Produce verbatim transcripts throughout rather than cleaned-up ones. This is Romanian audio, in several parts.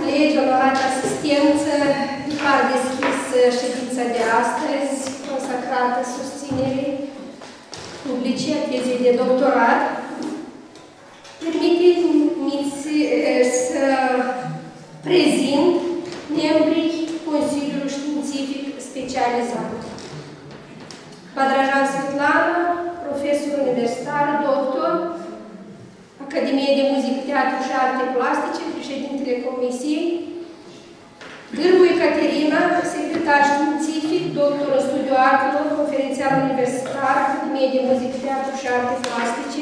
colegi, onorată asistență, declar deschis ședința de astăzi, consacrată susținerii publice a tezei de doctorat. Permiteți-mi să prezint membrii Consiliului Științific Specializat. Badrajan Svetlana, profesor universitar, doctor, Academie de Muzică, Teatru și Arte Plastice, președintele Comisiei. Gârbu Ecaterina, secretar științific, doctor în studiu artelor, conferențiar universitar, Academie de Muzică, Teatru și Arte Plastice.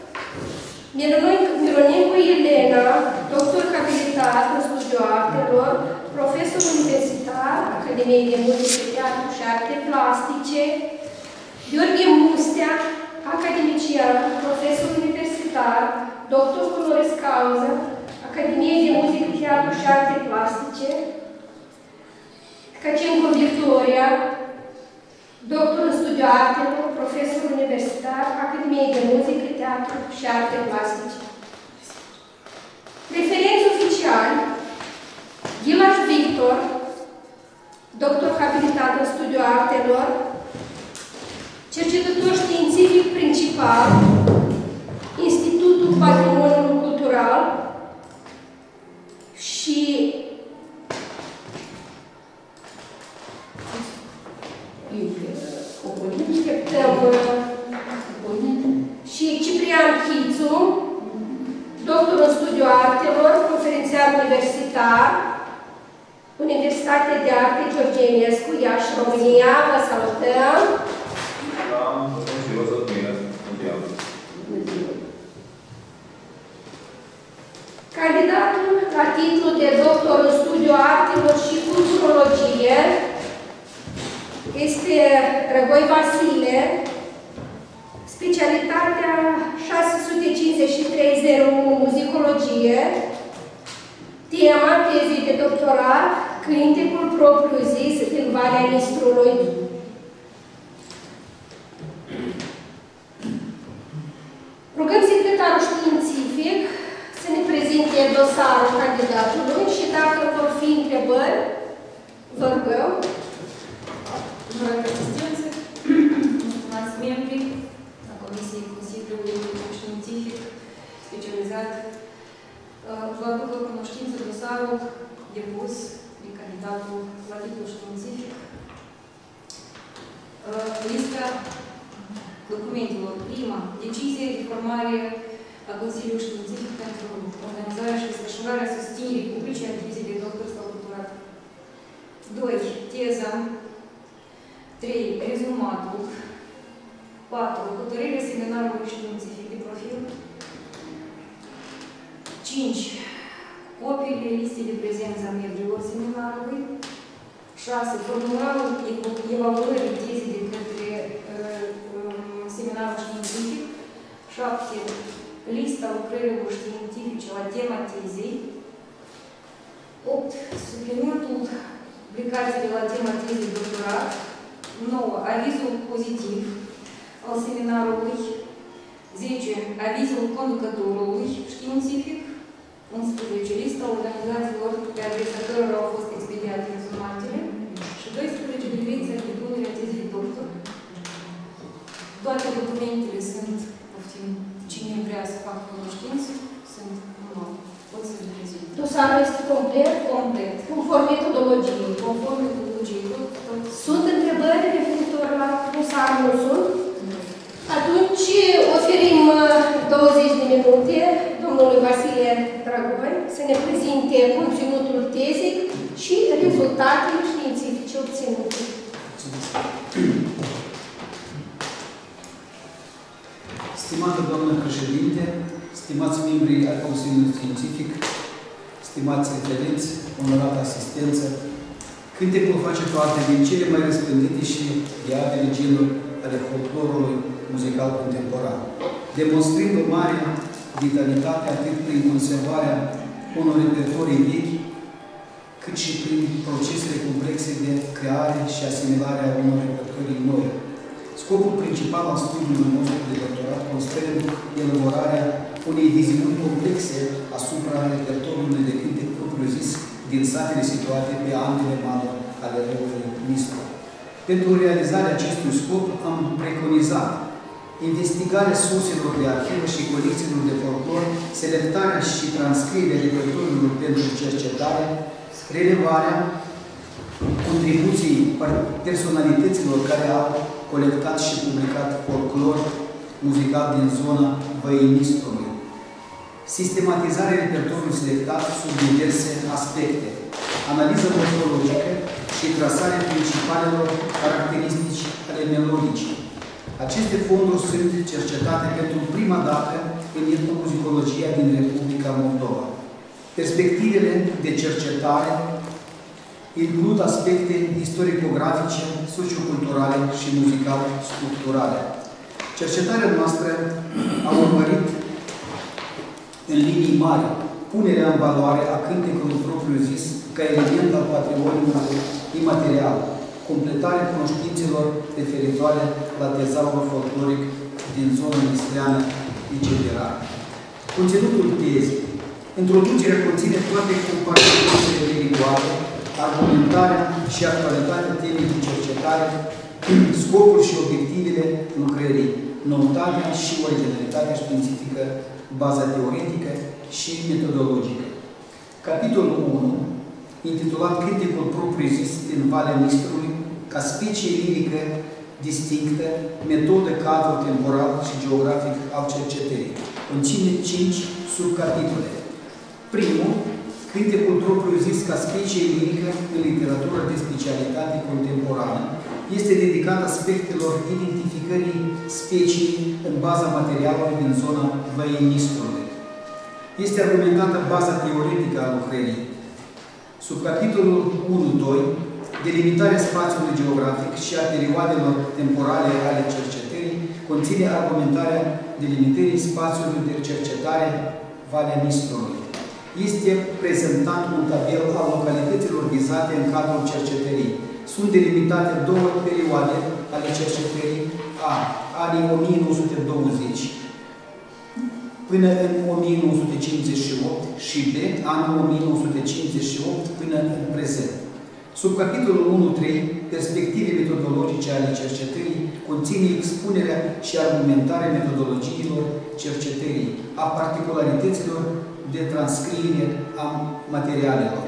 Mironencu Elena, doctor habilitat în studiu artelor, profesor universitar, Academie de Muzică, Teatru și Arte Plastice. Gheorghe Mustea, academician, profesor universitar, doctor honoris causa, Academie de Muzică, Teatru și Arte Plastice. Tkacenko Victoria, doctor în studiu artelor, profesor universitar, Academie de Muzică, Teatru și Arte Plastice. Referenți oficiali: Ghilaș Victor, doctor habilitat în studiu artelor, cercetător științific principal, Institutul Patrimoniului Cultural și și Ciprian Chițu, doctor în studiu artelor, conferențiar universitar, Universitatea de Arte George Enescu, Iași, România. Vă salutăm! Candidatul la titlul de doctor în studiu artelor și culturologie este Răgoi Vasile, specialitatea șase sute cincizeci și trei zero unu muzicologie, tema tezei de doctorat, cântecul propriu-zis din Valea Nistrului. Rugăm secretarul științific să ne prezinte dosarul candidatului și dacă vor fi întrebări, vă rugăm. Onorată asistență, stimați membri a Comisiei Consiliului Științific Specializat, vă aduc la cunoștință dosarul depus de candidatul la titlul științific. Lista documentelor. Prima, decizie de formare a Consiliului Științific pentru organizarea și desfășurarea susținerii publice a tezei de doctor sau doctorat. doi. Teza. trei. Rezumatul. patru. Hotărârea seminarului științific de profil. cinci. Copiile listei de prezență a membrilor seminarului. șase. Formularul evaluării tezei de către uh, seminarul științific. șapte. Lista lucrărilor științifice la tema tezei. opt. Suplimentul publicației la tema tezei doctorat. nouă. Avizul pozitiv al seminarului. zece. Avizul conducătorului științific. unsprezece. Lista organizațiilor pe adresa cărora au fost expediate rezumatele. Și doisprezece. Direcția de punere a tezei de doctor. Toate documentele sunt, poftim, cine vrea să facă cunoștință, sunt nu. Pot să le prezint. Dosarul este complet? Complet. Conform metodologiei. Conform metodologiei. Tot, tot. Sunt întrebări referitor la dosar? Nu sunt? Atunci oferim douăzeci de minute domnului Vasile Dragoi să ne prezinte conținutul tezei și rezultatele științifice obținute. Stimată doamnă președinte, stimați membri ai Consiliului Științific, stimați referenți, onorată asistență, cântecul face parte din cele mai răspândite și viabile genuri ale folclorului muzical contemporan, demonstrând o mare vitalitate atât prin conservarea unor repertorii vechi, cât și prin procesele complexe de creare și asimilare a unor repertorii noi. Scopul principal al studiului nostru de doctorat constă în elaborarea unei viziuni complexe asupra repertoriului de cântec propriu-zis din satele situate pe ambele maluri ale râului Nistru. Pentru realizarea acestui scop am preconizat investigarea surselor de arhivă și colecțiilor de folclor, selectarea și transcrierea repertoriului pentru cercetare, relevarea contribuției personalităților care au colectat și publicat folclor muzical din zona Văii Nistrului, sistematizarea repertoriului selectat sub diverse aspecte, analiză morfologică și trasarea principalelor caracteristici ale melodicii. Aceste fonduri sunt cercetate pentru prima dată în etnomuzicologia din Republica Moldova. Perspectivele de cercetare includ aspecte istoricografice, socioculturale și muzical-structurale. Cercetarea noastră a urmărit în linii mari punerea în valoare a cântecului propriu-zis ca element al patrimoniului imaterial, completarea cunoștințelor referitoare la tezaurul folcloric din zona nistreană, et cetera. Conținutul tezei. Introducerea conține toate compartimentele liricoare, argumentarea și actualitatea temei de cercetare, scopul și obiectivele lucrării, noutatea și originalitatea științifică, baza teoretică și metodologică. Capitolul unu, intitulat Cântecul propriu-zis din Valea Nistrului, ca specie lirică distinctă, metodă, cadru temporal și geografic al cercetării. Conține cinci subcapitole. Primul, Cântecul propriu-zis ca specie lirică în literatură de specialitate contemporană, este dedicat aspectelor identificării speciei în baza materialului din zona Văii Nistrului. Este argumentată baza teoretică a lucrării. Subcapitolul unu doi, delimitarea spațiului geografic și a perioadelor temporale ale cercetării, conține argumentarea delimitării spațiului de cercetare Valea Nistrului. Este prezentat un tabel al localităților vizate în cadrul cercetării. Sunt delimitate două perioade ale cercetării: A. Anii o mie nouă sute douăzeci până în o mie nouă sute cincizeci și opt și B. Anul o mie nouă sute cincizeci și opt până în prezent. Subcapitolul unu trei, perspective metodologice ale cercetării, conține expunerea și argumentarea metodologiilor cercetării, a particularităților de transcriere a materialelor.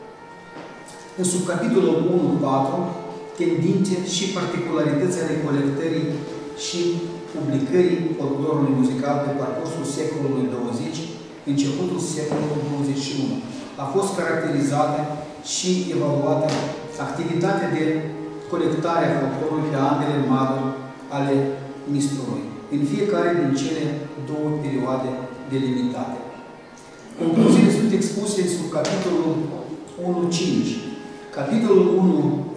În subcapitolul unu patru, tendințe și particularități ale colectării și publicării folclorului muzical pe parcursul secolului douăzeci, începutul secolului douăzeci și unu. A fost caracterizată și evaluată activitatea de colectare a folclorului pe ambele maluri ale Nistrului, în fiecare din cele două perioade delimitate. Concluziile sunt expuse în subcapitolul unu cinci. Capitolul unu,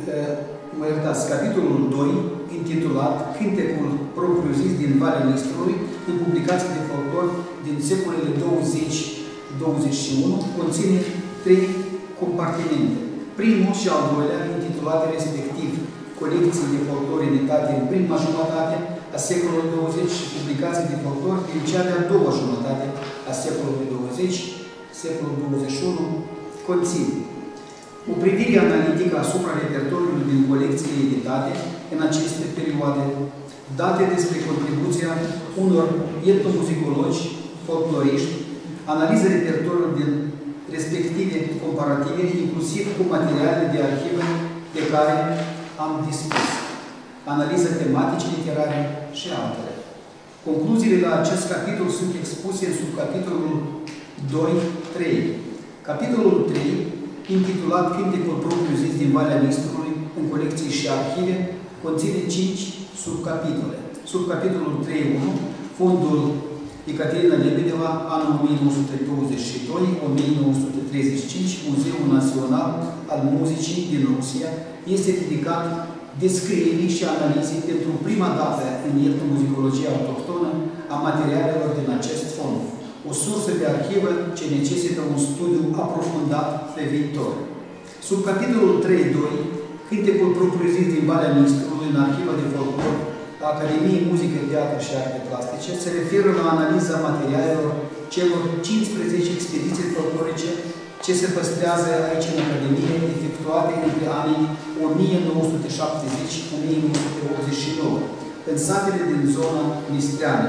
mă iertați, capitolul doi, intitulat Cântecul propriu-zis din Valea Nistrului, în publicații de folclor din secolele douăzeci douăzeci și unu, conține trei compartimente. Primul și al doilea, intitulate respectiv Colecții de folclor editate în prima jumătate a secolului douăzeci și publicații de folclor din cea de-a doua jumătate a secolului douăzeci, secolul douăzeci și unu, conțin o privire analitică asupra repertoriului din colecțiile editate în aceste perioade, date despre contribuția unor etnomuzicologi folcloriști, analiză repertoriului din respective comparative, inclusiv cu materialele de arhivă de care am dispus, analiză tematice literare și altele. Concluziile la acest capitol sunt expuse în subcapitolul doi trei. Capitolul trei, intitulat Cântecul propriu-zis din Valea Nistrului în colecții și arhive, conține cinci subcapitole. Subcapitolul trei unu, Fondul Ecaterina Lebedeva, anul o mie nouă sute douăzeci și doi - o mie nouă sute treizeci și cinci, Muzeul Național al Muzicii din Rusia, este dedicat descrierii și analizei pentru prima dată în etnomuzicologia autohtonă a materialelor din acest fond. O sursă de arhivă ce necesită un studiu aprofundat pe viitor. Sub capitolul trei doi, Cântecul propriu-zis din Valea Nistrului în arhiva de folclor a Academiei Muzică, Teatru și Arte Plastice se referă la analiza materialelor celor cincisprezece expediții folclorice ce se păstrează aici în Academie, efectuate între anii o mie nouă sute șaptezeci și o mie nouă sute optzeci și nouă, în satele din zona Nistreană.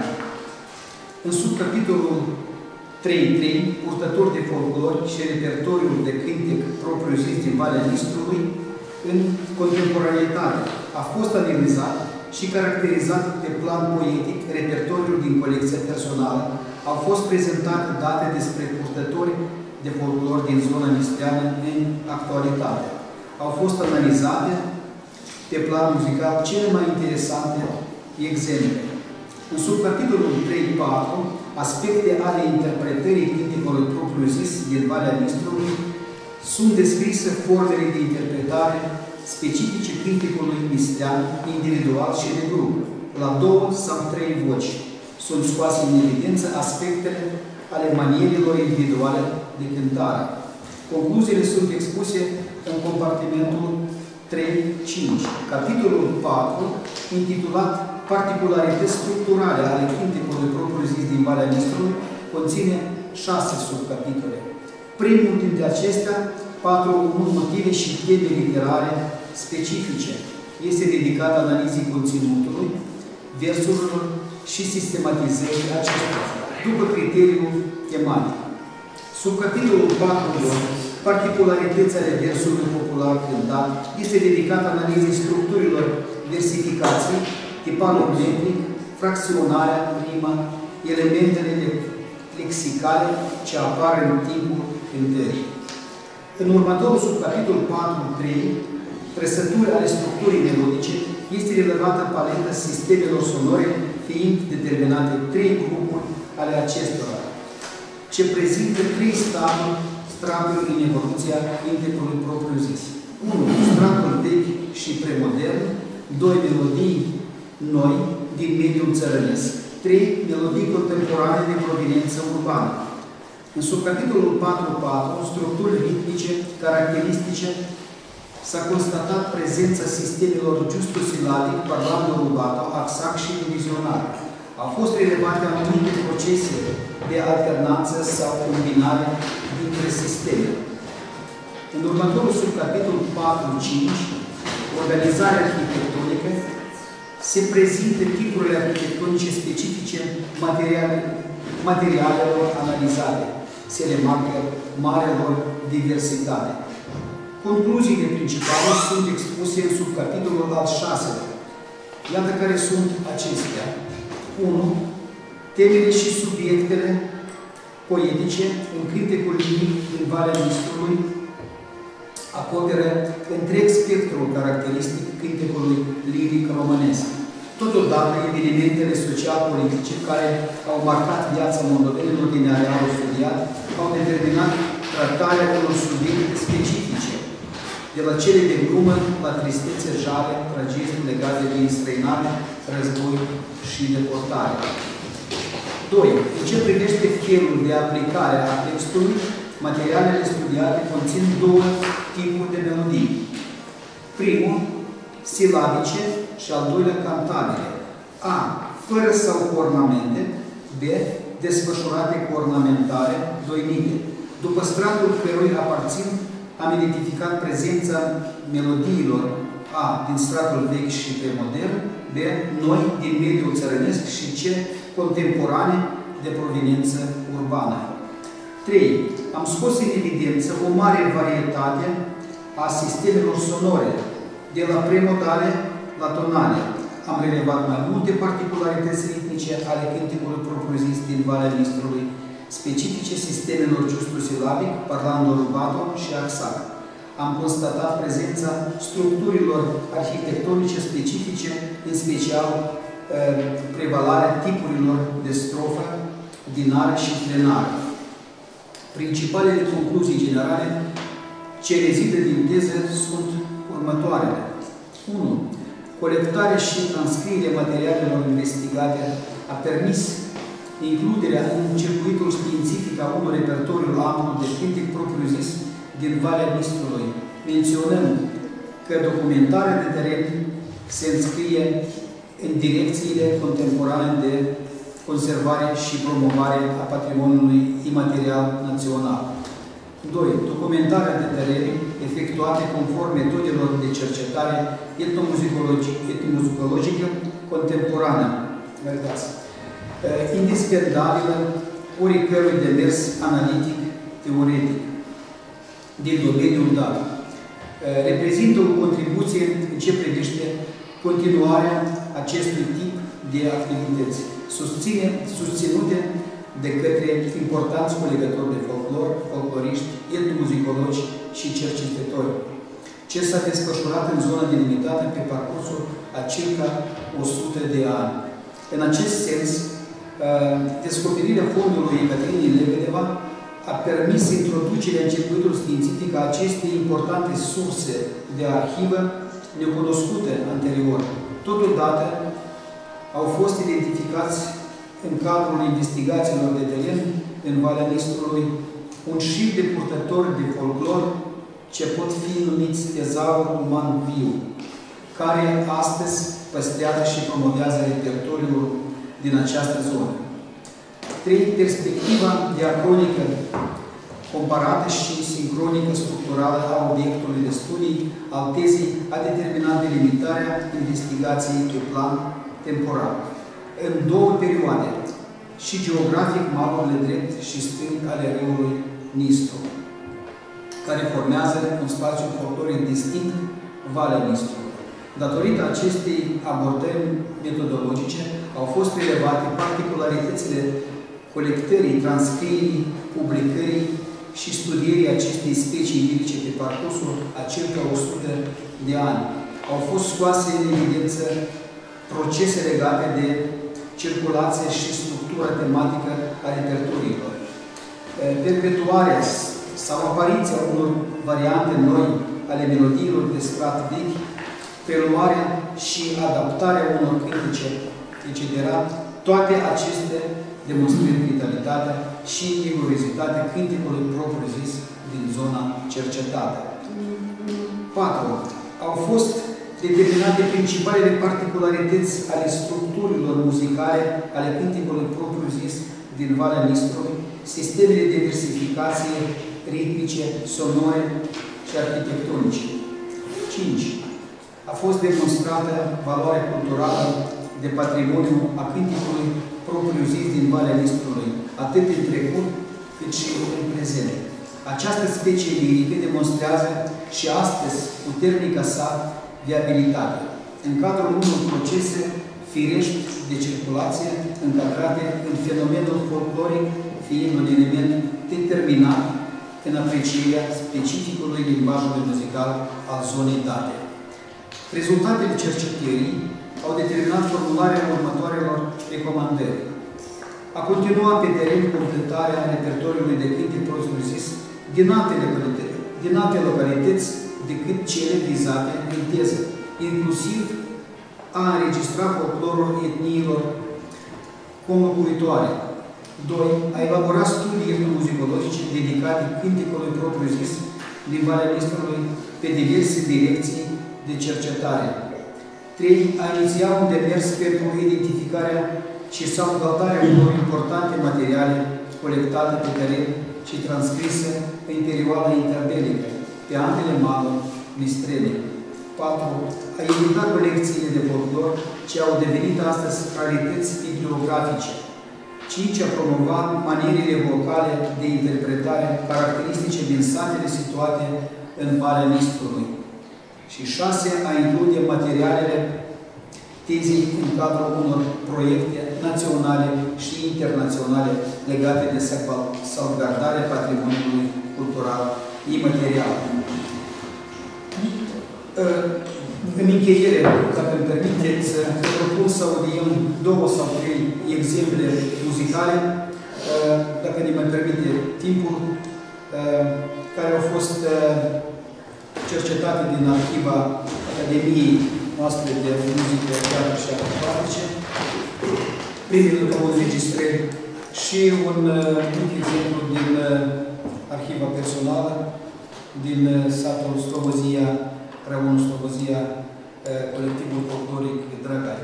În subcapitolul trei punct trei, purtători de folclor și repertoriul de cântec propriu-zis din Valea Nistrului, în contemporanitate, a fost analizat și caracterizat pe plan poetic repertoriul din colecția personală, au fost prezentate date despre purtători de folclor din zona nistreană în actualitate. Au fost analizate pe plan muzical cele mai interesante exemple. În subcapitolul trei punct patru, aspecte ale interpretării cântecului propriu-zis din Valea Nistrului, sunt descrise formele de interpretare specifice cântecului nistrean, individual și de grup, la două sau trei voci. Sunt scoase în evidență aspectele ale manierilor individuale de cântare. Concluziile sunt expuse în compartimentul trei punct cinci. Capitolul patru, intitulat Particularități structurale ale cântecului propriu-zis din Valea Nistrului, conține șase subcapitole. Primul dintre acestea, patru motive și teme literare specifice, este dedicat analizei conținutului, versurilor și sistematizării acestora, după criteriul tematic. Subcapitolul patru punct doi, particularități ale versului popular cântat, este dedicat analizei structurilor versificației, tipalul metric, fracționarea, rima, elementele lexicale ce apar în timpul cântării. În următorul subcapitol patru punct trei, trăsături ale structurii melodice, este relevată paleta sistemelor sonore, fiind determinate trei grupuri ale acestora, ce prezintă trei straturi, straturi în evoluția cântecului propriu-zis. unu. Stratul vechi și premodern. doi. Melodii noi din mediul țărănesc. trei. Melodii contemporane de proveniență urbană. În subcapitolul patru punct patru, structuri ritmice caracteristice, s-a constatat prezența sistemelor justosilabic, parlando rubato, axac și divizionar. Au fost relevate anumite procese de alternanță sau combinare dintre sisteme. În următorul subcapitol patru punct cinci, organizarea arhitectonică, se prezintă tipurile arhitectonice specifice materiale, materialelor analizate. Se remarcă marelor diversitate. Concluziile principale sunt expuse în subcapitolul al șaselea. Iată care sunt acestea. unu. Temele și subiectele poetice în cântecul liric din Valea Nistrului acoperă întreg spectrul caracteristic cântecului liric românesc. Totodată, evenimentele social-politice care au marcat viața moldovenilor din arealul studiat au determinat tratarea unor subiecte specifice, de la cele de glumă la tristețe, jale, tragism legate de înstrăinare, război și deportare. doi. În ce privește felul de aplicare a textului, materialele studiate conțin două tipuri de melodii. Primul, silabice și al doilea, cantabile. A. Fără sau cu ornamente. B. Desfășurate cu ornamentare doinite. După stratul cărui aparțin, am identificat prezența melodiilor A. din stratul vechi și premodern, B. noi din mediul țărănesc și C. contemporane de proveniență urbană. trei. Am scos în evidență o mare varietate a sistemelor sonore, de la premodale la tonale. Am relevat mai multe particularități ritmice ale cântecului propriu-zis din Valea Nistrului, specifice sistemelor justosilabic, parlando rubato și axac. Am constatat prezența structurilor arhitectonice specifice, în special prevalarea tipurilor de strofă, dinară și plenară. Principalele concluzii generale ce rezidă din teză sunt următoarele. unu. Colectarea și transcrierea materialelor investigate a permis includerea în circuitul științific a unui repertoriu amplu de cântec propriu-zis din Valea Nistrului. Menționăm că documentarea de teren se înscrie în direcțiile contemporane de conservare și promovare a patrimoniului imaterial național. doi. Documentarea de teren efectuate conform metodelor de cercetare etnomuzicologică contemporană, indispensabilă oricărui demers analitic, teoretic, din domeniul dat. Reprezintă o contribuție în ce privește continuarea acestui tip de activități, susține, susținute de către importanți colegători de folclor, folcloriști, etnomuzicologi și cercetători, ce s-a desfășurat în zona delimitată pe parcursul a circa o sută de ani. În acest sens, descoperirea fondului Ecaterinei Lebedeva a permis introducerea în circuitul științific a acestei importante surse de arhivă necunoscute anterior. Totodată, au fost identificați în cadrul investigațiilor de teren în Valea Nistrului un șir de purtători de folclor ce pot fi numiți tezaur uman viu, care astăzi păstrează și promovează repertoriul din această zonă. trei. Perspectiva diacronică comparată și sincronică structurală a obiectului de studii al tezei a determinat delimitarea investigației pe plan temporal în două perioade, și geografic malurile drept și stâng ale râului Nistru, care formează un spațiu folcloric distinct, Valea Nistru. Datorită acestei abordări metodologice, au fost relevate particularitățile colectării, transcrierii, publicării și studierii acestei specii lirice pe parcursul a circa o sută de ani. Au fost scoase în evidență procese legate de circulație și structura tematică a repertoriilor. Perpetuarea sau apariția unor variante noi ale melodiilor de strat vechi, preluarea și adaptarea unor critice, et cetera, toate acestea demonstrând vitalitatea și rigurozitatea cânticului propriu-zis din zona cercetată. patru. Au fost determinate principalele particularități ale structurilor muzicale ale cânticului propriu-zis din Valea Nistrului, sistemele de diversificație ritmice, sonore și arhitectonice. cinci. A fost demonstrată valoarea culturală de patrimoniu a cânticului propriu-zis din Valea Nistrului, atât în trecut cât și în prezent. Această specie lirică demonstrează și astăzi puternica sa viabilitate, în cadrul unor procese firești de circulație încadrate în fenomenul folcloric, fiind un element determinat în aprecierea specificului limbajului muzical al zonei date. Rezultatele cercetării au determinat formularea următoarelor recomandări. A continua pe teren completarea repertoriului de cântic propriu-zis din alte localități, din alte localități decât cele vizate în teză, inclusiv a înregistra folclorul etniilor conlocuitoare. doi. A elabora studii etnomuzicologice dedicate cânticului propriu-zis din Valea Nistrului pe diverse direcții de cercetare. trei. A iniția un demers pentru identificarea și salvgardarea unor importante materiale colectate pe teren și transcrise în perioada interbelică, pe ambele maluri nistrene. patru. A evita colecțiile de folclor ce au devenit astăzi rarități bibliografice. cinci. A promova manierele vocale de interpretare caracteristice din satele situate în Valea Nistrului. Și șase. A include materialele tezii în cadrul unor proiecte naționale și internaționale legate de salvgardarea patrimoniului cultural imaterial. În încheiere, dacă îmi permiteți, vă propun să audiem două sau trei exemple muzicale, dacă ne mai permite timpul, care au fost cercetate din arhiva Academiei noastre de muzică, teatru și arte plastice, primele două înregistrări și un mic exemplu din arhiva personală, din satul Slobozia, Raionul Slobozia, colectivul folcloric Drăgai.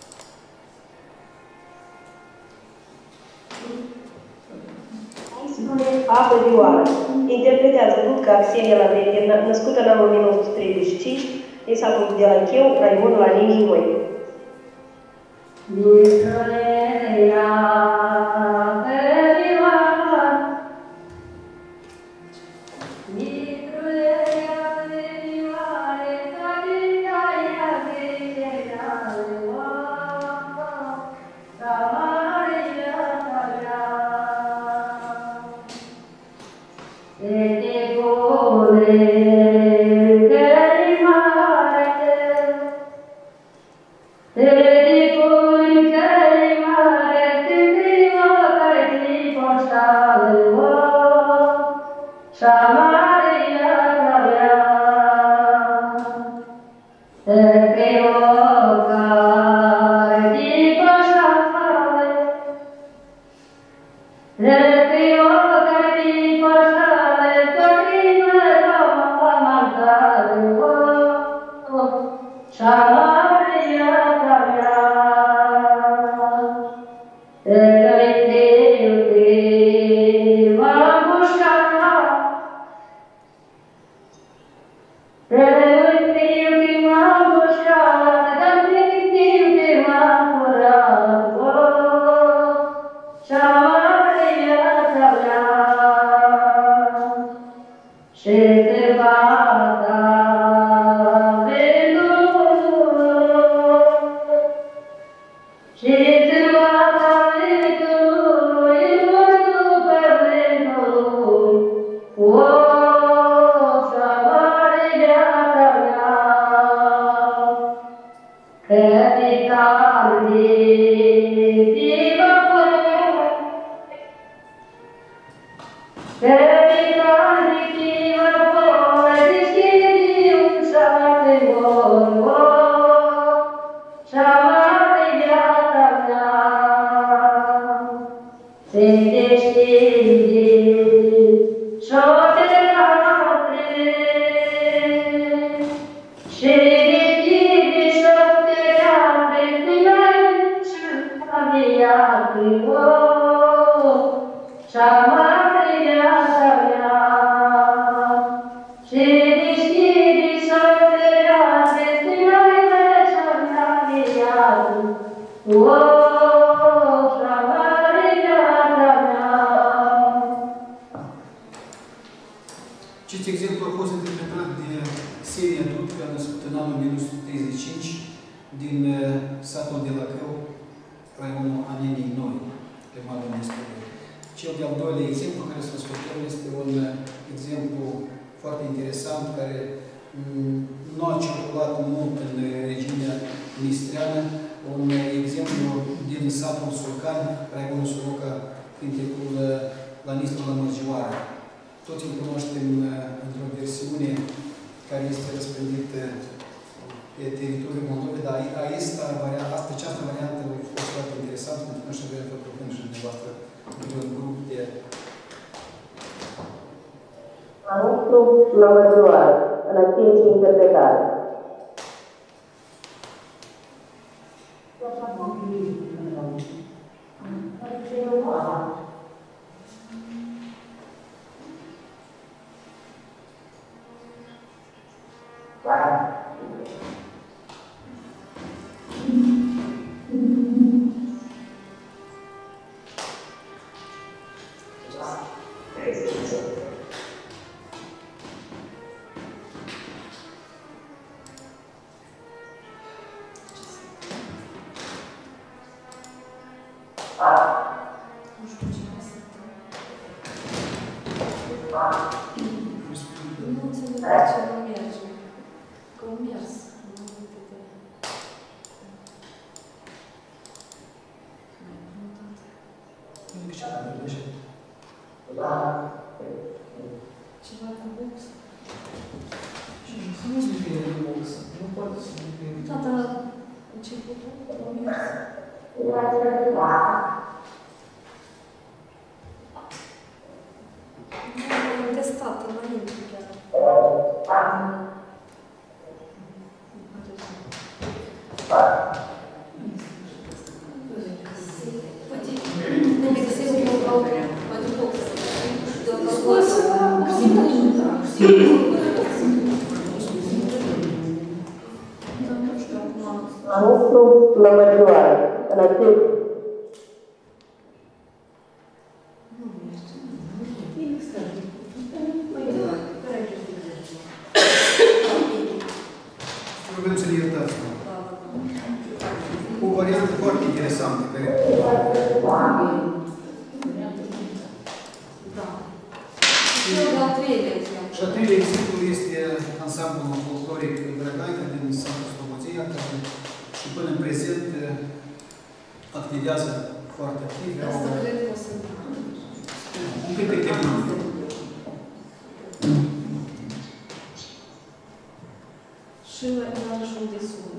Hai să Apă de oară. Interpretează Ludca Xenia Lavrie, născută în anul o mie nouă sute treizeci și cinci, din satul de la Cheu, Raimondul la Ninii Noi. Acest exemplu a fost interpretat de Xenia Dudca, născută în anul o mie nouă sute treizeci și cinci, din satul de la Cău, raionul Anenii Noi, pe malul Născării. Cel de-al doilea exemplu care să ascultăm este un exemplu foarte interesant, care nu a circulat mult în regiunea nistreană, un exemplu din satul Sulcan, raionul Soroca, cântecul La Nistru la Mărgioară. Toți îl cunoaștem într-o versiune care este răspândită pe teritoriul Moldovei, dar asta, această variantă a fost foarte interesantă, pentru că nu știu să propun și dumneavoastră într-un grup de... La Nistru la Mărgioară, în acțiune și interpretare. Pode, nem que seja um pouco, pode um pouco. Nostru Lămăgioară, în acest Rugăm să ne iertați. O variantă foarte interesantă, care... Și a treilea exemplu este ansamblul folcloric Drăgaica din satul Slobozia, care și până în prezent activează foarte activ. Asta cred că o să... Un câtec de minute. Și la și unde sună.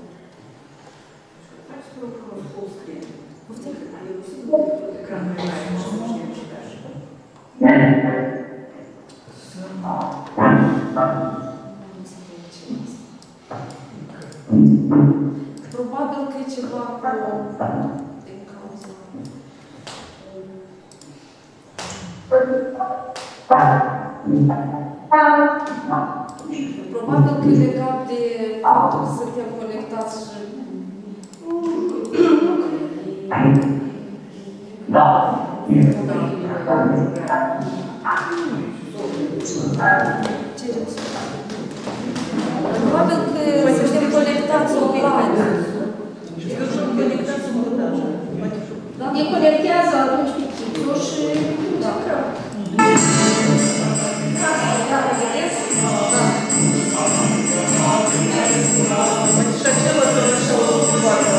Probabil că e ceva cu... din cauza... Probabil că e legat de faptul că suntem conectați și... Probabil că suntem conectați online. Ne conectează atunci pe Chițu și lucrăm. Da, vedeți? Și acela tot așa o poartă.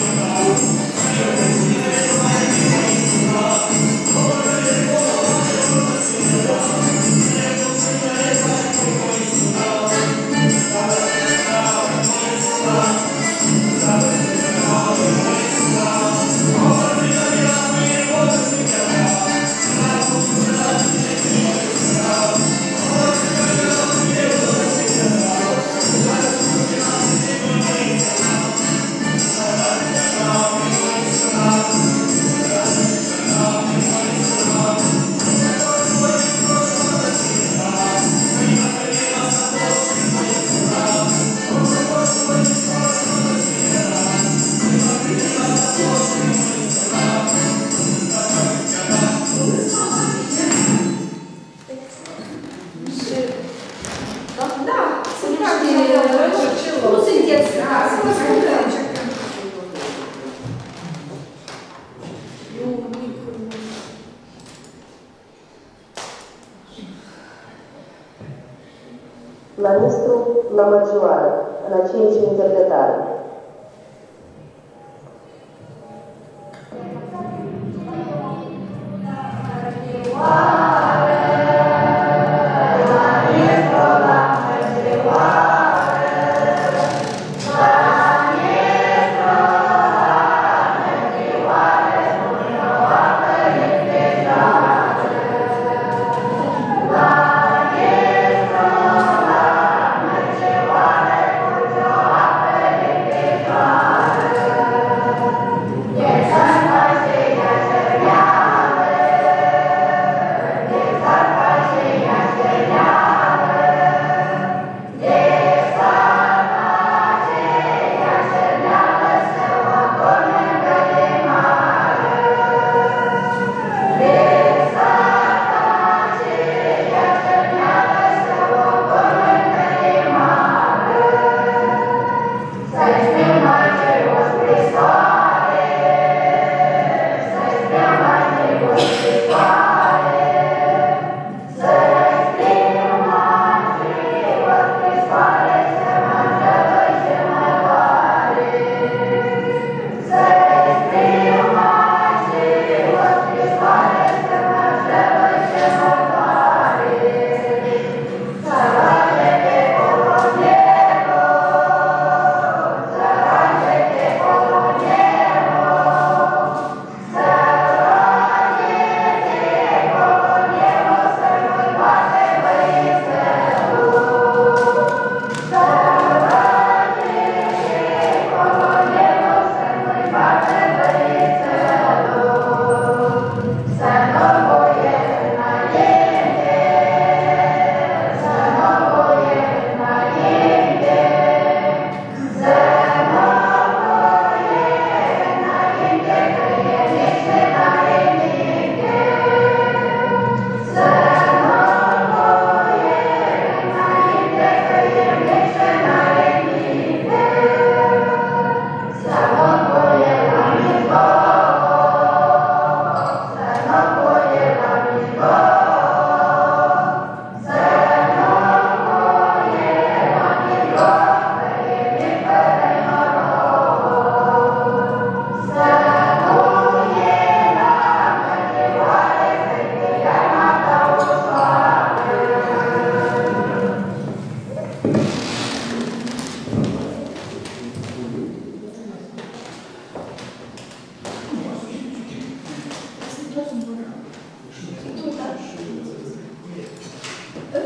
La Nistru Lămăgioară, în aceeași interpretare.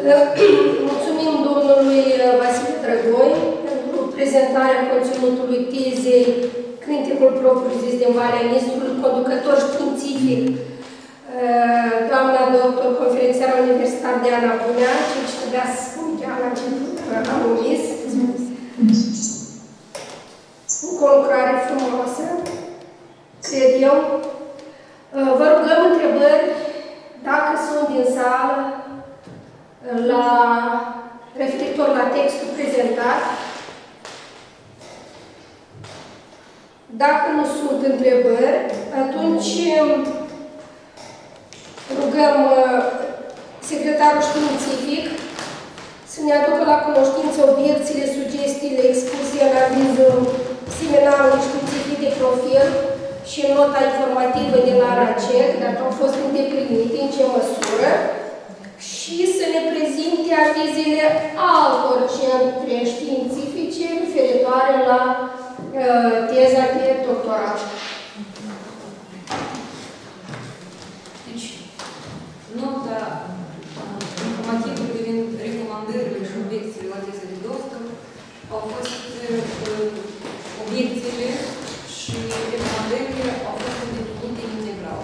Mulțumim domnului Vasile Drăgoi pentru prezentarea conținutului tezei Criticul propriu-zis din Valea Nistrului, conducător științific, doamna doctor conferențiar universitar Diana Bunea, ceea ce trebuia să spun chiar la început, am omis. Cu o lucrare frumoasă, cred eu. Vă rugăm întrebări, dacă sunt din sală, la referitor la textul prezentat. Dacă nu sunt întrebări, atunci rugăm secretarul științific să ne aducă la cunoștință obiecțiile, sugestiile expuse în avizul seminarului științific de profil și în nota informativă de la RACEC, dacă au fost îndeplinite, în ce măsură, și să ne prezinte avizele altor centre științifice referitoare la uh, teza de doctorat. Deci, nota informativă privind recomandările și obiecțiile la teza de doctor au fost uh, obiecțiile și recomandările au fost îndeplinite integral.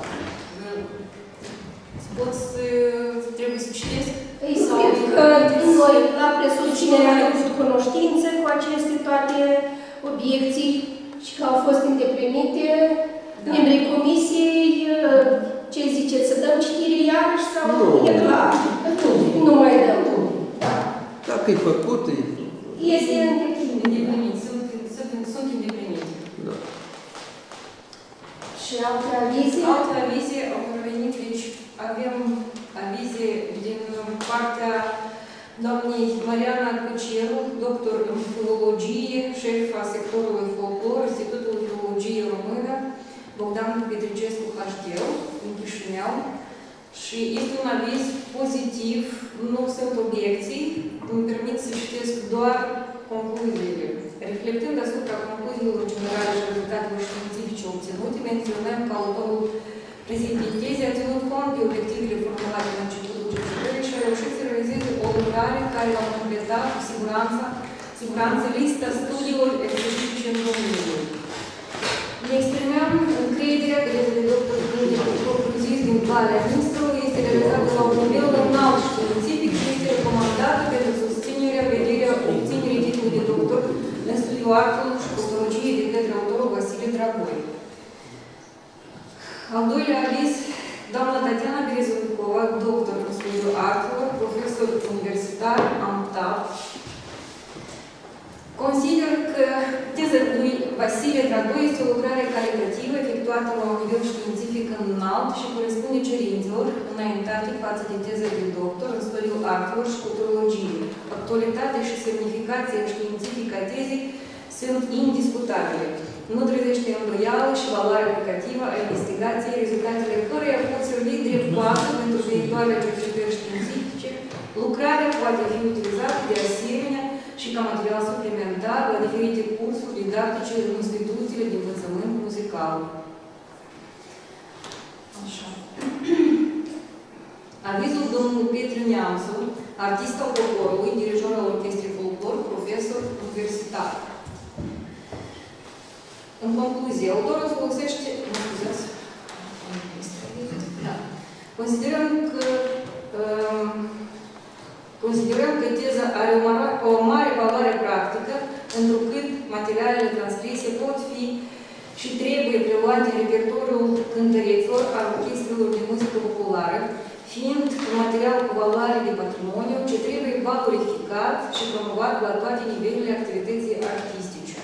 Pot să trebuie să citesc? Îi spun că noi, la presupunere, am avut cunoștință cu aceste toate obiecții și că au fost îndeplinite. Da. Membrii comisiei, ce ziceți, să dăm citire iarăși sau nu? E clar. Nu, nu mai dăm. Da. Dacă e făcut, e... Este îndeplinit. Sunt, sunt, sunt îndeplinite. Da. Și alte avize? Alte avize au provenit, deci avem avize din partea doamnei Mariana Căceru, doctor în filologie, șef a sectorului folclor, Institutul Filologie Română, Bogdan Petricescu H D L, în Chișinău. Și este un aviz pozitiv, nu sunt obiecții, îmi permit să citesc doar concluziile. Reflectând asupra concluziilor generale și rezultatelor științifice obținute, menționăm că autorul prezentării teze a ținut cont de obiectivele formulate în începutul cercetării și a reușit să realizeze o lucrare care va completa cu siguranță, siguranță lista studiilor exercifice în domeniul. Ne exprimăm încrederea că de doctor propriu-zis din Valea Nistrului este realizată la un nivel înalt științific și este recomandată pentru susținerea vederea obținerii titlului de doctor în studiul artelor și culturologie de către autorul Vasile Drăgoi. Al doilea aviz, doamna Tatiana Berezovicova, doctor în studiul artelor, profesor universitar, AMTAP, consider că teza lui Vasile Drăgoi este o lucrare calitativă efectuată la un nivel științific înalt și corespunde cerințelor înaintate față de teza de doctor în studiul artelor și culturologie. Actualitatea și semnificația științifică a tezei sunt indiscutabile. Nu trezește îndoială și valoarea aplicativă a investigației, rezultatele căreia pot servi drept bază pentru viitoarele cercetări științifice. Lucrarea poate fi utilizată de asemenea și ca material suplimentar la diferite cursuri didactice în instituțiile de învățământ muzical. Așa. Avizul domnului Petru Neamțu, artist al poporului, dirijor al orchestrei folclor, profesor universitar. În concluzie, autorul folosește... Mă scuzați? Da. Considerăm că um, Considerăm că teza are o mare, o mare valoare practică, întrucât materialele transcrise pot fi și trebuie preluate în repertoriul cântăreților al orchestrelor de muzică populară, fiind un material cu valoare de patrimoniu ce trebuie valorificat și promovat la toate nivelurile activității artistice.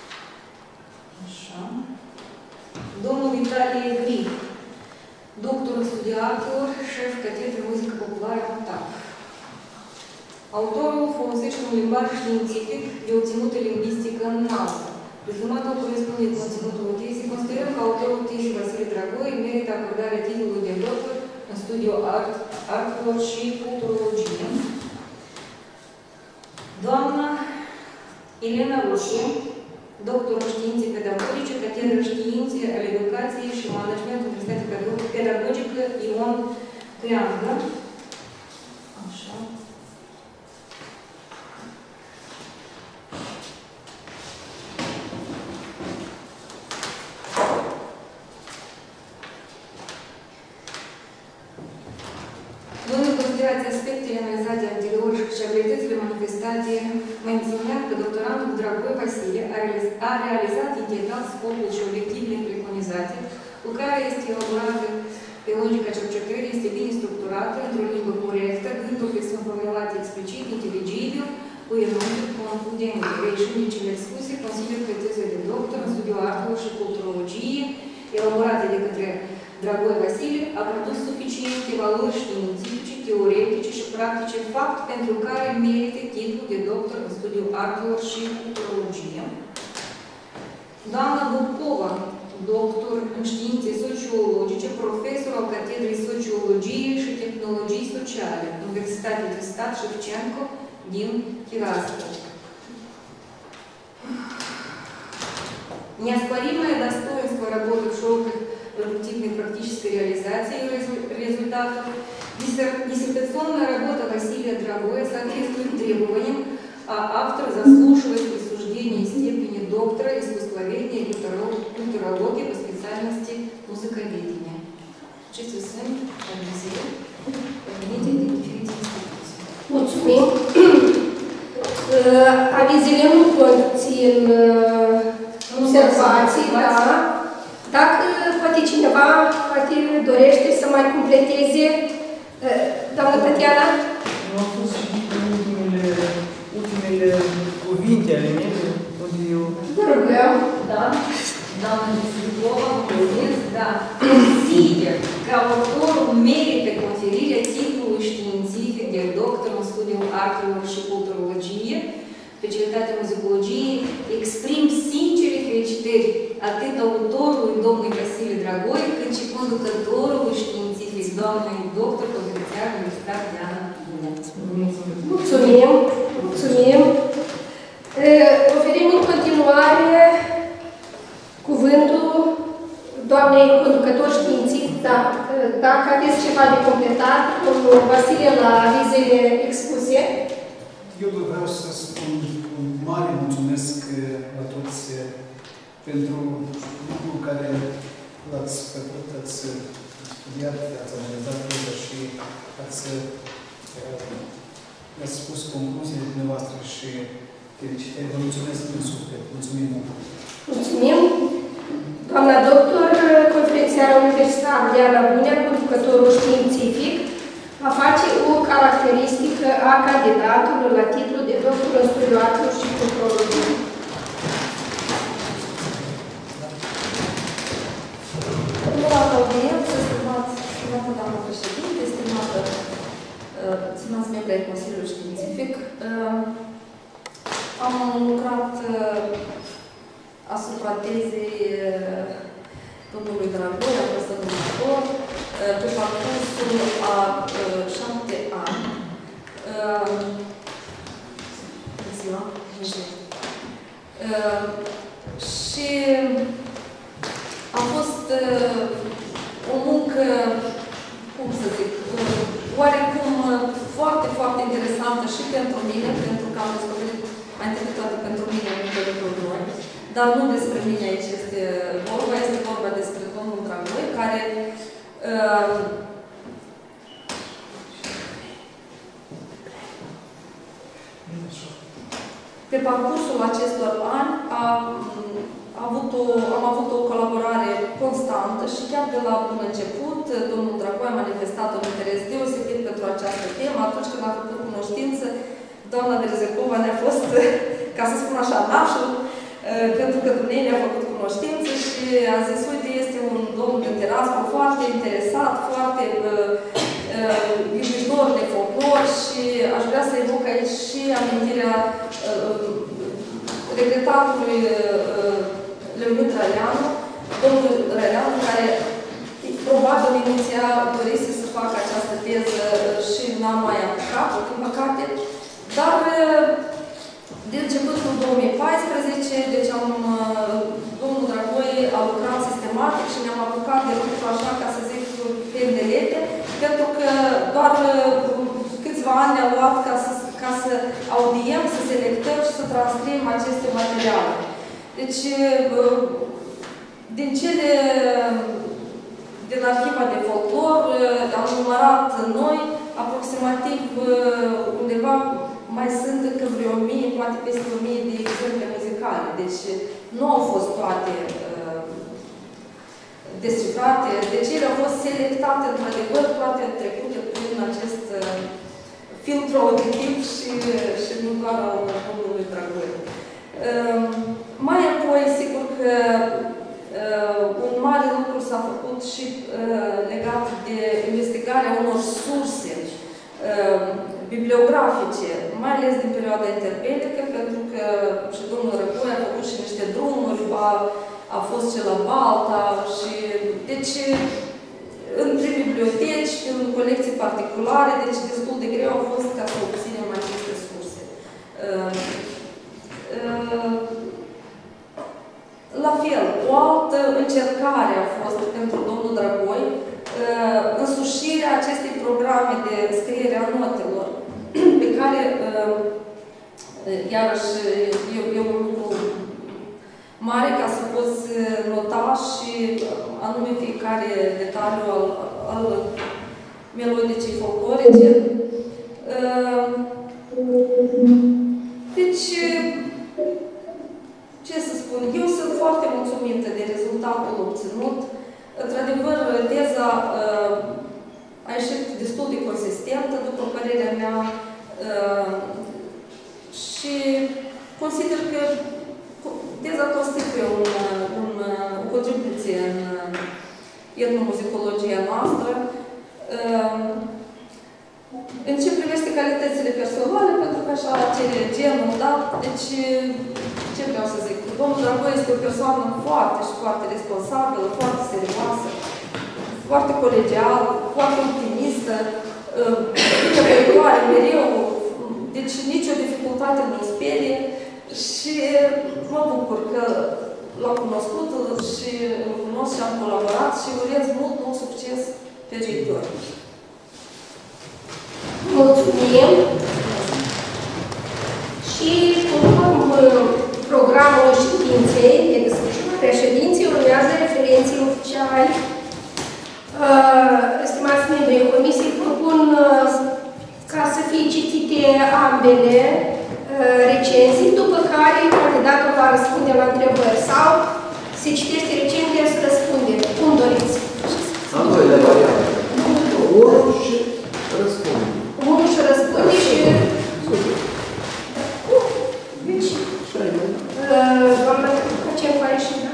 Așa. Domnul Vitalie Grip, doctor în studii artelor, șef catedră muzică populară AMTAP. Autorul folosește un limbaj științific de o ținută lingvistică înaltă. Rezumatul corespunde conținutul tezei. Considerăm că autorul tezei Vasile Drăgoi merită acordarea titlului de doctor în studiul art, artelor și culturologie. Doamna Elena Roșie, doctor în științe pedagogice, catedră științe ale educației și management, Universitatea Pedagogică Ion Creangă. Așa. considerație aspectele analizate anterior și abilitățile manifestate, menționat că doctorantul Dragoi Vasile a realizat, a realizat integral scopul și obiectivele preconizate, lucrarea este elaborată pe logica cercetării, este bine structurată, într-o limbă corectă, gândurile sunt formulate explicit, inteligibil, cu enunțuri concludente. Reieșind din cele spuse, consider că tezele de doctor în studiul artelor și culturologie, elaborate de către Dragoi Vasile, a produs suficiente valori științifice, teoretice și practice, fapt pentru care merită titlul de doctor în studiul artelor și culturologie. Doamna Bubcova, doctor în științe sociologice, profesor al Catedrei Sociologiei și Tehnologii Sociale, Universitatea de Stat Șevchenko din Tiraspol. Неоспоримое достоинство работы в широкой продуктивной практической реализации результатов, диссертационная работа Василия Драгоя соответствует требованиям, а автор заслуживает присуждения степени доктора искусствоведения и культурологии по специальности музыковедения. Acestea sunt avizele provenite din diferite instituții. Mulțumim! Avizele nu conțin observații, da? Dacă poate cineva poate dorește să mai completeze, doamna Tatiana? Nu am fost și ultimele, ultimele cuvinte ale mele, unde eu... Vă rugăm. Da? Doamna Nisipova, mulțumesc, da. Consider că autorul merită conferirea titlului științific de doctor în studiul artelor și culturologie, specialitatea muzicologiei, exprim sincere felicitări atât autorului domnului Vasile Dragoi, cât și conducătorului științific, doamnei doctor Convenția Universitatea Diana Bunea. Mulțumim! Mulțumim! Oferim în continuare cuvântul doamnei conducător științific, da, dacă aveți ceva de completat, domnul Vasile, la avizele expuse. Eu vreau să spun un mare mulțumesc la toți pentru lucrul care l-ați făcut, ați studiat, ați analizat teza și ați, ați spus concluziile dumneavoastră și felicitări. Vă mulțumesc din suflet. Mulțumim mult! Mulțumim! Doamna doctor, conferențiară universitară Diana Bunea, conducătorul științific, va face o caracteristică a candidatului la titlul de doctor în studiul artelor și culturologie. Stimată audiență, stimați, stimată doamnă președinte, stimată, stimați membri ai Consiliului Științific, am lucrat asupra tezei domnului Dragoi, a fost învățător, pe parcursul a șapte ani. Ziua, și a fost o muncă, cum să zic, oarecum foarte, foarte interesantă și pentru mine, pentru că am descoperit mai întâi de toate pentru mine multe lucruri noi. Dar nu despre mine aici este vorba, este vorba despre domnul Dragoi, care uh, pe parcursul acestor ani a, a avut o, am avut o colaborare constantă și chiar de la bun început, domnul Dragoi a manifestat un interes deosebit pentru această temă. Atunci când a făcut cunoștință, doamna Berzecova ne-a fost, ca să spun așa, nașul, pentru că dumneavoastră a făcut cunoștință și a zis, uite, este un domn din Tiraspol foarte interesat, foarte uh, iubitor de folclor și aș vrea să evoc aici și amintirea uh, regretatului uh, Leonid Raileanu, domnul Raileanu, care probabil inițial dorise să facă această teză și n-a mai apucat, din păcate, dar uh, de începutul două mii paisprezece, deci am, domnul Dragoi a lucrat sistematic și ne-am apucat de lucru așa, ca să zic, pe îndelete, pentru că doar câțiva ani ne-au luat ca să, ca să audiem, să selectăm și să transcriem aceste materiale. Deci, din cele din arhiva de folclor, am numărat noi aproximativ undeva mai sunt încă vreo o mie, poate peste o mie de exemple muzicale. Deci nu au fost toate uh, descifrate. Deci ele au fost selectate, într-adevăr, toate trecute prin acest uh, filtru auditiv și, și nu doar al domnului Dragoi. Uh, mai apoi, sigur că uh, un mare lucru s-a făcut și uh, legat de investigarea unor surse uh, bibliografice, mai ales din perioada interbelică, pentru că și domnul Răgoi a făcut și niște drumuri, a, a fost și la Balta, și deci între biblioteci, în colecții particulare, deci destul de greu a fost ca să obținem aceste surse. Uh, uh, La fel, o altă încercare a fost pentru domnul Dragoi uh, însușirea acestei programe de scriere a notelor, pe care, uh, iarăși, e, e un lucru mare ca să poți nota și anume fiecare detaliu al, al melodicii folclorice. Uh, deci, ce să spun, eu sunt foarte mulțumită de rezultatul obținut. Într-adevăr, teza uh, a ieșit destul de consistentă, după părerea mea, uh, și consider că teza constituie un, un, o contribuție în etnomuzicologia noastră. Uh, în ce privește calitățile personale, pentru că așa cere genul, da? Deci, ce vreau să zic? Domnul Dragoi este o persoană foarte și foarte responsabilă, foarte serioasă, foarte colegială, foarte optimistă, binevoitoare, mereu, deci nicio dificultate nu sperie și mă bucur că l-am cunoscut și îl cunosc și am colaborat și urez mult, mult succes pe viitor. Mulțumim! Și conform programul ședinței de desfășurare a ședinței, urmează referenții oficiali. Stimați membrii Comisiei, propun ca să fie citite ambele recenzii, după care candidatul va răspunde la întrebări sau se citește recenzia să răspunde. Cum doriți? Am doilea variante. Unul și răspunde. Unul și răspunde și... Deci... Doamna Căceva și da?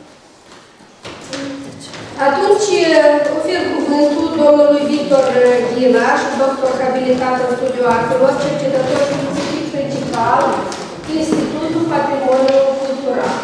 Atunci ofer cuvântul domnului Victor Ghila și doctor habilitat în studiu artelor, cercetător științific principal Institutul Patrimoniului Cultural.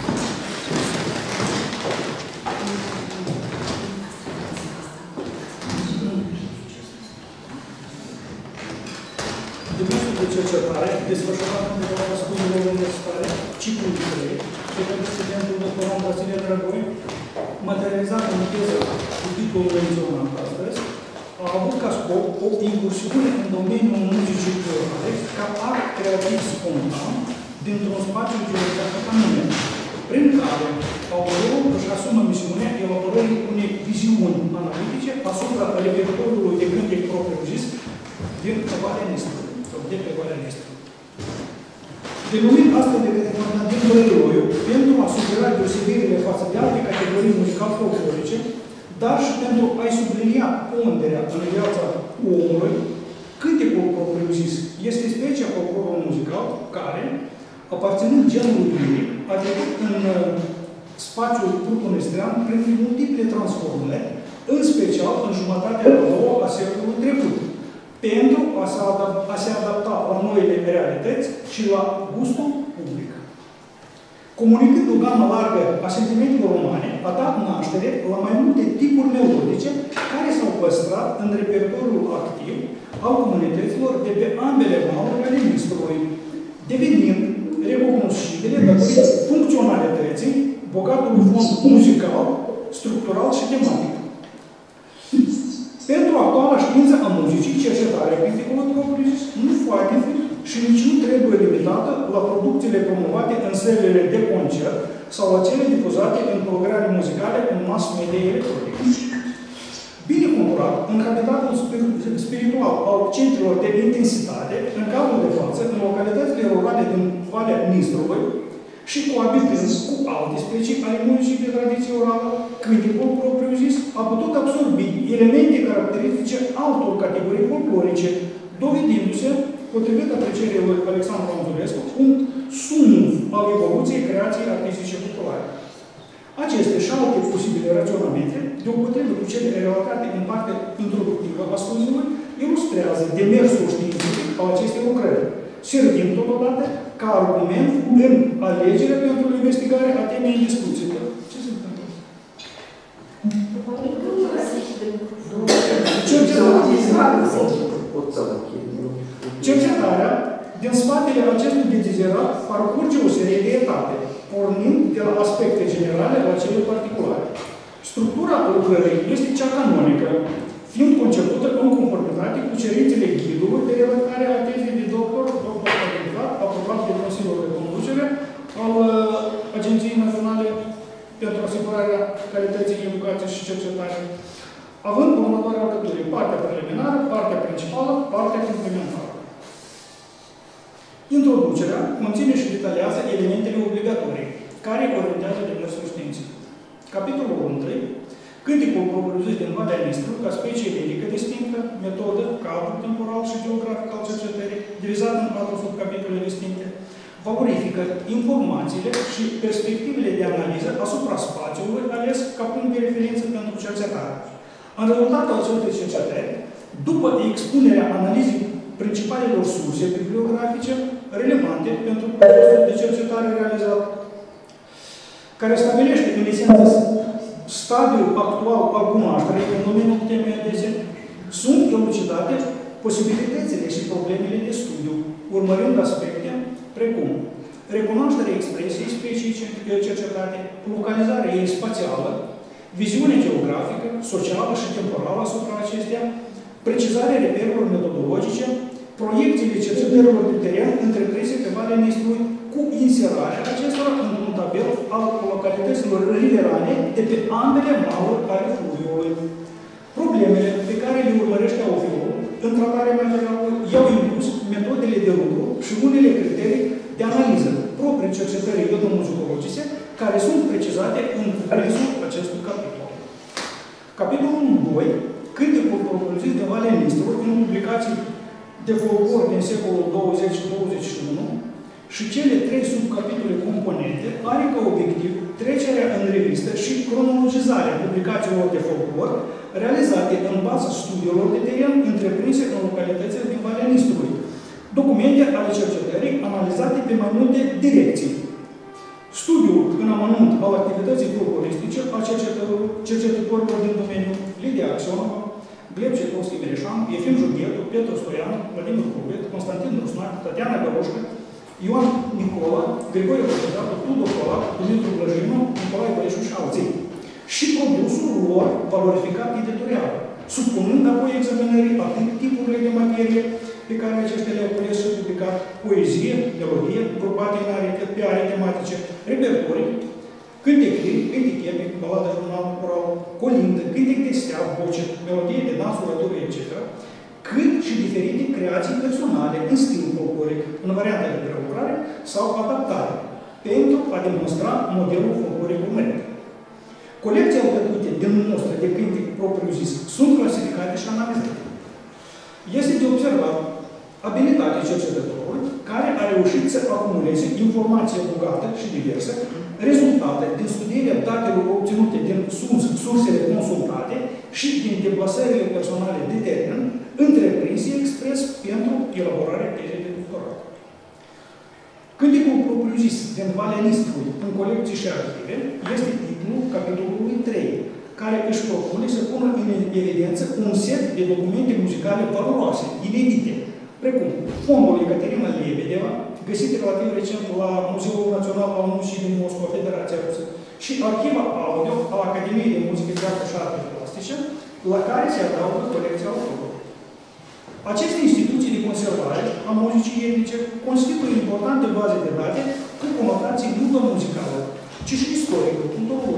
Demersul de cercetare, desfășurat în perioada studiilor universitare, ciclul trei, de către studentul doctorant Vasile Dragoi, materializat în teză cu titlul menționat astăzi, a avut ca scop o incursiune în domeniul muzicii florale ca art creativ spontan dintr-un spațiu geografic anume, prin care autorul își asumă misiunea elaborării unei viziuni analitice asupra repertoriului de cântec propriu-zis din Valea Nistră, sau de pe Valea Nistră. Denumit astfel de către Constantin Brăiloiu pentru a sugera deosebirile față de alte categorii muzicale folclorice, dar și pentru a-i sublinia ponderea în viața omului, cântecul propriu-zis este specia folclorului muzical care, aparținând genului liric, a trecut în spațiul turco-nestrean prin multiple transformări, în special în jumătatea a doua a secolului trecut, pentru a se, adapta, a se adapta la noile realități și la gustul public. Comunicând o gamă largă a sentimentelor umane, a dat naștere la mai multe tipuri melodice care s-au păstrat în repertoriul activ al comunităților de pe ambele maluri ale Nistrului, devenind recognoscibile datorită funcționalității bogatului fond muzical, structural și tematic. Pentru actuala știință a muzicii, cercetarea cântecului propriu-zis nu poate fi și nici nu trebuie limitată la producțiile promovate în sălile de concert sau la cele difuzate în programe muzicale în mass media electronică. Bine conturat integrat în habitatul spiritual al centrelor de intensitate, în cadrul de față, în localitățile rurale din Valea Nistrului și coabitând cu alte specii ale muzicii de tradiție orală, cântecul propriu-zis a putut absorbi elemente caracteristice altor categorii folclorice, dovedindu-se, potrivit aprecierii lui Alexandru Anzulescu, un sumum al evoluției creației artistice populare. Aceste și alte posibile raționamente, deopotrivă cu cele relatate în partea introductivă a studiului, ilustrează demersul științific al acestei lucrări, servind totodată ca argument în alegerea pentru investigare a temei în discuție. Ce se întâmplă? Cercetarea din spatele acestui deziderat parcurge o serie de etape, pornind de la aspecte generale la cele particulare. Structura lucrării este cea canonică, fiind concepută în conformitate cu cerințele ghidului de redactare a tezei de doctor, doctor habilitat, aprobat de Consiliul de Conducere al Agenției Naționale pentru asigurarea calității educației și cercetare, având următoarea alcătuire: partea preliminară, partea principală, partea complementară. Introducerea conține și detaliază elementele obligatorii, care orientează demersul științific. Capitolul unu. Cântecul propriu-zis din Valea Nistrului, ca specie lirică distinctă, metodă, cadru temporal și geografic al cercetării, divizat în patru subcapitole distincte, valorifică informațiile și perspectivele de analiză asupra spațiului ales ca punct de referință pentru cercetare. În rezultatul acestei cercetări, după expunerea analizei principalelor surse bibliografice relevante pentru procesul de cercetare realizat, care stabilește în esență stadiul actual al cunoașterii în domeniul temei adese, sunt elucidate posibilitățile și problemele de studiu, urmărind aspecte precum recunoașterea expresiei specifice cercetate, localizarea ei spațială, viziunea geografică, socială și temporală asupra acestea, precizarea reperilor metodologice, proiecțiile cercetărilor de teren întreprinse pe Valea Nistrului cu inserarea acestora într-un tabel al localităților riverane de pe ambele maluri ale fluviului. Problemele pe care le urmărește autorul în tratarea materialului i-au impus metodele de lucru și unele criterii de analiză proprii cercetării etnomuzicologice, care sunt precizate în cuprinsul acestui capitol. Capitolul doi. Cântecul propriu-zis de Valea Nistrului în publicații de folclor din secolul douăzeci douăzeci și unu și cele trei subcapitole componente are ca obiectiv trecerea în revistă și cronologizarea publicațiilor de folclor realizate în baza studiilor de teren întreprinse în localitățile din Valea Nistrului, documente ale cercetării analizate pe mai multe direcții. Studiul în amănunt al activității folcloristice a cercetătorilor din domeniul Lidia Axionova, Gleb Cetovski-Mereșan, Efim Jughetu, Petru Stoian, Vladimir Cubet, Constantin Rusnac, Tatiana Găroșcă, Ioan Nicola, Grigorie Pășădatu, Tudor Colac, Dumitru Blăjinu, Nicolae Băieșu și alții. Și produsul lor valorificat editorial, supunând apoi examinării atât tipurile de materie pe care aceștia le-au cules și publicat, poezie, melodie, grupate în are, pe are tematice, repertorii, cântec lirik, cântec epic, baladă jurnal oral, colindă, cântec de stea, voce, melodie de dans, urătură, et cetera, cât și diferite creații personale în stil folcloric, în variante de prelucrare sau adaptare, pentru a demonstra modelul folcloric urmărit. Colecția alcătuite din mostre de cântec propriu-zis sunt clasificate și analizate. Este de observat abilitatea cercetătorului care a reușit să acumuleze informație bogată și diversă, rezultate din studierea datelor obținute din sursele consultate și din deplasările personale de teren, întreprinse expres pentru elaborarea tezei de doctorat. Cântecul propriu-zis din Valea Nistrului în colecții și arhive este titlul capitolului trei, care își propune să pună în evidență un set de documente muzicale valoroase, inedite, precum fondul Ecaterina Lebedeva, găsit relativ recent la Muzeul Național al Muzicii din Moscova, Federația Rusă, și arhiva audio a Academiei de Muzică, Teatru și Arte Plastice, la care se adaugă colecția autorului. Aceste instituții de conservare a muzicii etnice constituie importante baze de date cu conotații nu doar muzicală, ci și istorică, culturologică,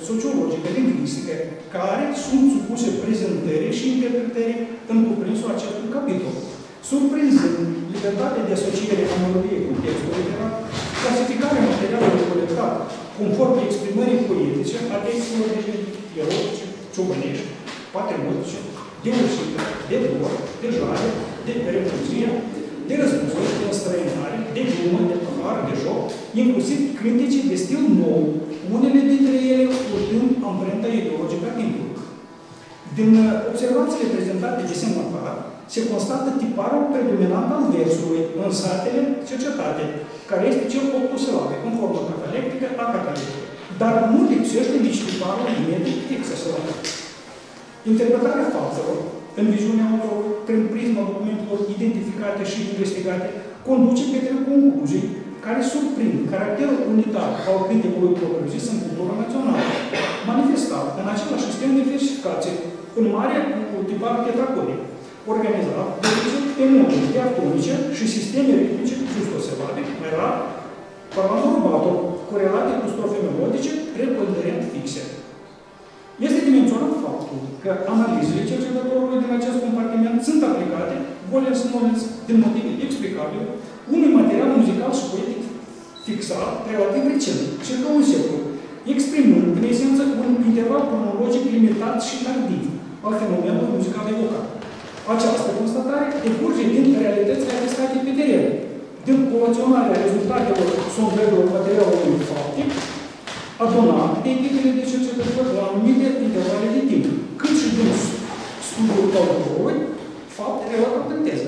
sociologică, lingvistică, care sunt supuse prezentării și interpretării în cuprinsul acestui capitol, surprinzând libertatea de asociere a melodiei cu textul literar, clasificarea materialului colectat conform exprimării poetice a textelor de erotice, ciobănești, patriotice, de urșită, de dor, de jale, de refuzie, de război, de înstrăinare, de glumă, de pahar, de joc, inclusiv cântece de stil nou, unele dintre ele urmând amprenta ideologică a timpului. Din observațiile prezentate de semnatar, se constată tiparul predominant al versului în satele cercetate, care este cel octosilabic, în formă catalectică a catalectică, dar nu lipsește nici tiparul medic hexasilabic. Interpretarea faptelor, în viziunea autorului, prin prisma documentelor identificate și investigate, conduce către concluzii care surprind caracterul unitar al cântecului propriu-zis în cultura națională, manifestat în același sistem de versificație, în mare cu tipar tetracodic, organizat de moduri diatonice și sisteme ritmice justosilabic, mai rar, paranormator, corelate cu strofe melodice, preponderent fixe. Este de menționat faptul că analizele cercetătorului din acest compartiment sunt aplicate, volens-nolens, din motive explicabile, unui material muzical și poetic fixat, relativ recent, circa un secol, exprimând, în esență, un interval cronologic limitat și tardiv al fenomenului muzical evocat. Această constatare decurge din realitățile atestate pe teren, din colaționarea rezultatelor sondărilor materialului faptic, adunat de echipele de cercetători la anumite intervale de timp, cât și din studiul autorului, fapt relatat în teză.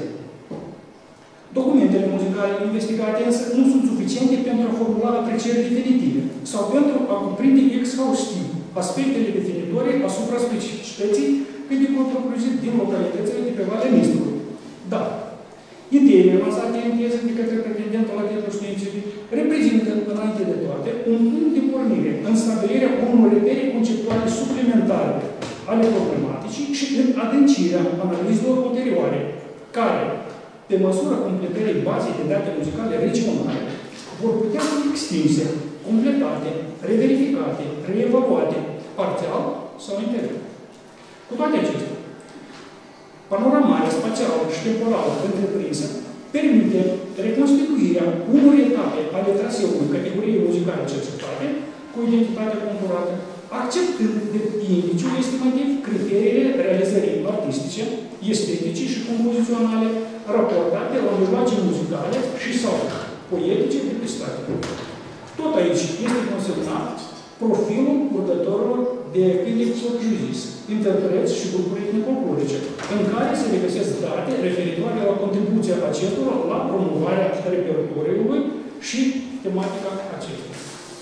Documentele muzicale investigate însă nu sunt suficiente pentru a formula aprecieri definitive sau pentru a cuprinde exhaustiv aspectele definitorii asupra specificității cântecului propriu-zis din localitățile de pe Valea Nistrului. Dar, ideile lansate în teză de către pretendentul la titlul științific reprezintă, înainte de toate, un punct de pornire în stabilirea unor repere conceptuale suplimentare ale problematicii și în adâncirea analizelor ulterioare, care, pe măsură completării bazei de date muzicale regionale, vor putea fi extinse, completate, reverificate, reevaluate, parțial sau integral. Cu toate acestea, panoramarea spațială și temporală întreprinsă permite reconstituirea unor etape ale traseului categoriei muzicale cercetate cu identitatea conturată, acceptând de indiciu estimativ criteriile realizării artistice, estetice și compoziționale raportate la mijloace muzicale și sau poetice de pe state. Tot aici este consemnat profilul purtătorilor de cântec propriu-zis, interpreți și grupuri etnico-folclorice, în care se regăsesc date referitoare la contribuția acestora la promovarea repertoriului și tematica acestora.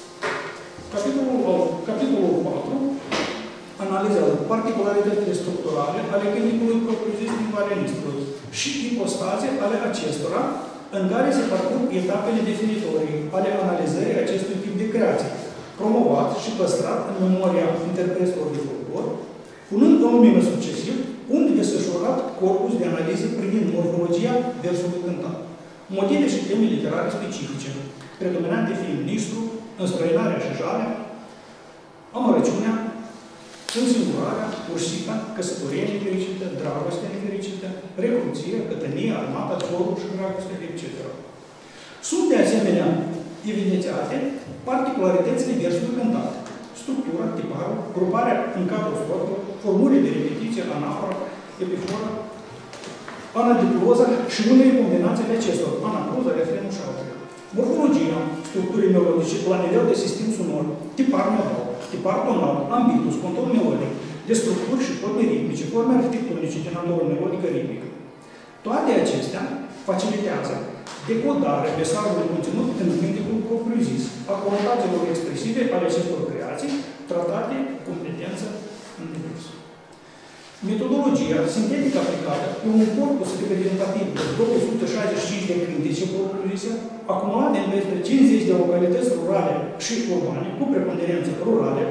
Capitolul, capitolul patru analizează particularitățile structurale ale cântecului propriu-zis din Valea Nistrului și ipostaze ale acestora, în care se parcurg etapele definitorii ale analizării acestui tip de creație, promovat și păstrat în memoria interpreților de folclor, punând în lumină succesiv un desfășurat corpus de analiză privind morfologia versului cântat, motive și teme literare specifice, predominante fiind nistru, înstrăinarea și jalea, amărăciunea, însingurarea, ursica, căsătoria nefericită, dragostea nefericită, recruție, cătănia, armata, zorul și dragostea, et cetera. Sunt de asemenea evidențiate particularitățile versului cântat, structura, tiparul, gruparea în cadrul stropelor, formule de repetiție, anafora, epiforă, anadiploză și unele combinații de acestor, anaproză, refrenul și altele. Morfologia structurii melodice la nivel de sistem sonor, tipar modal, tipar tonal, ambitus, contor melodic, de structuri și forme ritmice, forme arhitectonice de natură melodică ritmică. Toate acestea facilitează decodarea mesajului conținut în cântecul propriu-zis, a conotațiilor expresive ale acestor creații, tratate cu competență în divers. Metodologia sintetică aplicată pe un corpus reprezentativ de două sute șaizeci și cinci de cântece propriu-zise, acumulate în peste cincizeci de localități rurale și urbane, cu preponderență rurale,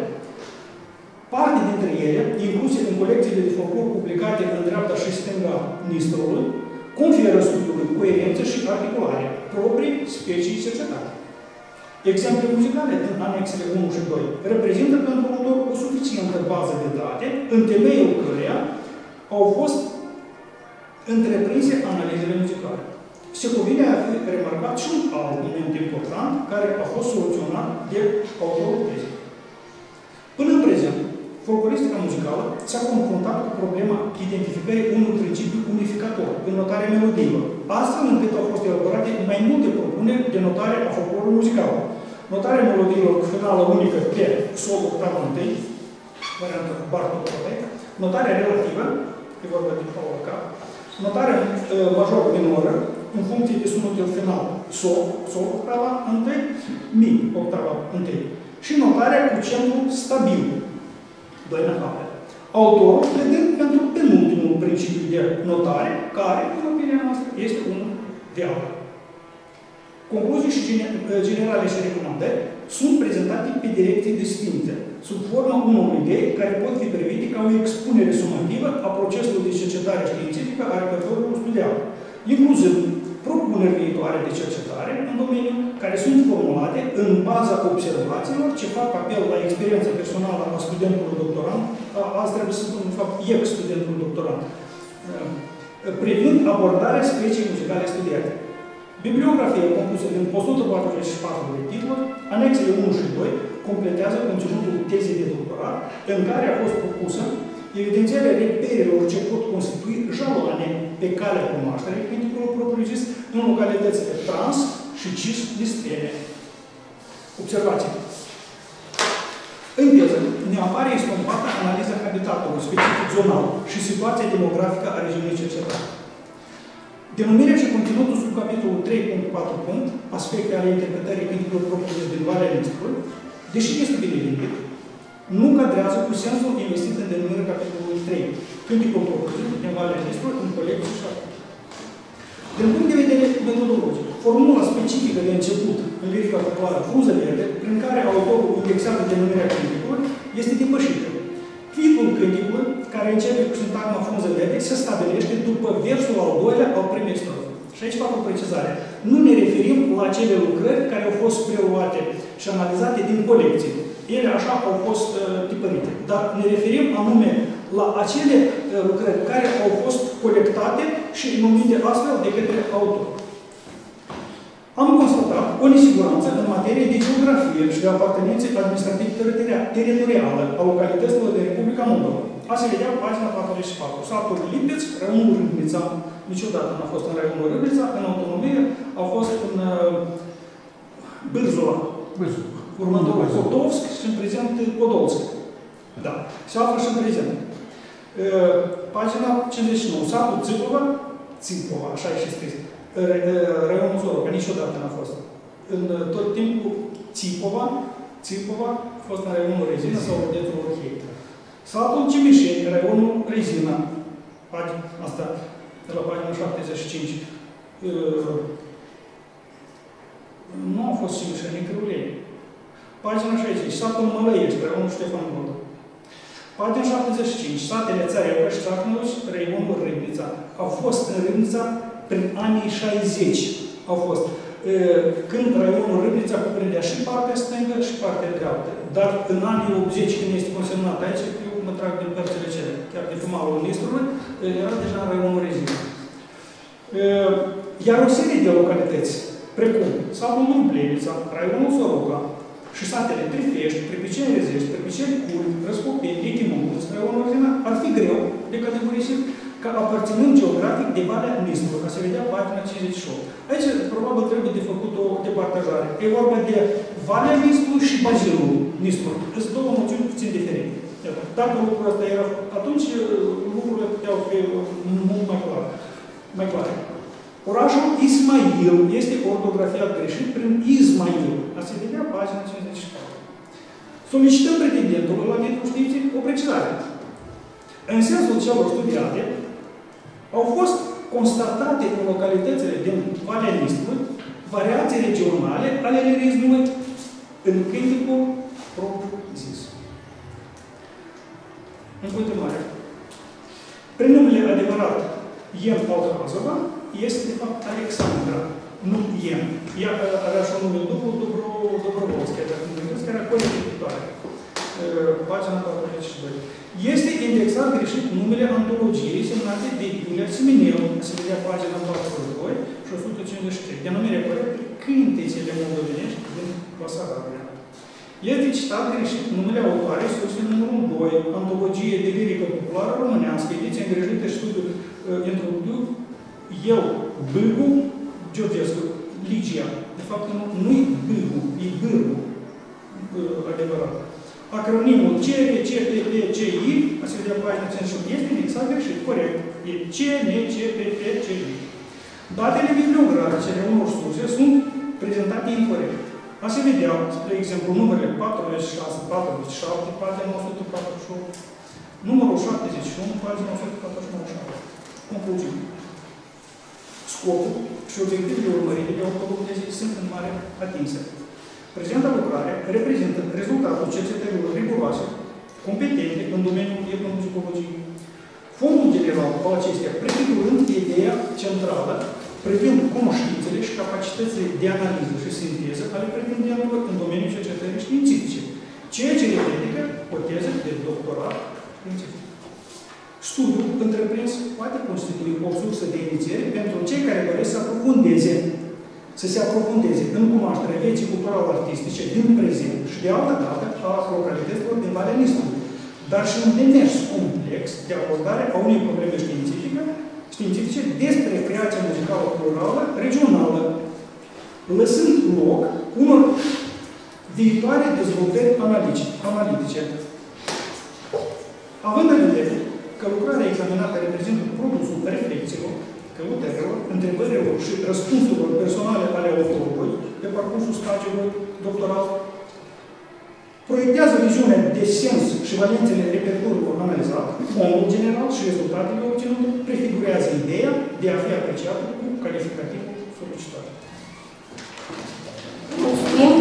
parte dintre ele, incluse în colecțiile de folclor publicate în dreapta și stânga Nistrului, conferă studiului coerență și articulare proprii specii cercetate. Exemple muzicale din anexele unu și doi reprezintă pentru autor o suficientă bază de date, în temeiul căreia au fost întreprinse analizele muzicale. Se cuvine a fi remarcat și un alt moment important care a fost soluționat de autorul tezei. Până în prezent, folcloristica muzicală s-a confruntat cu problema identificării unui principiu unificator în notarea melodiilor, astfel încât au fost elaborate mai multe propuneri de notare a folclorului muzical. Notarea melodiilor cu finală unică pe sol octavă întâi, varianta Bartók, notarea relativă, e vorba de Paul K, notarea uh, majoră minoră, în funcție de sunetul final, sol, sol octava întâi, mi octava întâi, și notarea cu centru stabil, doi notare. Autorul pledând pentru penultimul principiu de notare, care, în opinia noastră, este unul de altă. Concluzii și generale și recomandări sunt prezentate pe direcții distincte, sub forma unor idei care pot fi privite ca o expunere sumativă a procesului de cercetare științifică a repertoriului studiat, inclusiv propuneri viitoare de cercetare în domeniu care sunt formulate în baza observațiilor ce fac apel la experiența personală a studentului doctorant, azi trebuie să spun, în fapt, ex-studentul doctorant, privind abordarea speciei muzicale studiate. Bibliografia compusă din o sută patruzeci și patru de titluri, anexele unu și doi completează conținutul tezei de doctorat, în care a fost propusă evidențierea reperelor ce pot constitui jaloane pe calea cunoașterii cânticului propriu-zis în localitățile trans și cis-listrene. Observații. În teză ne apare estompată analiza habitatului specific zonal și situația demografică a regiunii cercetate. Denumirea și conținutul sub capitolul trei punct patru aspecte ale interpretării cânticului propriu-zis din Valea Nistrului, deși este bine gândit, nu cadrează cu sensul investit în denumirea capitolului trei, cânticul propriu-zis din Valea Nistrului, în colecție și atât. Din punct de vedere metodologic, formula specifică de început în lirica populară frunză verde, prin care autorul indexează denumirea cânticului, este depășită. Titlul cânticului, care începe cu sintagma frunză verde, se stabilește după versul al doilea al primei strofe. Și aici fac o precizare. Nu ne referim la acele lucrări care au fost preluate și analizate din colecție. Ele așa au fost uh, tipărite. Dar ne referim anume la acele uh, lucrări care au fost colectate și numite astfel de către autor. Am constatat o nesiguranță în materie de geografie și de apartenențe administrativ-teritorială a localităților din Republica Moldova. A se vedea pagina patruzeci și patru. Satul Lipeț, raionul Râmnița, niciodată n-a fost în raionul Râmnița, în autonomie a fost în uh, Bârzola, următorul Kotovsk și în prezent Podolsk. Da, se află și în prezent. Uh, pagina cincizeci și nouă. Satul Țipova, Țipova, așa e și scris. Raionul Soroca, niciodată n-a fost. În tot timpul Țipova, Țipova a fost în raionul Rezina sau județul Orhei. Satul Cimișeni, raionul Rezina, asta, de la pagina șaptezeci și cinci. Nu a fost Cimișeni, Crăuleni. Pagina șaizeci, satul Mălăiești, raionul Ștefan Vodă. Pagina șaptezeci și cinci, satele Țarevă și Țarnăluș, raionul Râmnița. Au fost în Râmnița prin anii șaizeci au fost. Când raionul Râmnița cuprindea și partea stângă și partea dreaptă. Dar în anii optzeci, când este consemnat aici, eu mă trag din părțile cele, chiar de pe malul Nistrului, era deja în raionul Rezina. Iar o serie de localități, precum satul Lumblenița, raionul Soroca și satele Trifești, Pripiceni Rezești, Pripiceni Curi, Răscopeni, Echimănț, raionul Rezina, ar fi greu de categorisit ca aparținând geografic de Valea Nistrului, ca să vedea pagina cincizeci și opt. Aici, probabil, trebuie de făcut o departajare. E vorba de Valea Nistrului și bazinul Nistrului. Sunt două noțiuni puțin diferite. Dacă lucrul ăsta era atunci, lucrurile puteau fi mult mai clare. Mai clare. Orașul Ismail este ortografiat greșit prin Ismail. A se vedea pagina cincizeci și patru. Solicităm pretendentului la titlul științific o precizare. În sensul celor studiate, au fost constatate în localitățile din Valea Nistrului variații regionale ale lirismului în cânticul propriu-zis. În continuare, prenumele adevărat Ien Alhazova este, de fapt, Alexandra. nu Ien. Ea avea și un nume dublu, Dobrovolski, dacă nu gândesc, care era corectitoare. Pagina patruzeci și doi. Este indexat greșit numele antologiei semnate de Iulia Simeneu, se vedea pagina patruzeci și doi și o sută cincizeci și trei. Denumirea corectă, Cântecele moldovenești din Basarabia. Este citat greșit numele autoarei sus în numărul doi, Antologie de lirică populară românească, ediție îngrijită și studiu uh, introductiv, eu, Bârgu, Georgescu, Ligia. De fapt, nu-i Bârgu, e Bârgu, uh, adevărat. Acronimul C P C P P C I, a se vedea pagina cincizeci și opt, este indexat greșit, corect. E C N C P P C I. Datele bibliografice unor surse sunt prezentate incorect. A se vedea, spre exemplu, numărele patruzeci și șase, patruzeci și șapte, pagina nouă sute patruzeci și opt, numărul șaptezeci și unu, pagina nouă sute patruzeci și șapte. Concluziune. Scopul și obiectivele urmărite de autorității sunt în mare atinse. Prezenta lucrare reprezintă rezultatul cercetărilor riguroase, competente în domeniul etnomuzicologiei. Fondul general al acestea prefigurând ideea centrală privind cunoștințele și capacitățile de analiză și sinteză ale pretendenților în domeniul cercetării științifice, ceea ce revendică o teză de doctorat științific. Studiul întreprins poate constitui o sursă de inițiere pentru cei care doresc să aprofundeze, să se aprofundeze în cunoașterea vieții cultural-artistice din prezent și de altă dată a localităților din Valea Nistrului, dar și un demers complex de abordare a unei probleme științifice științifice despre creația muzicală plurală, regională, lăsând loc unor viitoare dezvoltări analitice. Având în vedere că lucrarea examinată reprezintă produsul reflexiilor, căutărilor, întrebărilor și răspunsurilor personale ale autorului pe parcursul stagiului doctoral, proiectează viziunea de sens și valențele repertoriilor analizat, fondul general și rezultatele obținute, prefigurează ideea de a fi apreciată cu calificativul solicitat. Mulțumim!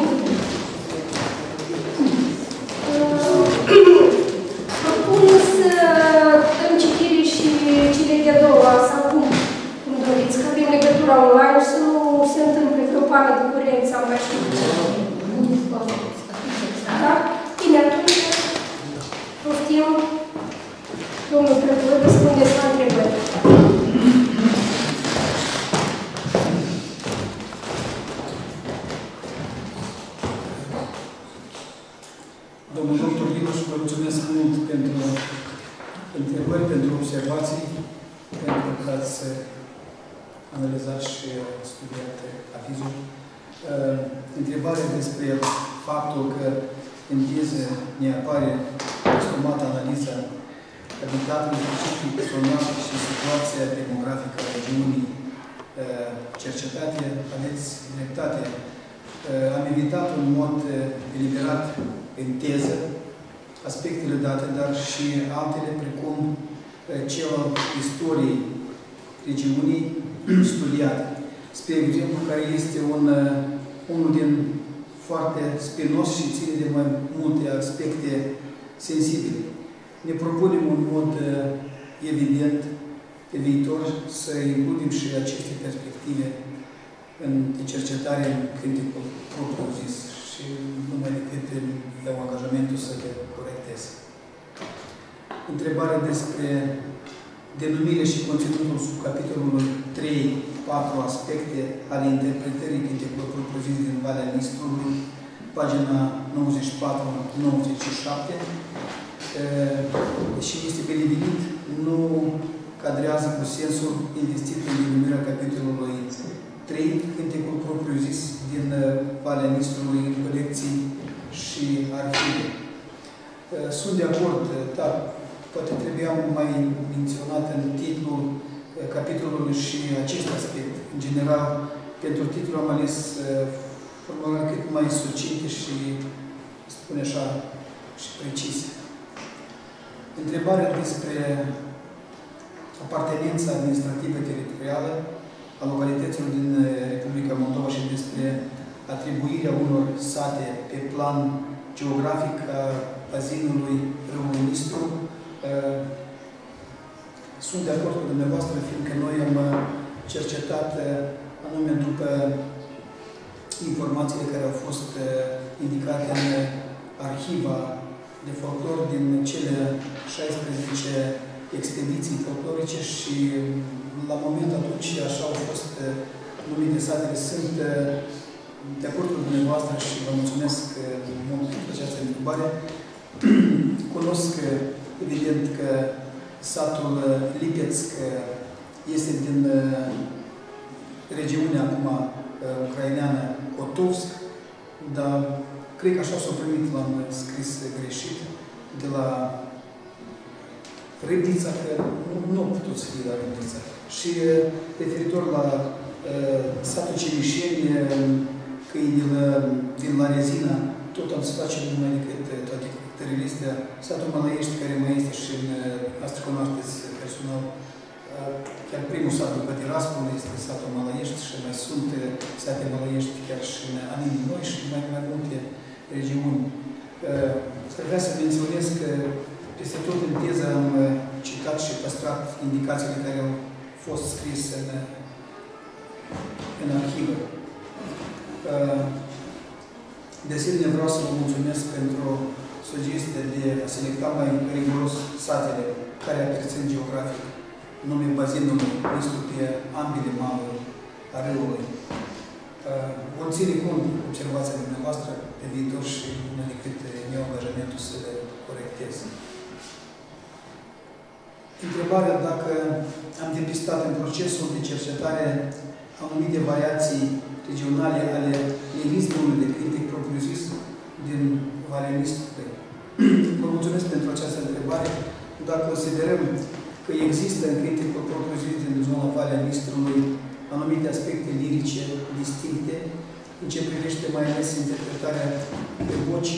Propun să dăm citire și cele de-a doua, sau cum, cum doriți, că avem legătura online, să nu se întâmple vreo pană de curent sau mai știu ce. Da? Bine, atunci poftim, domnul Prădor, răspundeți la întrebări. Domnul doctor Linuș, vă mulțumesc mult pentru întrebări, pentru observații, pentru că ați analizat și studiat avizul. Întrebarea despre faptul că în teză ne apare stomată analiza habitatului specific zonal și situația demografică a regiunii cercetate, aveți dreptate. Am evitat în mod deliberat în teză aspectele date, dar și altele, precum cel al istoriei regiunii studiate. Spre exemplu, care este un, unul din foarte spinos și ține de mai multe aspecte sensibile. Ne propunem în mod evident pe viitor să includem și aceste perspective în cercetare în cântecul propriu-zis și numai decât iau angajamentul să le corectez. Întrebarea despre denumirile și conținutul subcapitolului trei patru aspecte ale interpretării cântecului propriu-zis din Valea Nistrului, pagina nouăzeci și patru nouăzeci și șapte, și este binevenit, nu cadrează cu sensul investit în denumirea capitolului trei, cântecul propriu-zis din Valea Nistrului, în colecții și arhive. Sunt de acord, dar poate trebuia mai menționat în titlul capitolului și acest aspect. În general, pentru titlu am ales formulări cât mai succinte și, spune așa, și precise. Întrebarea despre apartenența administrativă teritorială a localităților din Republica Moldova și despre atribuirea unor sate pe plan geografic a bazinului râului Nistru. Sunt de acord cu dumneavoastră, fiindcă noi am cercetat anume după informațiile care au fost indicate în arhiva de folclor din cele șaisprezece expediții folclorice și la moment atunci așa au fost numite satele. Sunt de acord cu dumneavoastră și vă mulțumesc mult pentru această întrebare. Cunosc evident că satul Lipețc este din regiunea acum ucraineană Kotovsk, dar cred că așa s-a primit, l-am scris greșit, de la Râbnița, că nu a putut să fie la Râbnița. Și referitor la uh, satul Cemișeni, că e din, din la Rezina, tot am să facem numai decât toate câtările astea. Satul Mălăiești, care mai este și în, asta cunoașteți personal, uh, chiar primul sat după Tiraspol este satul Mălăiești și mai sunt sate Mălăiești chiar și în Anini Noi și mai, mai multe regiuni. Uh, vreau să menționez că peste tot în teză am citat și păstrat indicațiile care au fost scrise în, în arhivă. De asemenea, vreau să vă mulțumesc pentru sugestia de a selecta mai riguros satele care aparțin geografic, nume bazinului Nistru pe ambele maluri a râului. Vom ține cont observația dumneavoastră pe viitor și nu decât mi-au angajamentul să le corectez. Întrebarea dacă am depistat în procesul de cercetare anumite variații regionale ale lirismului de cântec propriu-zis din Valea Nistrului. Vă mulțumesc pentru această întrebare. Dacă considerăm că există în cântecul propriu-zis din zona Valea Nistrului anumite aspecte lirice distincte, în ce privește mai ales interpretarea de voci,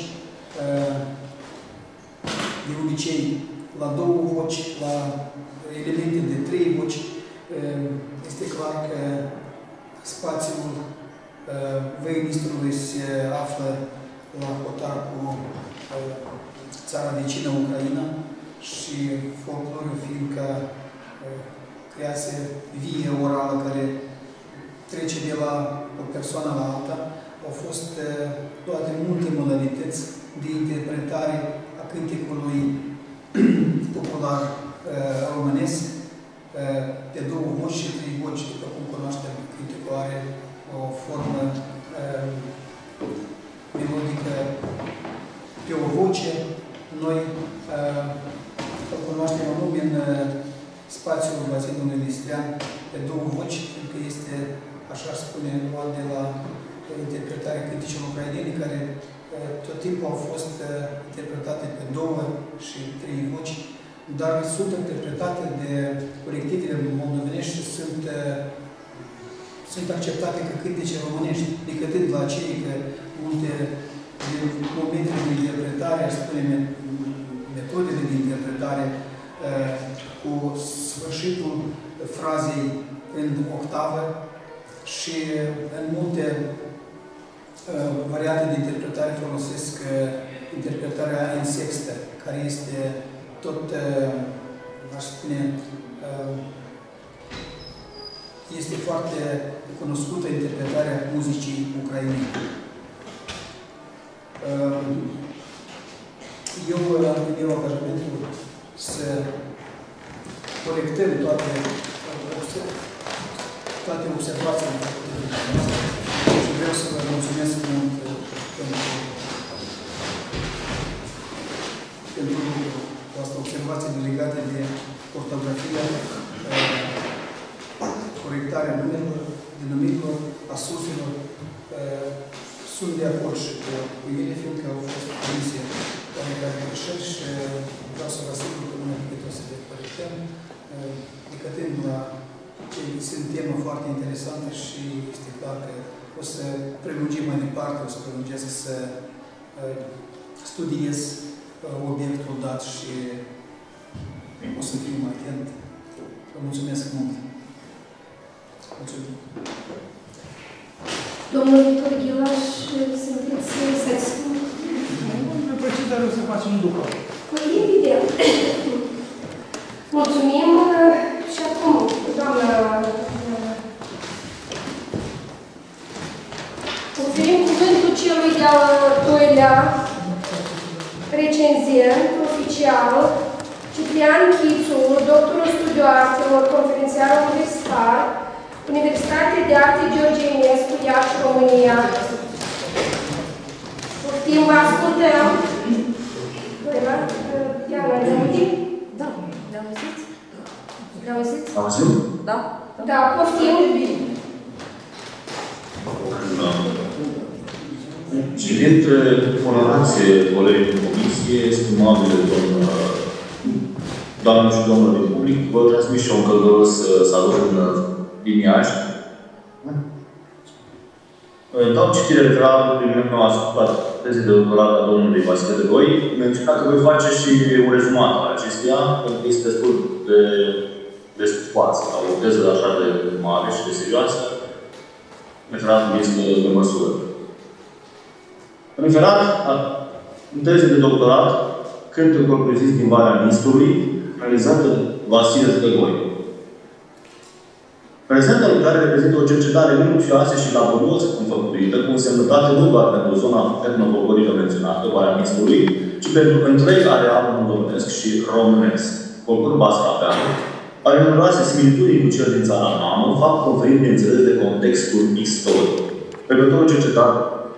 de obicei la două voci, la elemente de trei voci, este clar că spațiul Văii Nistrului se află la hotar cu țara vecină Ucraina și folclorul fiind ca creație vie orală care trece de la o persoană la alta, au fost toate multe modalități de interpretare a cântecului popular uh, românesc, uh, pe două voci și trei voci, după cum cunoaștem, cântecul are o formă uh, melodică pe o voce. Noi uh, îl cunoaștem anume în uh, spațiul bazinului Listrian pe două voci, pentru că este, așa spune, luat de la interpretarea cântecilor ucrainene, care tot timpul au fost interpretate pe două și trei voci, dar sunt interpretate de colectivele moldovenești și sunt, sunt acceptate ca cântece românești, decâtând la cei că multe din momentele de interpretare, aș spune, metodele de interpretare cu sfârșitul frazei în octavă și în multe variante de interpretare folosesc interpretarea în sextă, care este tot, aș spune, este foarte cunoscută interpretarea muzicii ucrainene. Eu am eu angajamentul să corectăm toate, toate observațiile și vreau să vă mulțumesc mult pentru, pentru această observație legată de ortografia, corectarea numelor, denumirilor, a suselor. Sunt de acord și cu ele, fiindcă au fost comisie care greșeli și vreau să vă asigur că numai decât o să le corectăm, decătând la ce sunt temă foarte interesantă și este clar că o să prelungim mai departe, o să prelungesc să studiez obiectul dat și o să fiu mai atent. Vă mulțumesc mult! Mulțumim! Domnul Victor Ghilaș, sunteți satisfăcut? În procedare o să facem după. Păi, evident. Mulțumim și acum, doamna Ionia, recenzent oficial, Ciprian Chițu, doctorul studiu artelor, conferențiar universitar, Universitatea de Arte George Enescu, Iași, România. Poftim, vă ascultăm. Diana, ne auzim? Da, ne auziți? Ne auziți? Auzim? Da. Da, poftim. Citind onorație colegii de comisie, estimabile doamne și domnul din public, vă transmit și un călduros salut din Iași. Dau citire referatului meu asupra tezei de doctorat a domnului Vasile de Goi, menționa că voi face și un rezumat al acesteia, pentru că este destul de, de stupoasă, la o teză așa de mare și de serioasă. Referatul este de măsură. Referat în teză de doctorat, Cântul propriu-zis din Valea Nistrului, realizată de Vasile de Goi. Prezenta lucrare reprezintă o cercetare minuțioasă și laborios înfăptuită, cu însemnătate nu doar pentru zona etnofolclorică menționată, Valea Nistrului, ci pentru întreg arealul moldovenesc și românesc. Folclorul basarabean are numeroase similitudini cu cel din țara mamă, fapt conferit de înțeles de contextul istoric. Pregătorul cercetat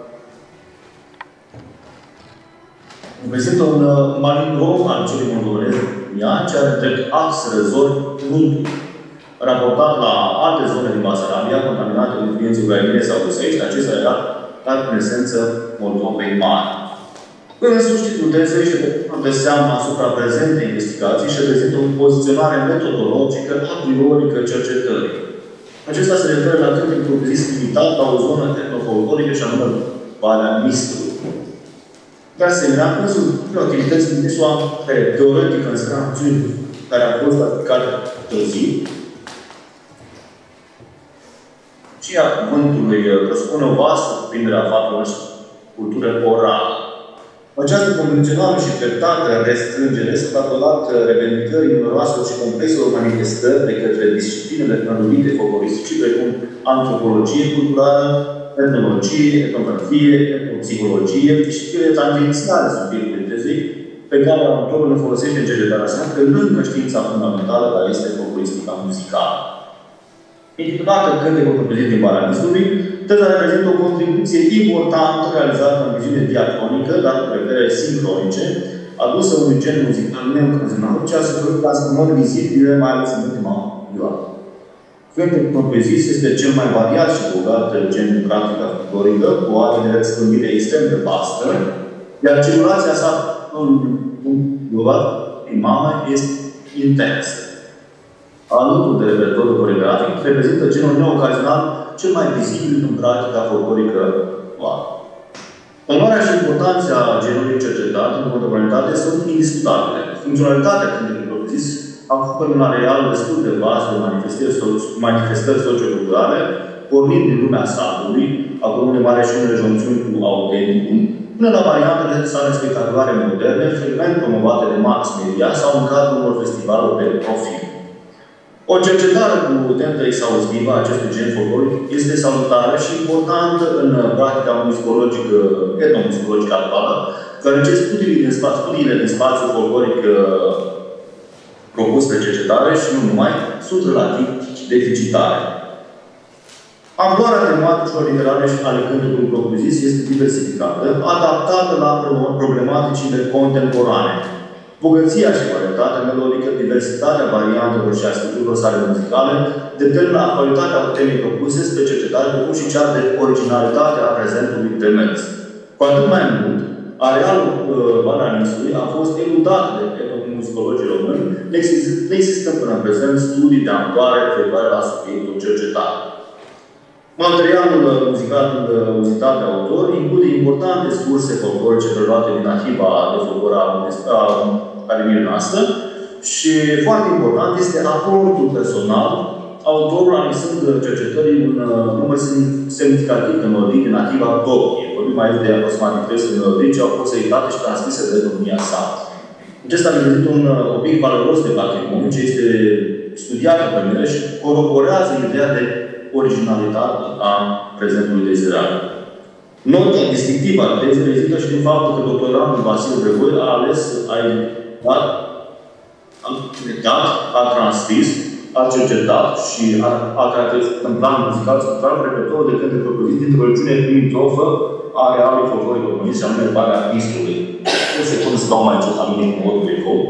reprezintă un malindrom al celui moldovenesc, ce are drept ax răzori nuntul, raportat la alte zone din Basarabia, contaminate cu influențe ucrainene sau rusești, acesta era, dar în esență, Moldovei mari. În sus, titlul tezei își de seamă asupra prezentei investigații și reprezintă o poziționare metodologică a priorică cercetării. Acesta se referă la cât propriu-zis limitat la o zonă etnofolclorică și anume Valea Nistrului. De asemenea, însuși activități din care teoretică în scrațiuni care au fost aplicate târziu, și a cuvântului răspune o vastă cuprindere a faptelor și cultură orală. Această convențională și treptată restrângere s-a datorat revendicării numeroase și compleselor manifestări de către disciplinele anumite folcloristice, precum antropologie culturală, etnologie, etnografie, etnopsihologie și cele tangențiale subiectului tezei, pe care autorul le folosește în cercetarea sa, pe lângă știința fundamentală care este folcloristica muzicală. Intitulată Cântecul propriu-zis din Valea Nistrului, teza reprezintă o contribuție importantă realizată în viziune diacronică, dar cu repere sincronice, adusă unui gen muzical neocazional, ce a suferit transformări vizibile, mai ales în ultima perioadă. Cântecul propriu-zis este cel mai variat și bogat gen în practica folclorică, cu o arie de răspândire extrem de vastă, iar circulația sa în punct global din mamă este intensă. Alături de repertoriul coreografic, reprezintă genul neocazional cel mai vizibil în practica folclorică actuală. Valoarea și importanța genului cercetat în contemporanitate sunt indiscutabile. Funcționalitatea cântecului propriu-zis acoperă un areal destul de vast de manifestări socioculturale, pornind din lumea satului, acolo unde mare și unele jonțiuni cu autenticul, până la variantele sale spectaculare moderne, frecvent promovate de mass media sau în cadrul unor festivaluri de profil. O cercetare cu tentă exhaustivă a acestui gen folcloric este salutară și importantă în practica musicologică, etnomusicologică actuală, deoarece studiile din, spa, studiile din spațiul folcloric uh, propus de cercetare și nu numai, sunt relativ deficitare. Amploarea tematicelor literare și ale cântecului propriu-zis este diversificată, adaptată la problematicile contemporane. Bogăția și varietatea melodică, diversitatea variantelor și a structurilor sale muzicale determină actualitatea temei propuse spre cercetare, precum și cea de originalitate a prezentului demers. Cu atât mai mult, arealul uh, Valea Nistrului a fost eludat de etnomusicologii români, neexistând până în prezent studii de amploare referitoare la subiectul cercetat. Materialul muzical uzitat de autor include importante surse folclorice preluate din arhiva de folclor a Academiei noastre și, foarte important, este aportul personal, autorul anexând cercetării un număr semnificativ de melodii din arhiva proprie. Vorbim aici de aproximativ trei sute de melodii ce au fost editate și transmise de domnia sa. Acesta reprezintă un obiect valoros de patrimoniu ce este studiat pe mine și coroborează ideea de originalitate a prezentului dezirat. Nota distinctivă a tezei rezultă și din faptul că doctorandul Vasile Drăgoi a ales, a editat, a editat, a transcris, a cercetat și a, a caracterizat în plan muzical structural repertoriul de cânte propriu-zis dintr-o regiune limitrofă a arealului folcloric românesc, și anume Valea Nistrului. O secundă să dau mai încet la mine cu modul de foc.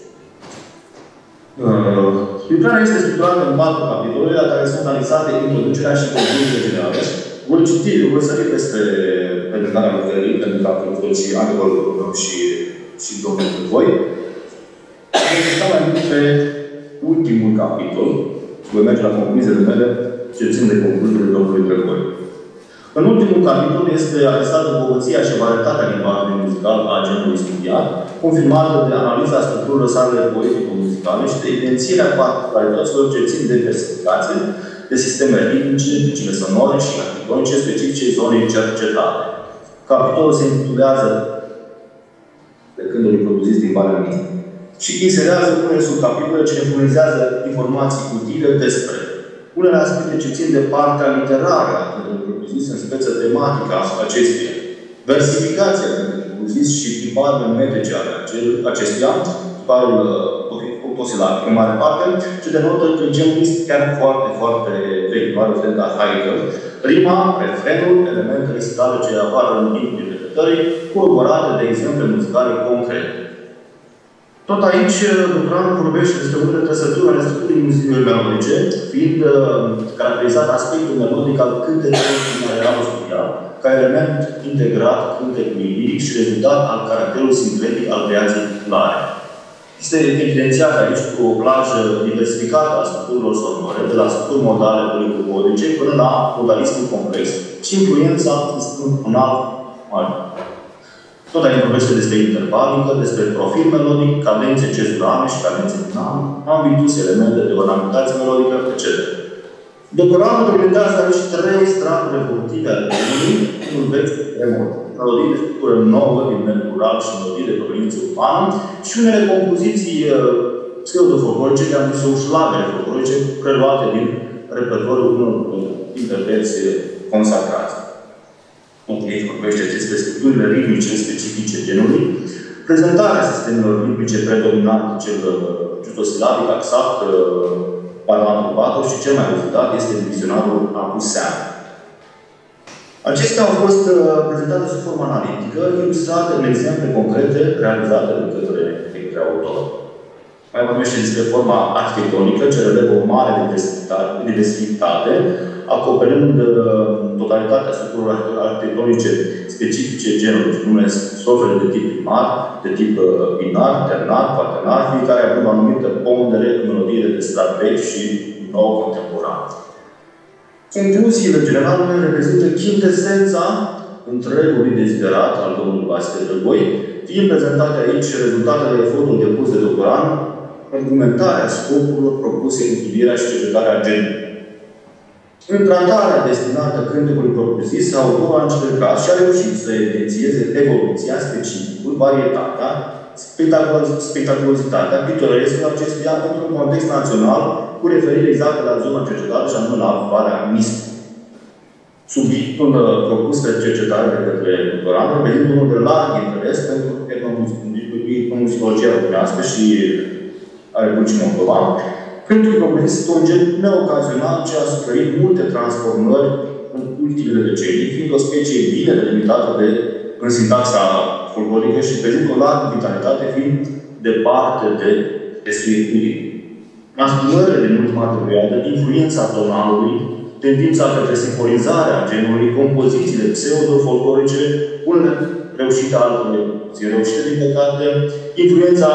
Lucrarea este structurată în patru capitole, la care sunt anexate introducerea și concluziile generale. Voi citi, voi sări peste prezentarea lucrării, pentru că am făcut și antevorbitorul meu și, și domnul de voi. Voi sta mai mult pe ultimul capitol și voi merge la concluziile mele ce țin de concluziile domnului Drăgoi. În ultimul capitol este atestată bogăția și varietatea limbajului muzical a genului studiat, confirmată de analiza structurilor sale poetico-muzicale și de evidențierea particularităților ce țin de versificație, de sisteme ritmice, ritmice sonore și arhitectonice specifice zonei cercetate. Capitolul se intitulează de cântului propriu-zis din Valea Nistrului și inserează unele subcapitole ce ne furnizează informații utile despre unele aspecte ce țin de partea literară a cântului propriu-zis în speță tematică a acestuia, versificația cântului propriu-zis și tiparele metrice ale acestuia, tiparul octosilabic în mare parte, ce denotă că genul este chiar foarte, foarte vechi, nu are o de arhaică. Rima, refrenul, elemente lexicale ce apar în timpul interpretării, colaborate de exemple muzicale concrete. Tot aici, lucrarea vorbește despre unele trăsături ale structurii melodice, fiind uh, caracterizat aspectul melodic al cântecului din arealul studiat, ca element integrat cântecului liric și rezultat al caracterului sincretic al creației populare. Este evidențiat aici cu o plajă diversificată a structurilor sonore, de la structuri modale policodice până la modalismul complex și influența instrumental mare. Tot aici vorbește despre intervalică, despre profil melodic, cadențe cezurale și cadențe finale, ambitus, elemente de ornamentație melodică, et cetera. Doctorandul prezentează aici trei straturi evolutive ale genului, unul vechi remot, melodii de structură nouă din mediul rural și melodii de proveniență urbană și unele compoziții pseudo-folclorice, de am zis o șlagere folclorice, preluate din repertoriul unor interpreți consacrați. Aici vorbește despre structurile ritmice specifice genului, prezentarea sistemelor ritmice predominante, cel justosilabic, axat, parlantul patru și cel mai rezultat este divizionarul acusean. Acestea au fost prezentate sub formă analitică, ilustrate în exemple concrete realizate de către, de către autor. Mai vorbește despre forma arhitectonică, ce relevă o mare diversitate, acoperând totalitatea structurilor arhitectonice specifice genului, nume sofere de tip primar, de tip binar, ternar, quaternar, fiecare având o anumită pondere în melodiile de strat vechi și nou contemporan. Concluziile generale reprezintă chintesența întregului deziderat al domnului Vasile Drăgoi, fiind prezentate aici rezultatele efortului depus de doctorand, argumentarea scopurilor propuse în studierea și cercetarea genului. În tratarea destinată cântecului propriu-zis, autorul a încercat și a reușit să evidențieze evoluția, specificul, varietatea, spectaculozitatea, pitorescul acestuia într-un context național, cu referire exactă la zona cercetată și anume la Valea Nistrului. Subiectul propus de cercetare de către doctorand reprezintă unul de larg interes pentru etnomusicologia românească și a Republicii Moldova. Cântul propriu-zis este un gen neocazional ce a suferit multe transformări în ultimele decenii, fiind o specie bine delimitată de, în sintaxa folclorică și prezintă o largă vitalitate, fiind departe de desuietuire. Naștinările din ultima perioadă, influența tonalului, tendința către simbolizarea genului, compozițiile pseudo-folclorice, unele reușite, altele puțin reușite, din păcate, influența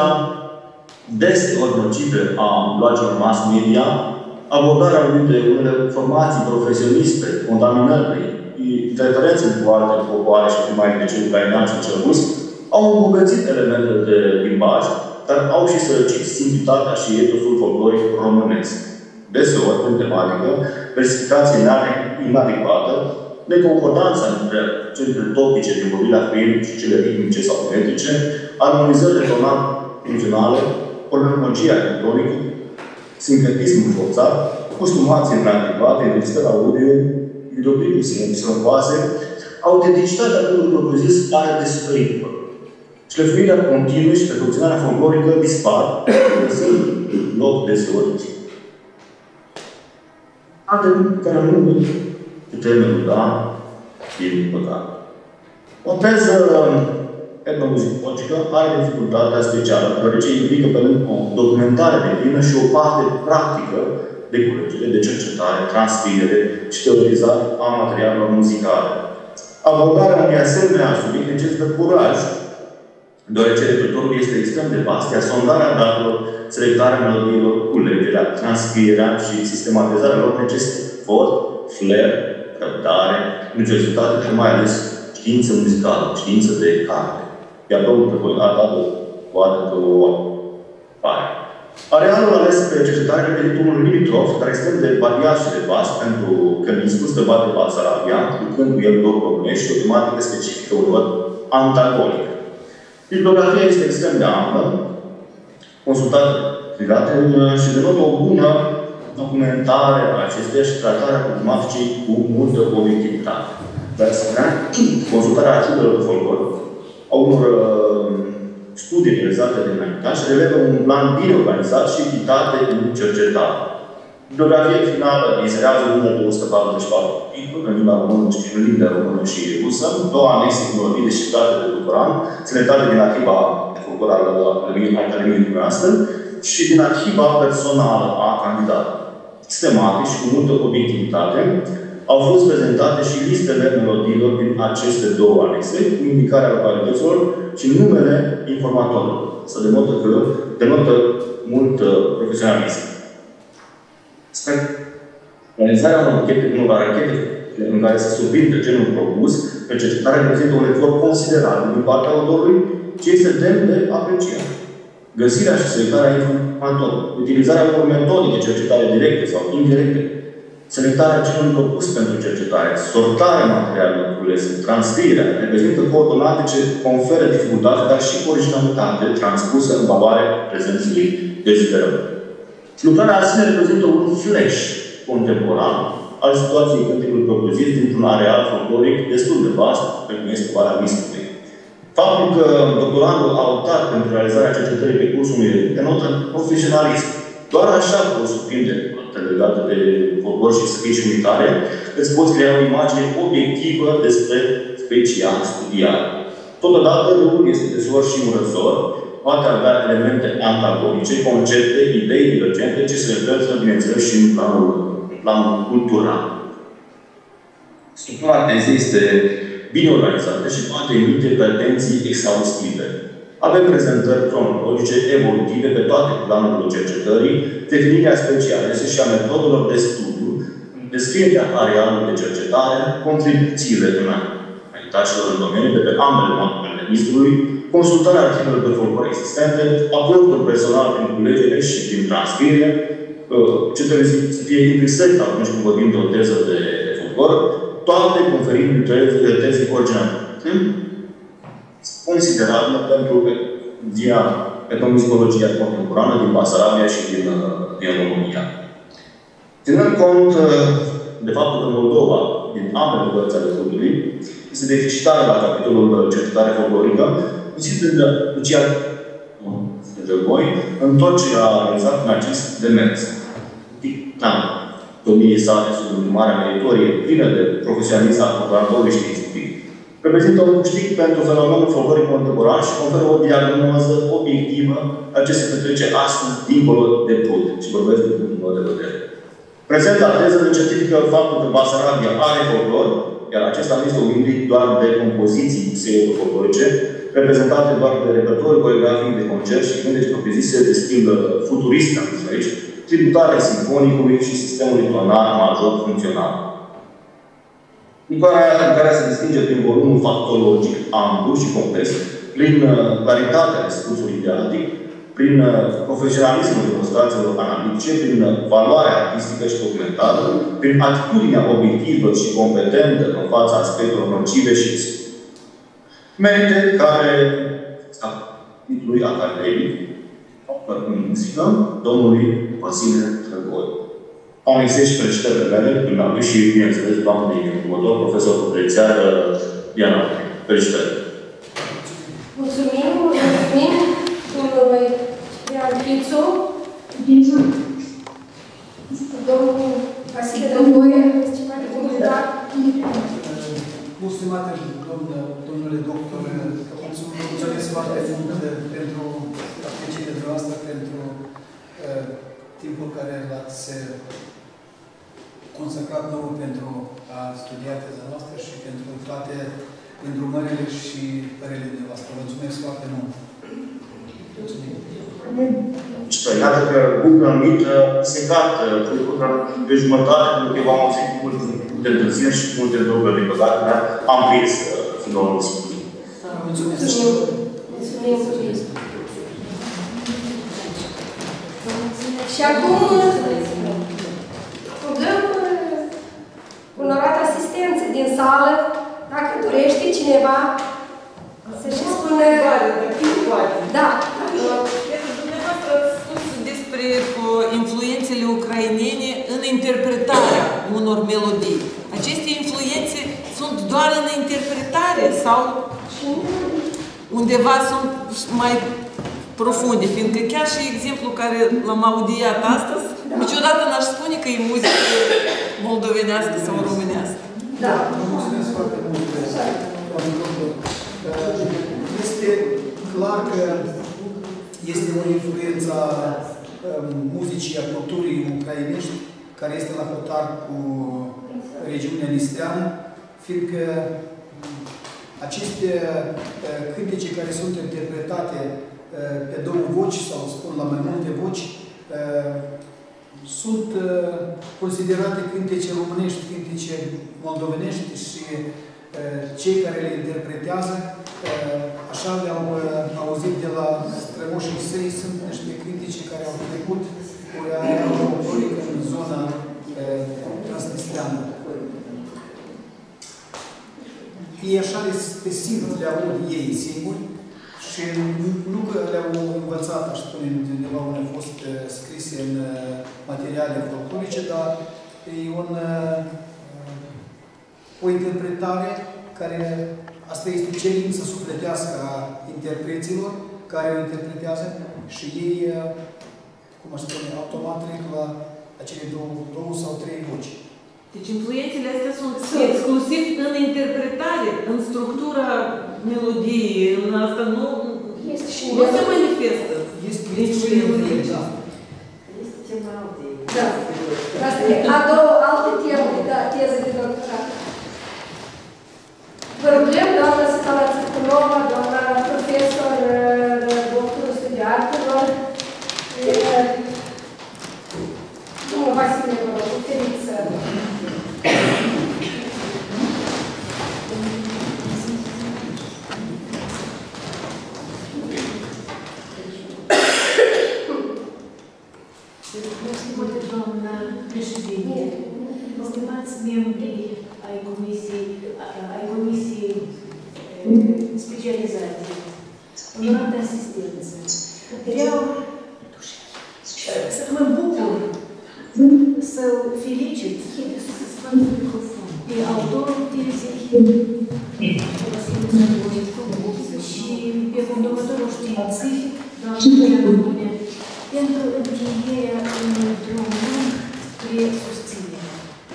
deseori nocive a amploagelor mass media, abordarea de unele formații profesioniste, contaminării, interferențele cu alte popoare și mai de cel ucrainean și cel rus, au îmbogățit elementele de limbaj, dar au și sărăcit simplitatea și etosul folcloric românesc. Deseori, în tematică, versificație inadecvată, neconcordanța între cele topice din vorbirea fluidică și cele ritmice sau fonetice, armonizările tonal funcționale, polimogia electronică, sincretismul forțat, costumații inadecvate, înregistrări audio, videoclipuri silențioase, autenticitatea lucrurilor propriu-zis are de suferit. Șlefuirea continuă și perfecționarea folclorică dispar, lăsând loc deseori care nu putem da din păcat. O teză etnomuzicologă are dificultatea specială, deoarece implică pe lângă o documentare de plină și o parte practică de culegere, de cercetare, transcriere și teorizare a materialelor muzicale. Abordarea unui asemenea subiect necesită curaj, deoarece repertoriul este extrem de vast, iar sondarea datelor, selectarea melodiilor, culegerea, transcrierea și sistematizarea lor necesită efort, flair, răbdare, necesitate și mai ales știință muzicală, știință de carte. Iar domnul Prăvoi a dat o altă o pare. Arealul ales pe cercetare reprezintă unul limitrof, care extrem de variat și de vast pentru cărniscul stăbat de Basarabia, lucrând cu el două probleme și o tematică specifică unor antagonică. Bibliografia este extrem de amplă, consultată private și denotă o bună documentare a acesteia și tratarea problematicii cu multă obiectivitate. De asemenea, consultarea arhivelor de folclor a unor uh, studii realizate de înaintași și relevă un plan bine organizat și echitate în cercetare. Bibliografia finală inserează număr de o sută patruzeci și patru titluri în limba română și în limba română și rusă, două anexe cu melodii descifrate de Duran, selectate din arhiva de folclor al Academiei dumneavoastră și din arhiva personală a candidatului. Sistematic și cu multă obiectivitate, au fost prezentate și listele melodiilor din aceste două anexe, cu indicarea localităților și numele informatorilor. Să denotă că denotă mult uh, profesionalism. Sper realizarea unor anchete, unor anchete în care se surprinde genul propus, pe cercetare reprezintă un efort considerabil din partea autorului, ce este demn de apreciat. Găsirea și selectarea informatorilor, utilizarea unor metode de cercetare directe sau indirecte, selectarea celor propus pentru cercetare, sortarea materialelor culese, transcrierea, reprezintă coordonate ce conferă dificultate, dar și originalitate transpusă în valoare prezenței deziterării. Lucrarea asemenea reprezintă un flash contemporan al situației cântecului propriu-zis dintr-un areal folcloric destul de vast, precum este Valea Mistică. Faptul că doctorandul a optat pentru realizarea cercetării pe cursul unui denotă profesionalism. Doar așa pot surprinde legată de folclor și să fie și unitare, îți poți crea o imagine obiectivă despre specia studiată. Totodată, lucrul este deseori și înrăzor, poate avea elemente antagonice, concepte, idei divergente, ce se reflectă, bineînțeles, și în planul, în planul cultural. Structura tezei este bine organizată și poate emite pretenții exhaustive. Avem prezentări cronologice, evolutive pe toate planurile cercetării, definirea specialiste și a metodelor de studiu, descrierea arealului de cercetare, contribuțiile înaintașilor în domeniu de pe ambele manuale ministrului, consultarea arhivelor de folclor existente, aportul personal prin culegere și prin transcriere, ce trebuie să fie implicit atunci când vorbim de o teză de folclor, toate conferind teze originale. Considerabilă pentru via etnomuzicologia contemporană din Basarabia și din, din România. Ținând cont de faptul că Moldova, din ambele părți ale studiului, este deficitară la capitolul cercetare folclorică, insistă în Lucia Răgoi în tot ce a realizat în acest demers. Da, domniei sale sub marea meritorie, plină de profesionism al folclorului științific, reprezintă un câștig pentru fenomenul folcloric contemporan și conferă o diagnoză obiectivă a ce se petrece astăzi dincolo de Prut. Și vorbesc de punctul meu de vedere. Prezenta teză certifică faptul că Basarabia are folclor, iar acesta nu este un indic doar de compoziții pseudo-folclorice, reprezentate doar de repertoriu coreografic, de concert și cântece propriu-zise de stil futurist, am zis aici, tributare sinfonicului și sistemului tonar major funcțional. Lucrarea se distinge prin volumul factologic amplu și complex, prin claritatea discursului dialectic, prin profesionalismul demonstrațiilor analitice, prin valoarea artistică și documentară, prin atitudinea obiectivă și competentă în fața aspectelor nocive și merite care, titlului academic, în muzică, domnului Vasile Trăgoi. Am existat și felicitările mele, prin a și, bineînțeles, doamnei următor, profesor Putrețear, Diana. Felicitări! Mulțumim, mulțumim domnului Ian Chițu. Domnul Vasile Dăvoie, este ceva de comentat? Mulțumate, domnule doctor, mulțumesc foarte mult pentru apreciile dumneavoastră, pentru uh, timpul care l-ați consacrat nouă pentru a studia teza noastră și pentru toate îndrumările și părerile dumneavoastră. Mulțumesc foarte mult! Mulțumim! Iată că grupul anumit se gata, de jumătate, pentru că v-am auzit cu multe întârzieri și cu multe întrebări de păcate, dar am prins finalul discuției. Mulțumesc! Mulțumim! Mulțumim! Și acum rugăm onorată asistență din sală, dacă dorește cineva să-și spună... Da. Dumneavoastră ați spus despre influențele ucrainene în interpretarea unor melodii. Aceste influențe sunt doar în interpretare sau undeva sunt mai profunde, fiindcă chiar și exemplul care l-am audiat astăzi, da. Niciodată n-aș spune că e muzică moldovenească sau românească. Da. Mulțumesc foarte mult, doamnă doctor. Este clar că este o influență a muzicii, a culturii ucrainești, care este la hotar cu regiunea Nistreană, fiindcă aceste cântece care sunt interpretate pe două voci, sau spun la mai multe voci, sunt considerate cântece românești, cântece moldovenești și cei care le interpretează, așa le-au auzit de la strămoșii săi, sunt niște cântece care au trecut cu area folclorică în zona transnistreană. Ei așa le simt, le aud ei singuri și nu că le-au învățat, aș spune, undeva unde au fost scrise în materiale folclorice, dar e un, o interpretare care, asta este cerință sufletească a interpreților care o interpretează și ei, cum aș spune, automat trec la acele două, două sau trei voci. Deci influențele astea sunt exclusiv în interpretare, în structura melodiei, în asta nu, este și nu se manifestă. Este, este și influență, da. Este ceva alte. Da. Asta e a doua, alte teme, da, teză de doctorat. Vă rugăm, doamna Sătana Țărcunova, doamna profesor, doctor studiatelor, domnul Vasile, vă rog, oferiți să... Stimate doamna președinte, stimați membri ai comisiei, ai comisiei specializate, onorată asistență, vreau să mă bucur să felicit pe autorul tezei și pe conducătorul științific, doamna Ianule, pentru încheierea unui drum lung spre susținere.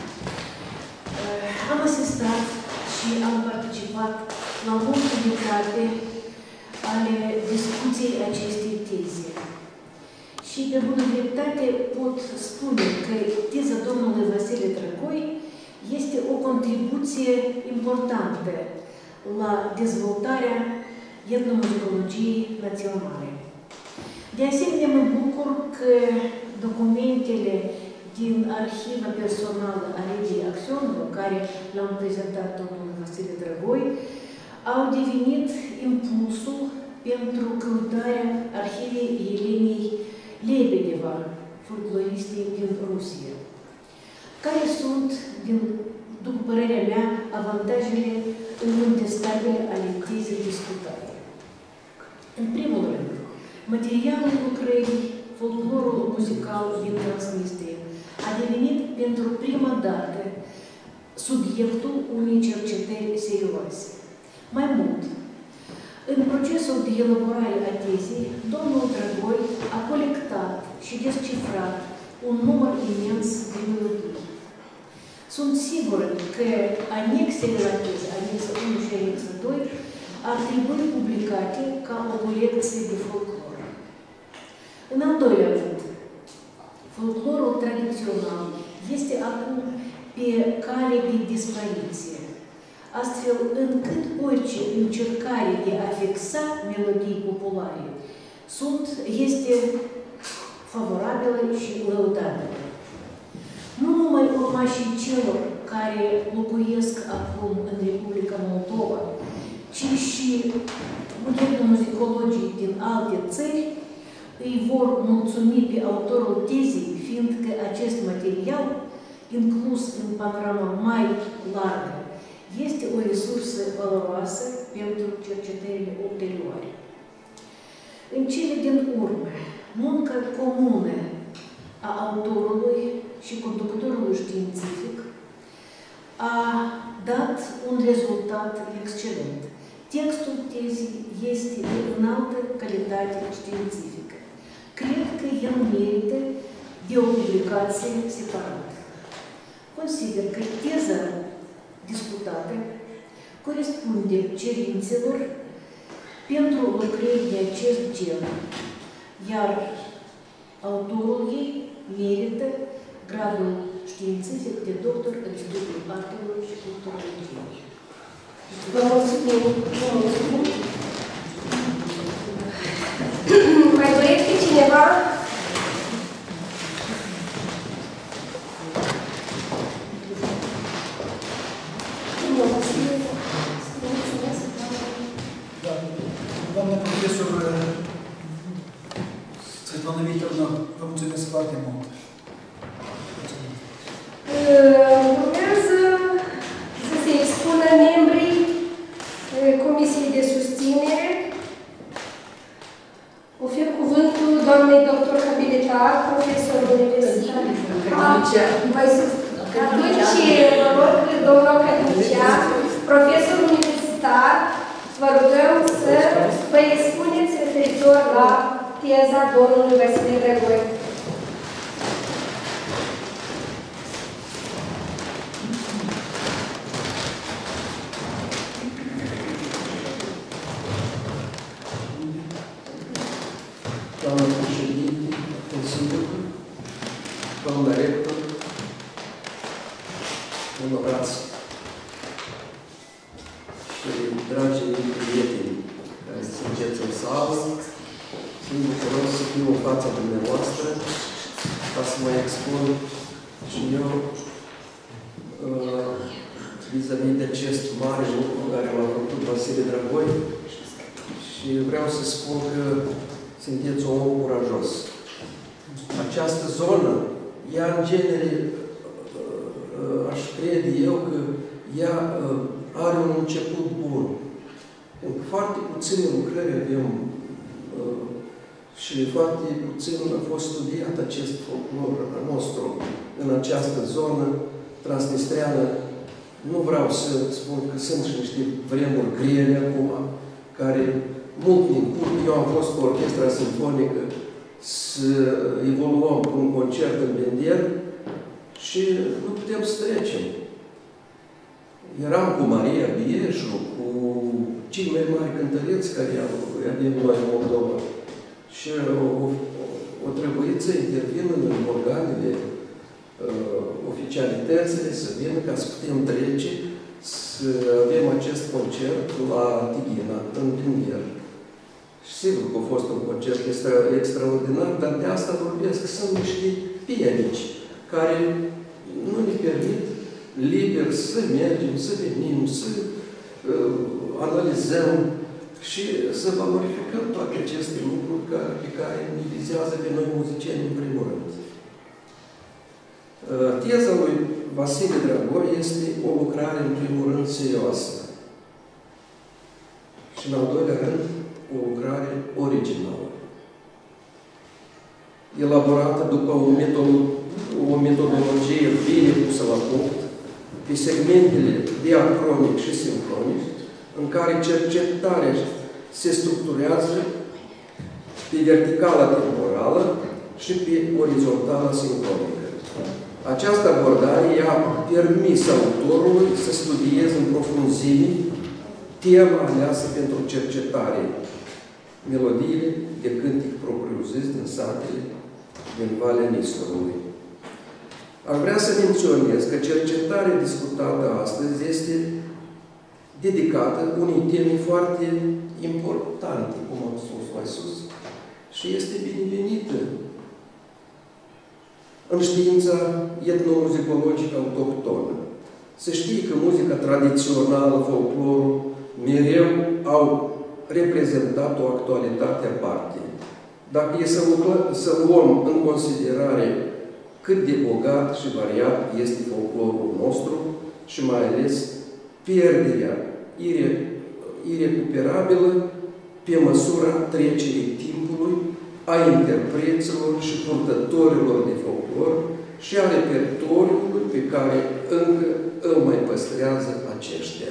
Am asistat și am participat la multe decade ale discuției acestei teze. Și pe bună dreptate pot spune că teza domnului Vasile Drăgoi este o contribuție importantă la dezvoltarea etnomuzicologiei naționale. De asemenea, mă bucur că documentele din arhiva personală a Legii Acțiunilor, care l-am prezentat domnul Vasile Drăgoi, au devenit impulsul pentru căutarea arhivei Elenei Lebedeva, folcloristei din Rusia, care sunt, din, după părerea mea, avantajele incontestabile ale tezei discutate. În primul rând, materialul lucrării, folclorul muzical din Transnistria, a devenit pentru prima dată subiectul unei cercetări serioase. Mai mult, în procesul de elaborare a tezei, domnul Dragoi a colectat și descifrat un număr imens de melodii. Sunt sigură că anexele la teză, anexa unu și anexa doi, ar trebui publicate ca o colecție de folclor. În al doilea rând, folclorul tradițional este acum pe cale de dispariție, astfel încât orice încercare de a fixa melodii populare sunt, este favorabilă și lăudabilă. Nu numai urmașii celor care locuiesc acum în Republica Moldova, ci și etnomuzicologii din alte țări îi vor mulțumi pe autorul tezei, fiindcă acest material, inclus în panorama mai largă, este o resursă valoroasă pentru cercetările ulterioare. În cele din urmă, munca comună a autorului și conducătorului științific a dat un rezultat excelent. Textul tezii este de înaltă calitate științifică. Cred că el merită de o publicație separată. Consider că teza discutată corespunde cerințelor pentru lucrări de acest gen, iar autorul ei merită gradul științific de doctor în studiul artelor și culturologiei. Vă mulțumim! Vă mulțumim! Mai dorește cineva? Doamna profesor Svetlana Victorna, vă mulțumesc foarte mult. Urmează să se expună membrii Comisiei de Susținere. Ofer cuvântul doamnei doctor habilitar, profesor universitar. Atunci, vă rog, domnul Căducea, profesor universitar, vă rugăm să vă expuneți referitor la teza domnului Vasile Dragoi. Doamna președinte, Consiliului, doamna rector, onorați și dragii prieteni care sunteți în sală, sunt bucuros să fiu în fața dumneavoastră ca să mă expun și eu vis-a-vis -vis de acest mare lucru care l-a făcut Vasile Dragoi și vreau să spun că sunteți un om curajos. Această zonă, ea în genere, aș crede eu că ea are un început bun. Foarte puține lucrări avem și foarte puțin a fost studiat acest folclor nostru în această zonă transnistreană. Nu vreau să spun că sunt și niște vremuri grele acum, care mult din curând, eu am fost cu orchestra simfonică să evoluăm cu un concert în Bender și nu putem să trecem. Eram cu Maria Bieșu, cu cei mai mari cântăreți care avem noi în Moldova. Și o, o trebuit să intervină în organele uh, oficialitățile, să vină ca să putem trece, să avem acest concert la Tighina, în Bender. Și sigur că a fost un concert extra, extraordinar, dar de asta vorbesc că sunt niște pienici care nu ne permit liber să mergem, să venim, să uh, analizăm și să valorificăm toate aceste lucruri care, pe care ne vizează pe noi muzicieni în primul rând. Uh, teza lui Vasile Dragoi este o lucrare în primul rând serioasă și în al doilea rând o lucrare originală, elaborată după o o metodologie bine pusă la punct pe segmentele diacronic și sincronic, în care cercetarea se structurează pe verticala temporală și pe orizontala sincronică. Această abordare i-a permis autorului să studieze în profunzime tema aleasă pentru cercetare, melodiile de cântic propriu-zis din satele din Valea Nistorului. Aș vrea să menționez că cercetarea discutată astăzi este dedicată unei teme foarte importante, cum am spus mai sus, și este binevenită în știința etnomuzicologică autohtonă. Se știe că muzica tradițională, folclorul, mereu au reprezentat o actualitate aparte. Dacă e să, să luăm în considerare cât de bogat și variat este folclorul nostru și mai ales pierderea ire, irecuperabilă pe măsura trecerii timpului a interpreților și purtătorilor de folclor și a repertoriului pe care încă îl mai păstrează aceștia.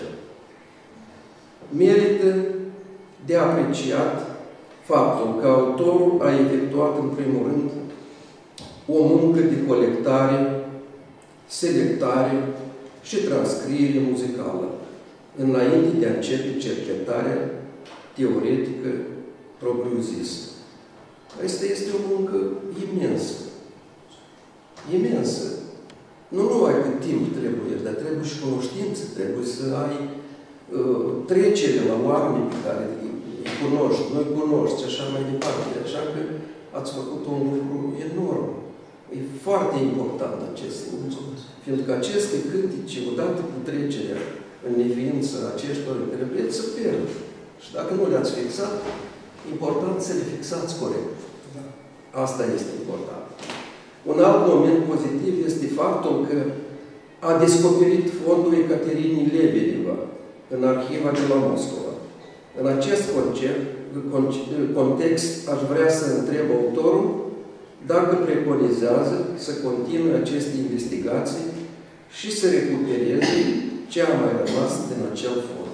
Merită de apreciat faptul că autorul a efectuat în primul rând o muncă de colectare, selectare și transcriere muzicală, înainte de a începe cercetarea teoretică propriu-zisă. Asta este o muncă imensă. Imensă. Nu numai că timp trebuie, dar trebuie și cunoștință, trebuie să ai uh, trecere la oameni pe care îi cunoști, nu-i cunoști și așa mai departe. Așa că ați făcut un lucru enorm. E foarte important acest lucru. Fiindcă aceste cântice, odată cu trecerea în neființă acestor interpreți, să pierd. Și dacă nu le-ați fixat, important să le fixați corect. Asta este important. Un alt moment pozitiv este faptul că a descoperit fondul Ecaterinii Lebedeva în arhiva de la Moscova. În acest concept, context, aș vrea să întreb autorul dacă preconizează să continue aceste investigații și să recupereze ce a mai rămas din acel fond.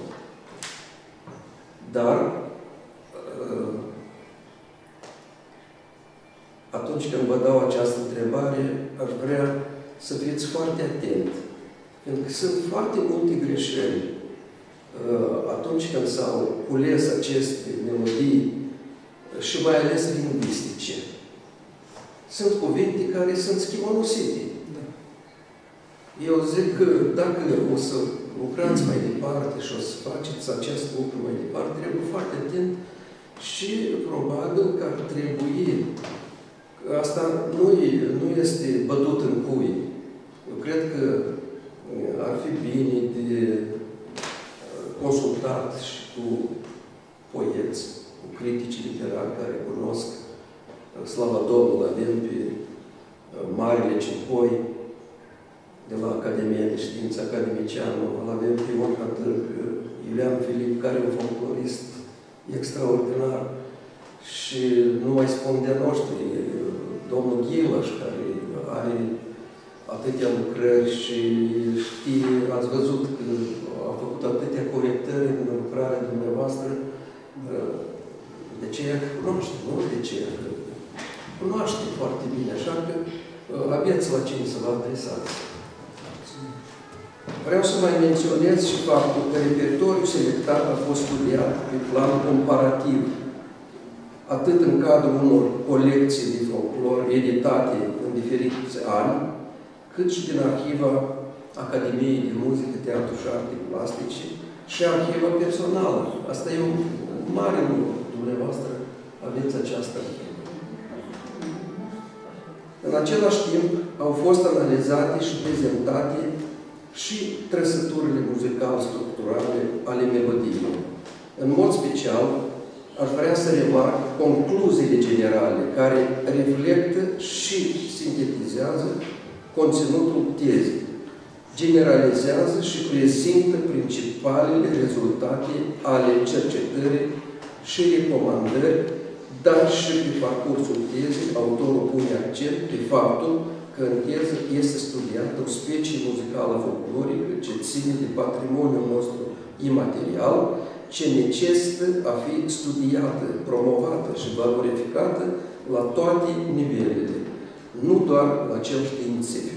Dar atunci când vă dau această întrebare, aș vrea să fiți foarte atenți. Pentru că sunt foarte multe greșeli atunci când s-au cules aceste melodii și mai ales lingvistice. Sunt cuvinte care sunt schimonosite. Eu zic că dacă o să lucrați mai departe și o să faceți acest lucru mai departe, trebuie foarte atent și probabil că ar trebui. Asta nu, e, nu este bătut în cui. Eu cred că ar fi bine de consultat și cu poeți, cu critici literari care cunosc. Slavă Domnului, avem pe marile cimpoi de la Academia de Știință, academicianul, îl avem pe Ion Hatârc, Iulian Filip, care e un folclorist extraordinar. Și nu mai spun de noștri, domnul Ghilaș, care are atâtea lucrări și știe, ați văzut că a făcut atâtea corectări în lucrarea dumneavoastră. De ce ea cunoaște, nu? De ce ea cunoaște foarte bine, așa că aveți la cine să vă adresați. Vreau să mai menționez și faptul că repertoriul selectat a fost studiat pe plan comparativ, atât în cadrul unor colecții de folclor editate în diferiți ani, cât și din arhiva Academiei de Muzică, Teatru și Arte Plastice și arhiva personală. Asta e un mare lucru. Dumneavoastră aveți această arhivă. În același timp, au fost analizate și prezentate și trăsăturile muzical-structurale ale melodiei. În mod special, aș vrea să remarc concluziile generale care reflectă și sintetizează conținutul tezei, generalizează și prezintă principalele rezultate ale cercetării și recomandări, dar și pe parcursul tezei, autorul pune accent pe faptul că în teză este studiată o specie muzicală folclorică ce ține de patrimoniul nostru imaterial, ce necesită a fi studiată, promovată și valorificată la toate nivelele, nu doar la cel științific,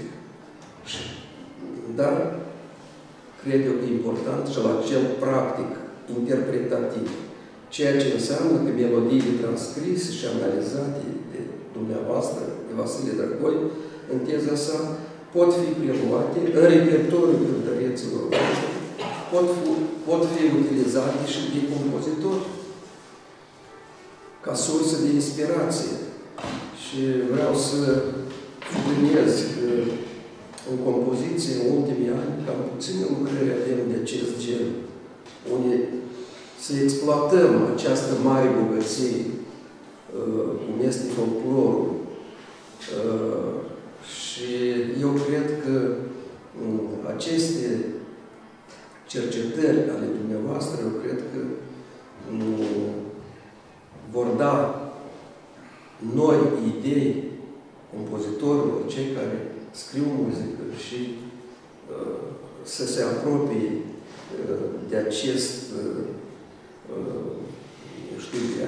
dar cred eu că e important și la cel practic, interpretativ, ceea ce înseamnă că melodiile transcrise și analizate de dumneavoastră, de Vasile Dragoi, în teza sa, pot fi preluate în repertoriul cântăreților voștri, pot fi, pot fi utilizate și de compozitori ca sursă de inspirație. Și vreau să subliniez că în compoziție, în ultimii ani, cam puține lucrări avem de acest gen, unde să exploatăm această mare bogăție, cum este folclorul. Și eu cred că aceste cercetări ale dumneavoastră, eu cred că vor da noi idei compozitorilor, cei care scriu muzică și uh, să se apropie uh, de acest uh, știu, de,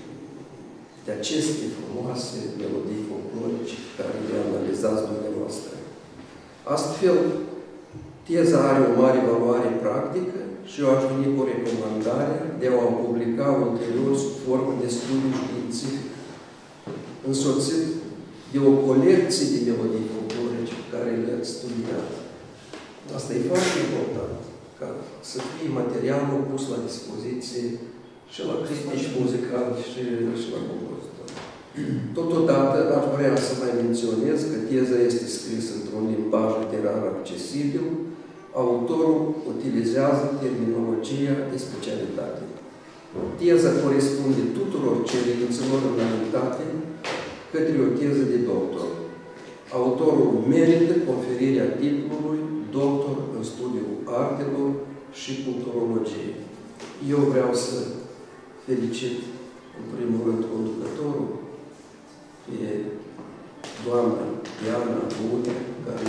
de aceste frumoase melodii folclorice care le analizați dumneavoastră. Astfel, teza are o mare valoare practică și eu aș veni cu recomandarea de a o publica ulterior sub formă de studiu științific, însoțit de o colecție de melodii folclorice pe care le-ați studiat. Asta e foarte important, ca să fie materialul pus la dispoziție și la critici muzicali și, și la compozitori. Totodată, aș vrea să mai menționez că teza este scrisă într-un limbaj literar accesibil, autorul utilizează terminologia de specialitate. Teza corespunde tuturor cerințelor înaintate către o teză de doctor. Autorul merită conferirea titlului doctor în studiul artelor și culturologie. Eu vreau să felicit, în primul rând, conducătorul, pe doamna Diana Bune, care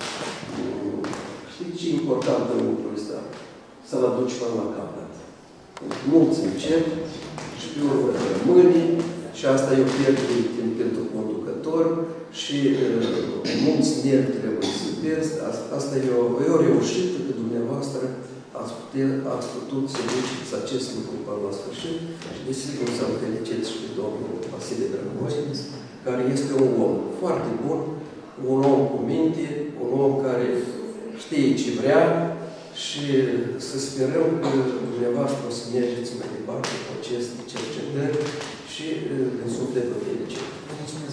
știți ce important în lucrul ăsta? Să-l aduci până la capăt. Mulți încep și pe urmă rămâne, și asta e o pierdere timp pentru conducător și uh, mulți nervi trebuie să pierzi. Asta e o, e o reușită că dumneavoastră ați, putea, ați putut să duceți acest lucru până la sfârșit și desigur să-l felicit și pe domnul Vasile Dragoi, care este un om foarte bun, un om cu minte, un om care știe ce vrea și să sperăm că dumneavoastră o să mergeți mai departe cu aceste cercetări și din suflet vă felicit. Mulțumesc!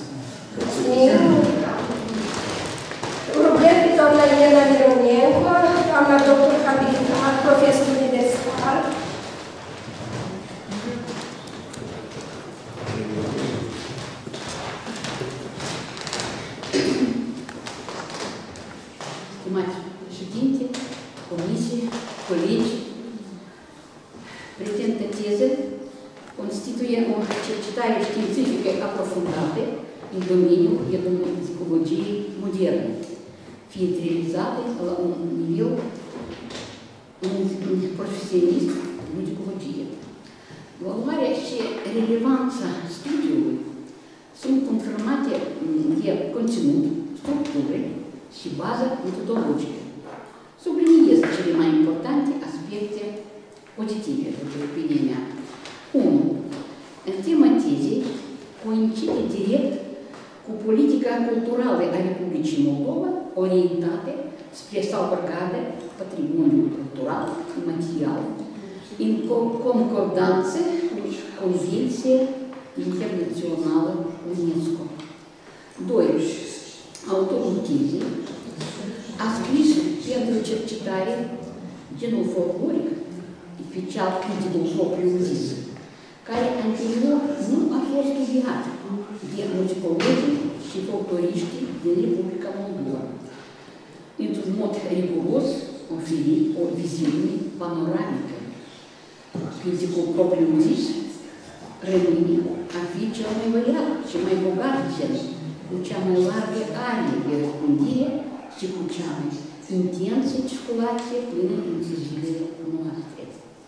Rugăm pe doamna Elena Mironenco, doamna doctor habilitar, profesor universitar. Stimați președinte, comisie, colegi, prezentă teză constituie o cercetare științifică aprofundată în domeniul etnomuzicologii moderne, fiind realizată la un nivel profesionist de muzicologie. Valoarea și relevanța studiului sunt confirmate de conținut, structură și bază metodologică. Subliniez cele mai importante aspecte pozitive, după opinia mea. unu. În tema tezei coincide direct cu politica culturală a Republicii Moldova orientată spre salvgardarea patrimoniului cultural și material în concordanță cu Convenția Internațională UNESCO. doi. Autorul tezei a scris pentru cercetare genul folcloric, special criticul propriu-zis, care anterior nu a fost studiat de muzicologii și folcloriștii din Republica Moldova. Într-un mod riguros, oferi o viziune panoramică. Criticul propriu-zis rămâne a fi cel mai variat și mai bogat gen cu cea mai largă arie de răspândire și cu cea mai intensă circulație până în zilele noastre.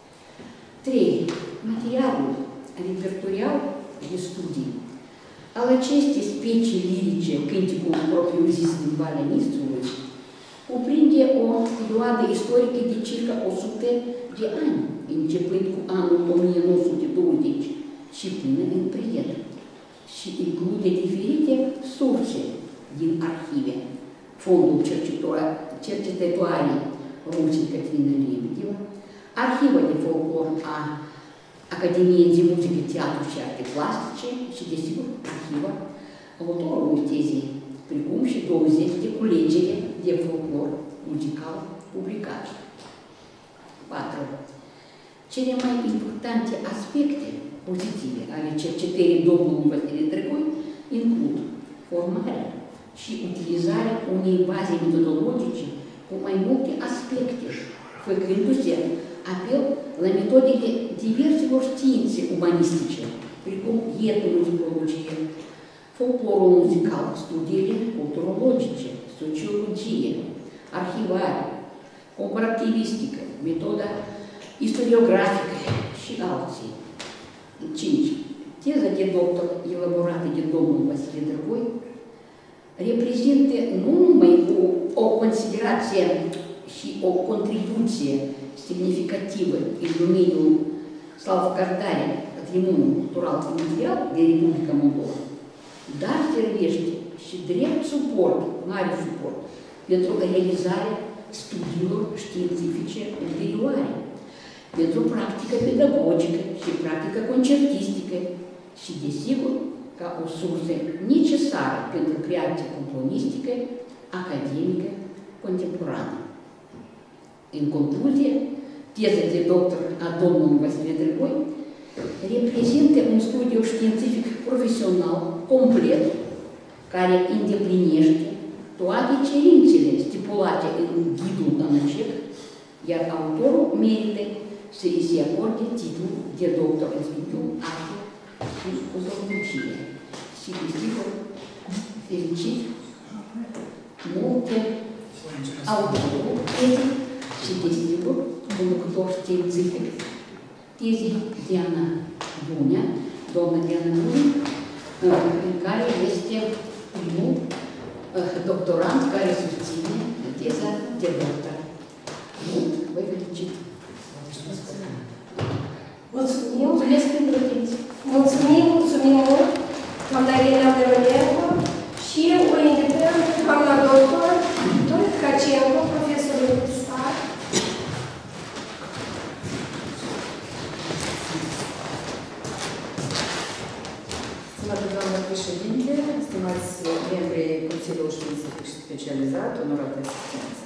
trei. Materialul repertorial de studii. Al acestei specii lirice, cânticul propriu-zis din Valea Nistrului, cuprinde o perioadă istorică de circa o sută de ani, începând cu anul o mie nouă sute douăzeci și până în prezent, și include diferite surse din arhive. Fondul cercetătoarei ruse Caterina Lebedeva, Arhiva de folclor a Academiei de Muzică, Teatru și Arte Plastice și, desigur, arhiva autorului tezei, precum și douăzeci de culegere de folclor muzical publicate. patru. Cele mai importante aspecte pozitive ale cercetării domnului Vasile Drăgoi includ formarea și utilizarea unei baze metodologice cu mai multe aspecte, făcându-se apel la metodele diverselor științe umanistice, precum etnomuzicologie, folclorul muzical, studiile culturologice, sociologie, arhivare, comparativistică, metoda istoriografică și alții. cinci. Teza de doctor elaborată de domnul Vasile Drăgoi reprezintă nu numai o, o considerație și o contribuție semnificativă în domeniul salvgardarea patrimoniului cultural și material de Republica Moldova, dar servește și drept suport, mare suport, pentru realizarea studiilor științifice ulterioare, pentru practică pedagogică și practică concertistică și, desigur, ca o sursă necesară pentru creația componistică, academică, contemporană. În concluzie, teza de doctor a domnului Vasile Drăgoi reprezintă un studiu științific profesional complet care îndeplinește toate cerințele stipulate în ghidul ANACEC, iar autorul merită să îi se acorde titlul de doctor în studiul arte și uzornicie. Și, desigur, fericit multe autorul tezei și, desigur, conducător științific tezei Diana Bunea, doamna Diana Bunea, în care este primul doctorant care susține teza de doctor. Mult, vă felicit! Mulțumim! Mulțumesc pentru atenție! Mulțumim, mulțumim mult, doamna Irina Veroneanu, și o invităm doamna doctor Dorit Cacenco, profesor universitar. Stimată doamnă președinte, stimați membrii Consiliului Științific și Specializat, onorată asistență.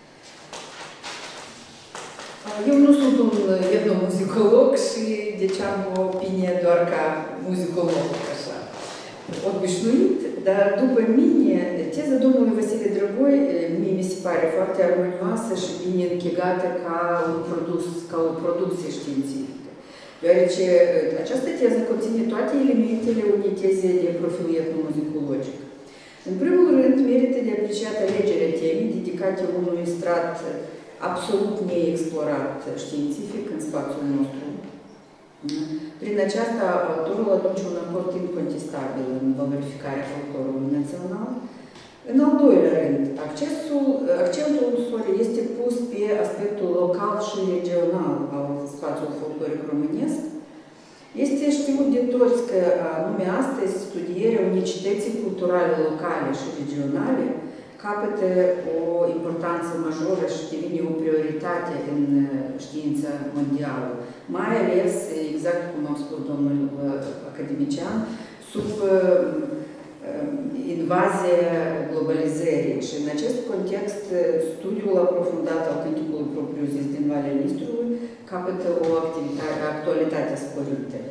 Eu nu sunt un etnomuzicolog și deci am o opinie doar ca muzicolog, așa, obișnuit, dar după mine, teza domnului Vasile Drăgoi mie mi se pare foarte armonioasă și bine închegată ca un produs, ca o producție științifică. Deoarece această teză conține toate elementele unei teze de profil etnomuzicologic. În primul rând, merită de apreciat alegerea temei dedicate unui strat absolut neexplorat științific în spațiul nostru. Prin aceasta, autorul aduce un aport incontestabil în valorificarea folclorului național. În al doilea rând, accesul, accentul este pus pe aspectul local și regional al spațiului folcloric românesc. Este știut de toți că anume astăzi studierea unicității culturale locale și regionale capătă o importanță majoră și devine o prioritate în știința mondială, mai ales, exact cum am spus domnul academician, sub invazia globalizării. Și în acest context, studiul aprofundat al cânticului propriu-zis din Valea Nistrului capătă o actualitate sporită.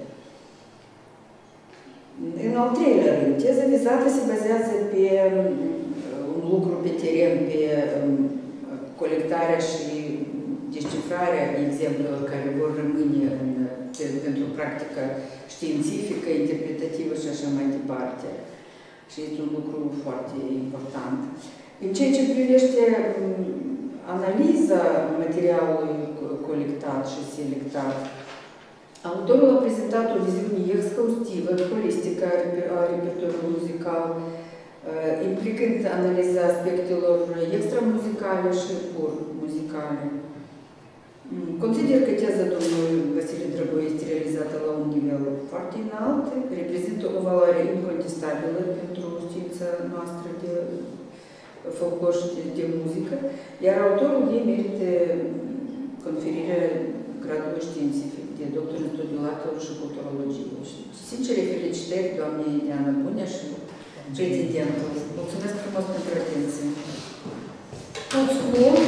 În al treilea rând, teza vizată se bazează pe un lucru pe teren, pe colectarea și descifrarea exemplelor care vor rămâne în, pentru practică științifică, interpretativă și așa mai departe. și este un lucru foarte important. În ceea ce privește analiza materialului colectat și selectat, autorul a prezentat o viziune exhaustivă, holistică a repertoriului muzical, implicând analiza aspectelor extramuzicale și pur muzicale. Consider că teza domnului Vasile Drăgoi este realizată la un nivel foarte înalt, reprezintă o valoare incontestabilă pentru știința noastră de folclor și de, de muzică, iar autorul ei merită conferirea gradului științific de doctor în studiul actelor și culturologie. Și sincere felicitări doamnei Diana Bunea și prezidentul. Mulțumesc frumos pentru atenție. Mulțumim.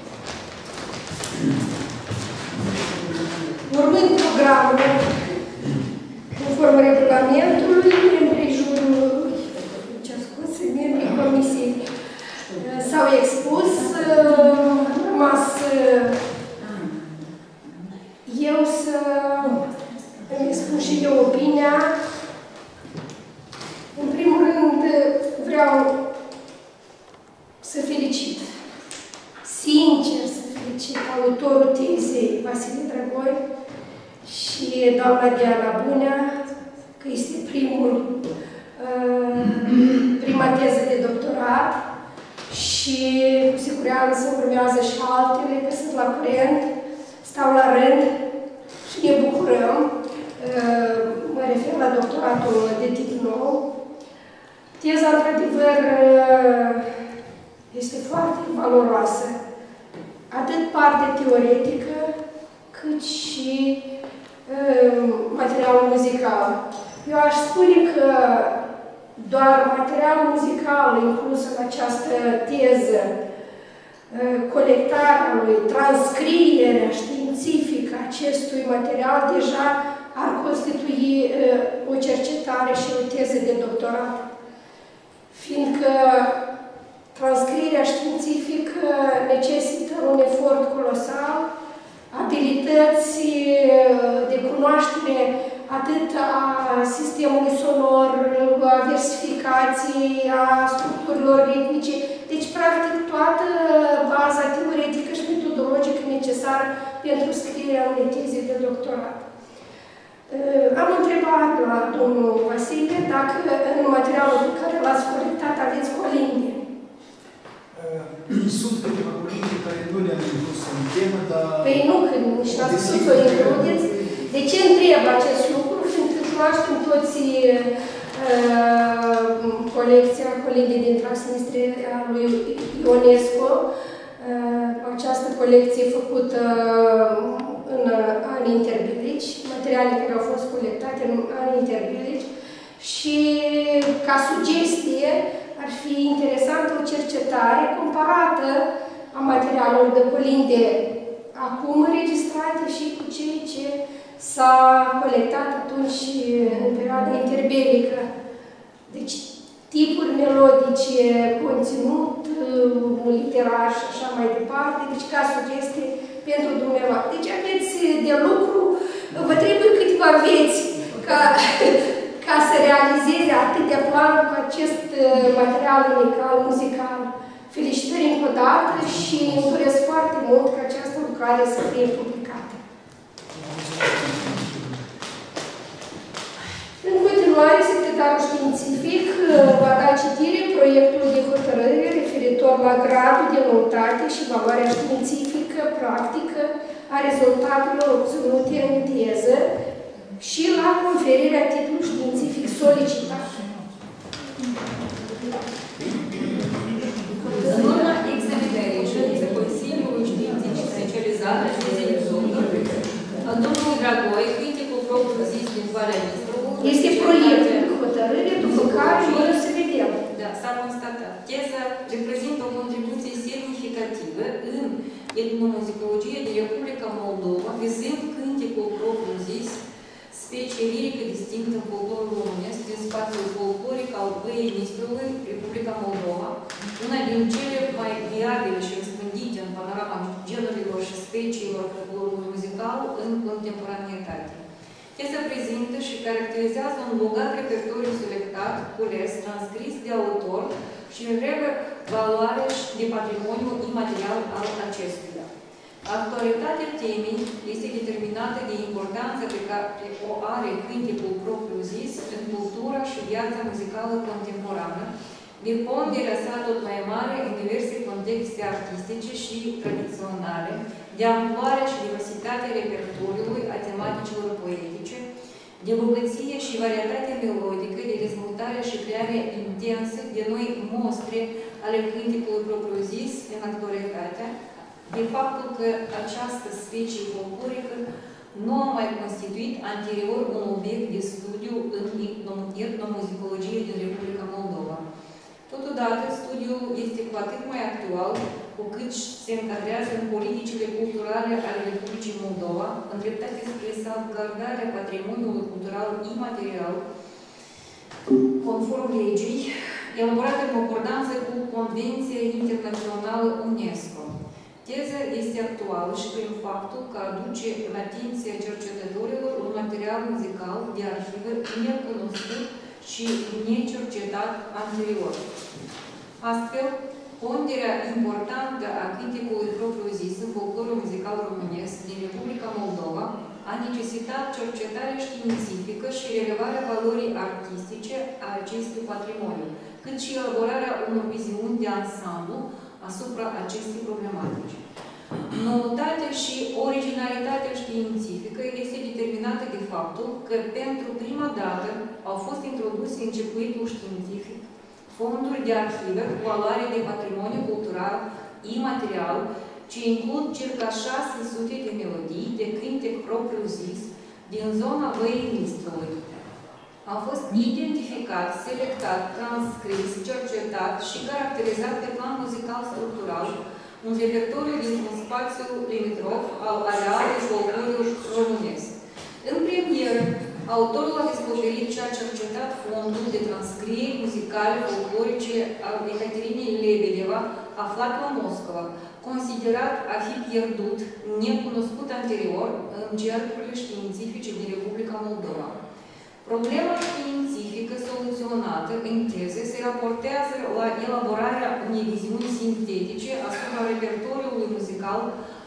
Urmând programul, conform regulamentului, membrii jurului, ce ascult, membrii comisiei s-au expus, am rămas eu să îmi spun și eu opinia. În primul rând, vreau să felicit, sincer să felicit autorul tezei Vasile Drăgoi și doamna Diana Bunea, că este primul, prima teză de doctorat și cu siguranță urmează și altele, că sunt la curent, stau la rând și ne bucurăm. Mă refer la doctoratul de tip nou. Teza, într-adevăr, este foarte valoroasă, atât partea teoretică, cât și materialul muzical. Eu aș spune că doar materialul muzical inclus în această teză, colectarea lui, transcrierea științifică acestui material, deja ar constitui o cercetare și o teză de doctorat. Fiindcă transcrierea științifică necesită un efort colosal, abilități de cunoaștere atât a sistemului sonor, a versificației, a structurilor ritmice, deci practic toată baza teoretică și metodologică necesară pentru scrierea unei teze de doctorat. Am întrebat la domnul Vasile dacă în materialul pe care l-ați colectat aveți colinde. Sunt câteva colinde care nu le-am inclus în temă, dar... Păi nu, că nici n-ați spus să o includeți. De ce întreb acest lucru? Fiindcă cunoaștem toți uh, colecția colinde din Transnistria a lui Ionescu, uh, această colecție făcută în anii interbelici, materiale care au fost colectate în anii interbelici și ca sugestie ar fi interesantă o cercetare comparată a materialelor de colinde acum înregistrate și cu cei ce s-a colectat atunci în perioada interbelică. Deci tipuri melodice, conținut literar și așa mai departe, deci ca sugestie pentru dumneavoastră. Deci aveți de lucru, vă trebuie câteva vieți ca, ca să realizeze atâtea planuri cu acest material unical, muzical. Felicitări încă o dată și îmi doresc foarte mult ca această lucrare să fie publicată. În continuare, secretarul științific va da citire proiectului de hotărâre referitor la gradul de noutate și valoarea științifică, practică, a rezultatelor obținute în teză și la conferirea titlului științific solicitat. În urma examinării ședinței Consiliului Științific Specializat în teze de doctor, domnul Drăgoi, criticul propriu-zis din Valea Nistrului, este proiectul de hotărâre, după care noi să vedem. Da, s-a constatat. Teza reprezintă o contribuție semnificativă în etnomuzicologie de Republica Moldova, vizând cânticul propriu-zis, specie lirică distinctă în folclorul românesc din spațiul folcloric al Băii Nistrului, Republica Moldova, una din cele mai viabile și răspândite în panorama genurilor și speciilor folclorului muzical în contemporaneitate. Teza prezintă și caracterizează un bogat repertoriu selectat, cules, transcris de autor și revă valoare de patrimoniu imaterial al acestuia. Actualitatea temei este determinată de importanța pe care o are cânticul propriu-zis în cultura și viața muzicală contemporană, de ponderea sa tot mai mare în diverse contexte artistice și tradiționale, de amploarea și diversitatea repertoriului a tematicilor poetice, de bogăție și varietate melodică, de dezvoltare și creare intensă de noi mostre ale cânticului propriu-zis în actualitate, de faptul că această specie folclorică nu a mai constituit anterior un obiect de studiu în etnomuzicologie din Republica Moldova. Totodată, studiul este cu atât mai actual, cu cât se încadrează în politicile culturale ale Republicii Moldova, îndreptate spre salvgardarea patrimoniului cultural imaterial, conform legii, elaborată în concordanță cu Convenția Internațională UNESCO. Teza este actuală și prin faptul că aduce în atenția cercetătorilor un material muzical de arhivă necunoscut și necercetat anterior. Astfel, ponderea importantă a cânticului propriu-zis în folclorul muzical românesc din Republica Moldova a necesitat cercetarea științifică și relevarea valorii artistice a acestui patrimoniu, cât și elaborarea unor viziuni de ansamblu asupra acestei problematici. Noutatea și originalitatea științifică este determinată de faptul că pentru prima dată au fost introduse în circuitul științific fonduri de arhivă cu valoare de patrimoniu cultural imaterial, ce includ circa șase sute de melodii de cântec propriu-zis din zona Văii Nistrului. Au fost identificat, selectat, transcris, cercetat și caracterizat pe plan muzical structural un repertoriu dintr-un spațiu limitrof al arealului folclorului românesc. În premieră, autorul a descoperit și a cercetat fondul de transcrieri muzicale folclorice al Ecaterinei Lebedeva, aflat la Moscova, considerat a fi pierdut, necunoscut anterior, în cercurile științifice din Republica Moldova. Problema științifică soluționată în teze se raportează la elaborarea unei viziuni sintetice asupra repertoriului muzical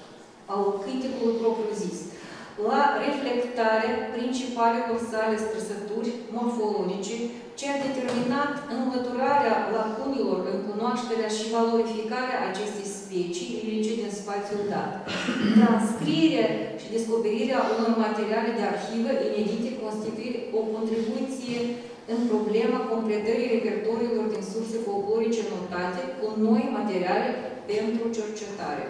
al cânticului propriu-zis, la reflectarea principalelor sale străsături morfologice, ce a determinat înlăturarea lacunilor în cunoașterea și valorificarea acestei specii lirice din spațiul dat. Transcrierea și descoperirea unor materiale de arhivă inedite constituie o contribuție în problema completării repertoriilor din surse folclorice notate cu noi materiale pentru cercetare.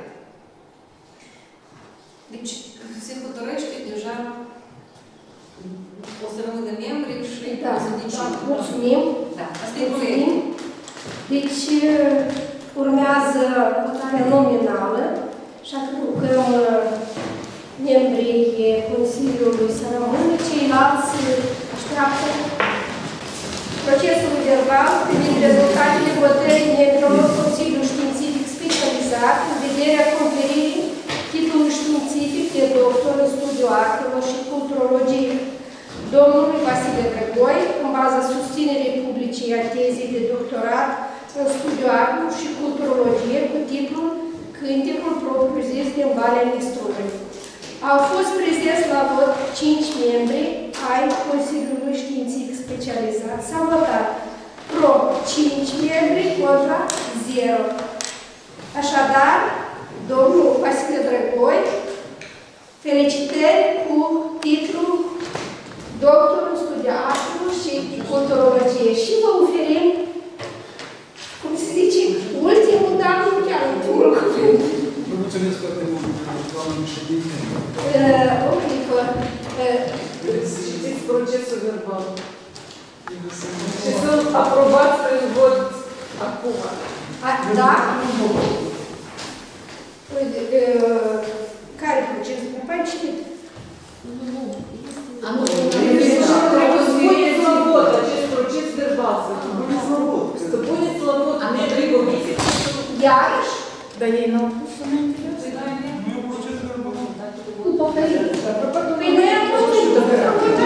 Deci, se hotărăște deja, o să rămână membri și da, o să decim. Da, mulțumim. Da, asta e proiect. Deci, urmează votarea nominală și acum rugăm membrii Consiliului să rămână, ceilalți așteaptă procesul verbal privind rezultatele votării membrilor Consiliului Științific Specializat în vederea conferirii titlul științific de doctor în studiu artelor și culturologie domnului Vasile Drăgoi, în baza susținerii publice a tezei de doctorat în studiu artelor și culturologie cu titlul Cântecul propriu-zis din Valea Nistrului. Au fost prezenți la vot cinci membri ai Consiliului Științific Specializat. S-a votat pro cinci membri contra zero. Așadar, domnul Vasile Drăgoi, felicitări cu titlul doctor în studiu artelor și culturologie și vă oferim, cum se zice, ultimul, dar nu chiar ultimul cuvânt. Vă mulțumesc foarte mult, doamnă președinte. O clipă. Citiți procesul verbal. Și să aprobați prin vot acum. Da? Care proces? Mai citit? Nu, nu. Puneți la vot acest proces verbal. Să puneți la vot membrii comisiei. Iarăși? Dar ei n-au pus înainte. Nu e proces verbal. Cu păcălință. Păi noi am pus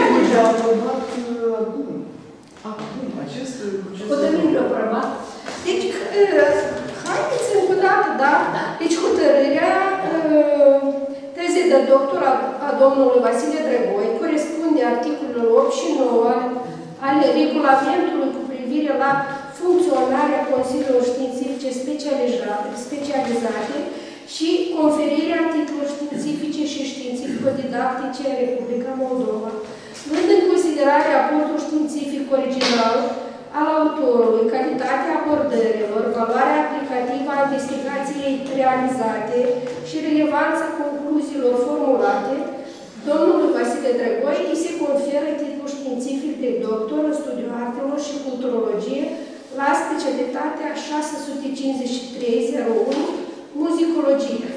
Hotărâri de aprobat. Deci, haideți încă o dată, da? Deci hotărârea teze de doctor a domnului Vasile Drăgoi corespunde articolelor opt și nouă ale regulamentului cu privire la funcționarea consiliilor științifice specializate și conferirea titlurilor științifice și științifico-didactice în Republica Moldova, luând în considerare aportul științific original al autorului, calitatea abordărilor, valoarea aplicativă a investigației realizate și relevanța concluziilor formulate, domnului Vasile Drăgoi îi se conferă titlul științific de doctor în studiul artelor și culturologie la specialitatea șase sute cincizeci și trei zero unu, muzicologie.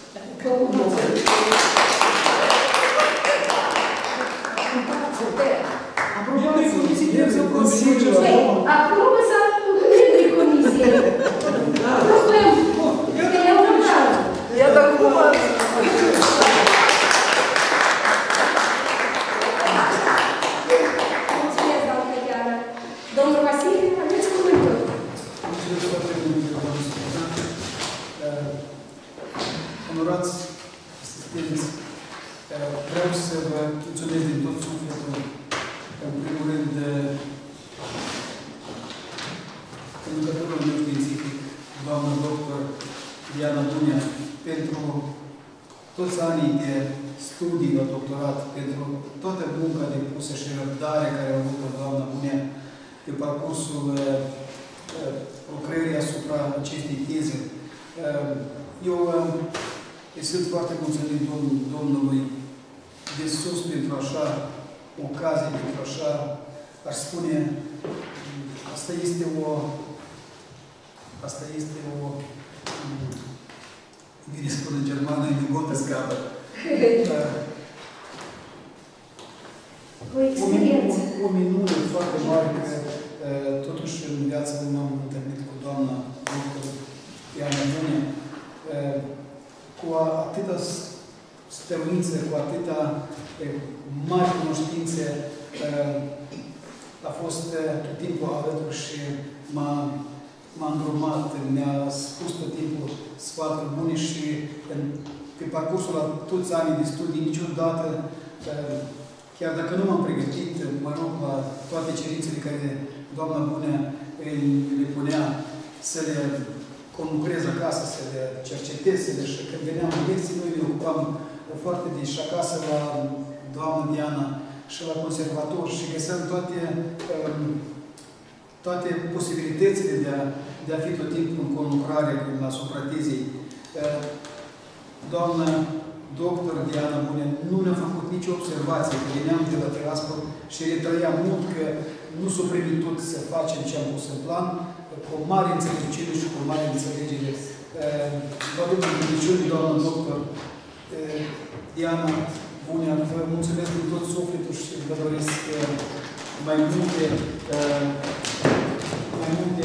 Aprobă sau de comisie? Aprobăm. Iată cum Mulțumesc, doamnă Diana. Domnul Vasile, aveți cuvântul. Mulțumesc foarte mult, doamnă secretar. Onorați asistenți, vreau să vă mulțumesc din tot sufletul, în primul rând, conducătorul meu științific, doamnă doctor Diana Bunea, pentru toți anii de studii la doctorat, pentru toată munca depusă și răbdare care a avut doamna Bunea pe parcursul lucrării asupra acestei teze. Eu îi sunt foarte mulțumit Domnului de sus pentru așa ocazie, pentru așa, aș spune, asta este o, asta este o, bine spune în germană, în gotă scapă. O minune, o minune foarte mare că totuși în viață nu m-am întâlnit cu doamna doctor Diana Bunea, cu atâta stăruință, cu atâta mari cunoștințe, a fost tot timpul alături și m-a îndrumat, mi-a spus tot timpul sfaturi bune și pe parcursul la toți anii de studii, niciodată, chiar dacă nu m-am pregătit, mă rog, la toate cerințele care doamna Bunea le punea să le conlucrez acasă, să le cercetez, să le... Și când veneam în lecții, noi ne ocupam foarte de și acasă la doamna Diana și la conservator și găseam toate, toate posibilitățile de a, de a fi tot timpul în conlucrare asupra tezei. Doamna doctor Diana Bunea nu ne-a făcut nicio observație, că veneam de la Tiraspol și retrăia mult că nu s-a primit tot să facem ce am pus în plan, cu o mare înțelegere și cu o mare înțelegere. Vă duc în bunăciune, doamnă doctor Diana Bunea, vă mulțumesc din tot sufletul și vă doresc mai multe, mai multe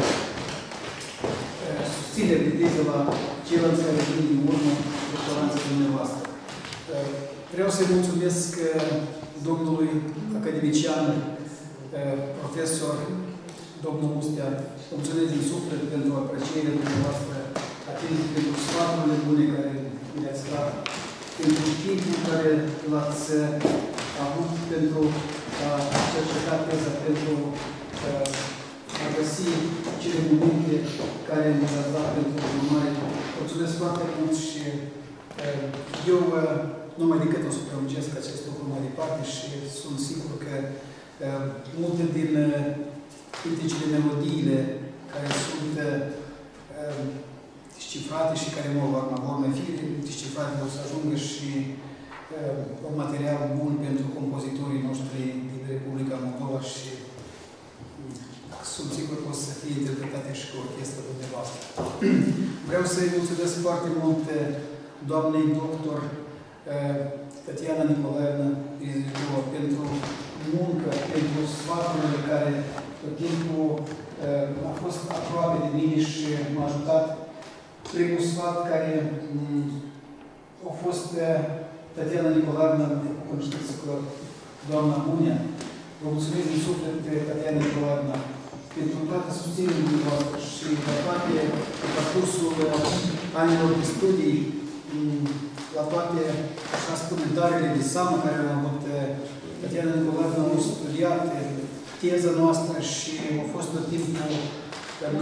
susțineri de teză la ceilalți care vin din urmă doctoranții dumneavoastră. Vreau să-i mulțumesc domnului academician, profesor, domnul Mustea, mulțumesc din suflet pentru aprecierea dumneavoastră, atât pentru sfaturile bune care le-ați dat, pentru timpul care l-ați avut pentru a cerceta teza, pentru a găsi cele momente care le-ați dat pentru urmare. Mulțumesc foarte mult și eu numai decât o să prelungesc acest lucru mai departe și sunt sigur că multe din criticile melodiile care sunt uh, descifrate și care vor mai fi descifrate, vor să ajungă și uh, un material bun pentru compozitorii noștri din Republica Moldova și uh, sunt sigur că o să fie interpretate și cu orchestra dumneavoastră. Vreau să-i mulțumesc foarte mult doamnei doctor uh, Tatiana Nicolaevna Rizicova pentru muncă, pentru sfaturile care tot timpul uh, a fost aproape de mine și m-a ajutat. Primul sfat care um, a fost uh, Tatiana Nicolaevna, de cunoștință cu doamna Bunea, Vă mulțumesc din suflet, Tatiana Nicolaevna, pentru toată susținerea dumneavoastră și la toate parcursul anilor de studii, la toate, așa spune, darele de seamă care am avut. Tatiana Nicolaevna a studiat teza noastră și a fost tot timpul în,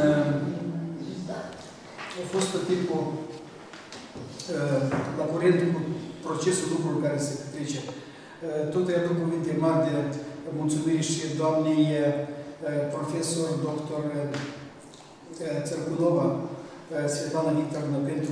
a fost tot timpul la curent cu procesul lucrurilor care se petrece. Tot îi aduc cuvinte mari de mulțumiri și doamnei profesor, doctor Țărculova, Svetlana Victorovna, pentru,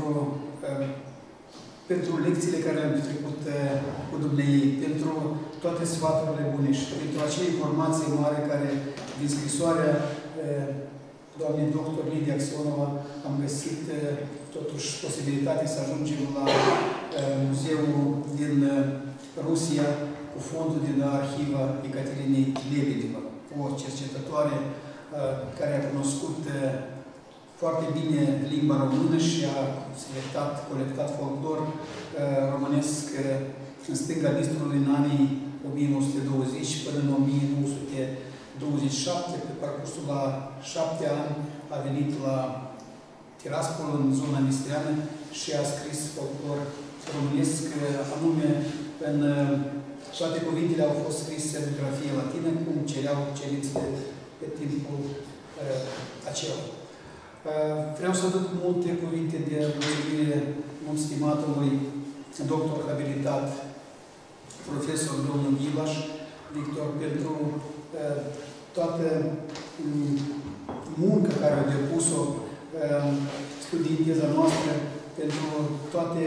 pentru lecțiile care le-am petrecut cu dumneei, pentru toate sfaturile bune și pentru acele informații mari care, din scrisoarea doamnei doctor Lidia Axionova, am găsit totuși posibilitatea să ajungem la muzeul din Rusia cu fondul din arhiva Ecaterinei Lebedeva, o cercetătoare care a cunoscut foarte bine limba română și a selectat, colectat folclor românesc în stânga Nistrului în anii o mie nouă sute douăzeci până în o mie nouă sute douăzeci și șapte. Pe parcursul la șapte ani a venit la Tiraspol, în zona nistreană, și a scris folclor românesc, anume în toate cuvintele au fost scrise în grafie latină, cum cereau cerințele pe timpul uh, acela. Uh, vreau să aduc multe cuvinte de mulțumire mult stimatului doctor habilitat, profesor domnul Ghilaș Victor, pentru uh, toată um, munca care a depus-o uh, studiind teza noastră, pentru toate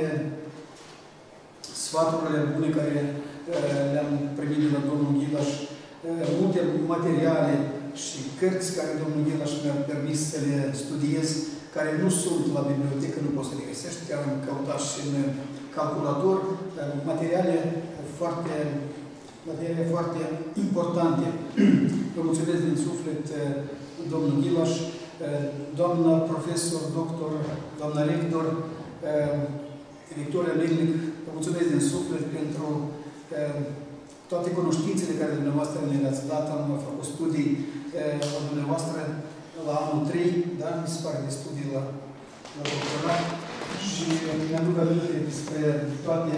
sfaturile bune care le-am primit de la domnul Ghilaș, multe materiale și cărți care domnul Ghilaș mi-a permis să le studiez, care nu sunt la bibliotecă, nu poți să le găsești, chiar am căutat și în calculator, materiale foarte, materiale foarte importante. Vă mulțumesc din suflet, domnul Ghilaș, doamna profesor, doctor, doamna rector, Victoria Neglic, vă mulțumesc din suflet pentru toate cunoștințele care dumneavoastră ne le-ați dat. Am făcut studii la dumneavoastră la anul trei, da? Mi se pare de studii la, la doctorat și mi-aduc aminte despre toate,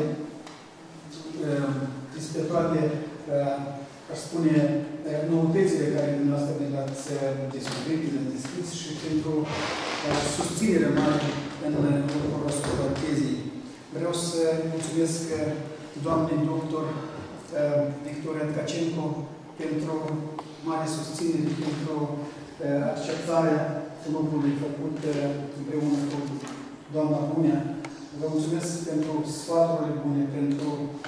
despre toate, aș spune, noutățile care dumneavoastră ne le-ați descoperit, le-ați descris și pentru susținerea mare în lucrul asupra tezei. Vreau să mulțumesc doamnei doctor Victoria Tkacenko pentru mare susținere, pentru acceptarea lucrului făcut împreună cu doamna Bunea. Vă mulțumesc pentru sfaturile bune, pentru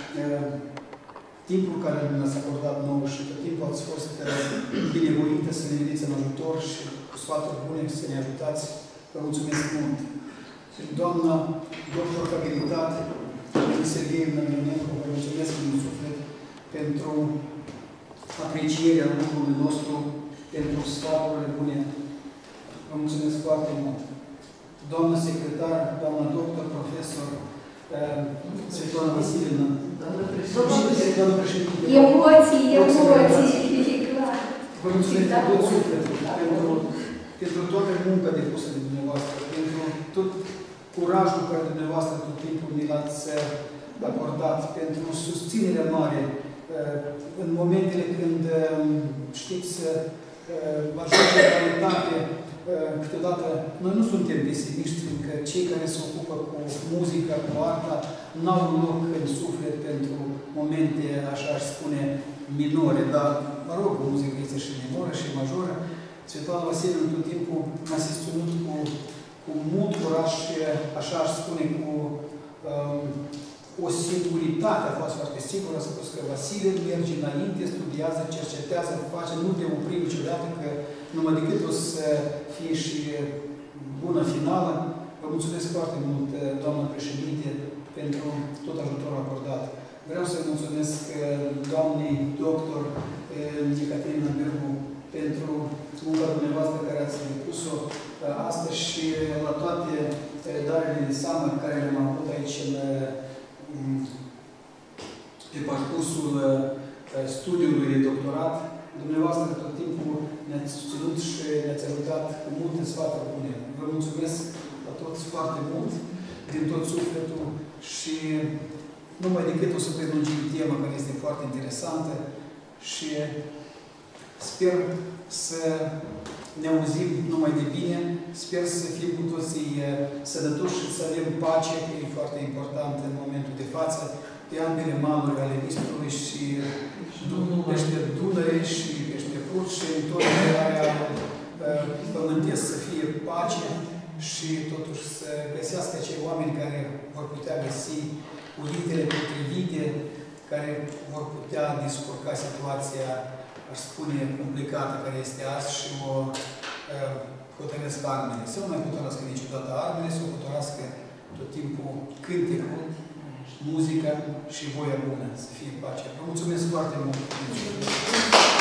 timpul care ne-ați acordat nouă și tot timpul ați fost binevoită să ne veniți în ajutor și cu sfaturi bune să ne ajutați. Vă mulțumesc mult. Doamna doctor habilitate, Serghei Nămânencu, vă mulțumesc din suflet pentru aprecierea lucrului nostru, pentru sfaturile bune. Vă mulțumesc foarte mult. Doamna secretar, doamna doctor, profesor, Svetlana Vasilevna. Doamna președinte. Emoții, emoții, clar. Vă mulțumesc din tot sufletul pentru, pentru toată munca depusă de dumneavoastră, pentru tot curajul care dumneavoastră tot timpul mi l-ați acordat, pentru susținerea mare în momentele când știți să ajunge în realitate. Câteodată noi nu suntem pesimiști, fiindcă cei care se ocupă cu muzica, cu arta, n-au un loc în suflet pentru momente, așa aș spune, minore, dar, mă rog, muzica este și minoră și majoră. Svetlana Vasilevna tot timpul m-a susținut cu, cu mult curaj și, așa aș spune, cu um, o singuritate. A fost foarte sigură, a spus că Vasile merge înainte, studiază, cercetează, face, nu te opri niciodată, că numai decât o să fie și bună finală. Vă mulțumesc foarte mult, doamnă președinte, pentru tot ajutorul acordat. Vreau să mulțumesc doamnei doctor Ecaterina Bergu pentru munca dumneavoastră care ați depus-o astăzi și la toate darele de seamă care le-am avut aici în, pe parcursul studiului de doctorat. multe sfaturi bune. Vă mulțumesc la toți foarte mult, din tot sufletul și numai decât o să prelungim tema care este foarte interesantă și sper să ne auzim numai de bine, sper să fim cu toții sănătoși și să avem pace, că e foarte important în momentul de față, pe ambele maluri ale Nistrului și pește Dunăre și pește Prut și în tot area pământesc să fie pace și totuși să găsească acei oameni care vor putea găsi cuvintele potrivite, care vor putea descurca situația, aș spune, complicată care este azi și o uh, hotărăsc armele. Să nu mai hotărăscă niciodată armele, să o hotărăscă tot timpul cântecul, muzica și voia bună, să fie pace. Vă mulțumesc foarte mult!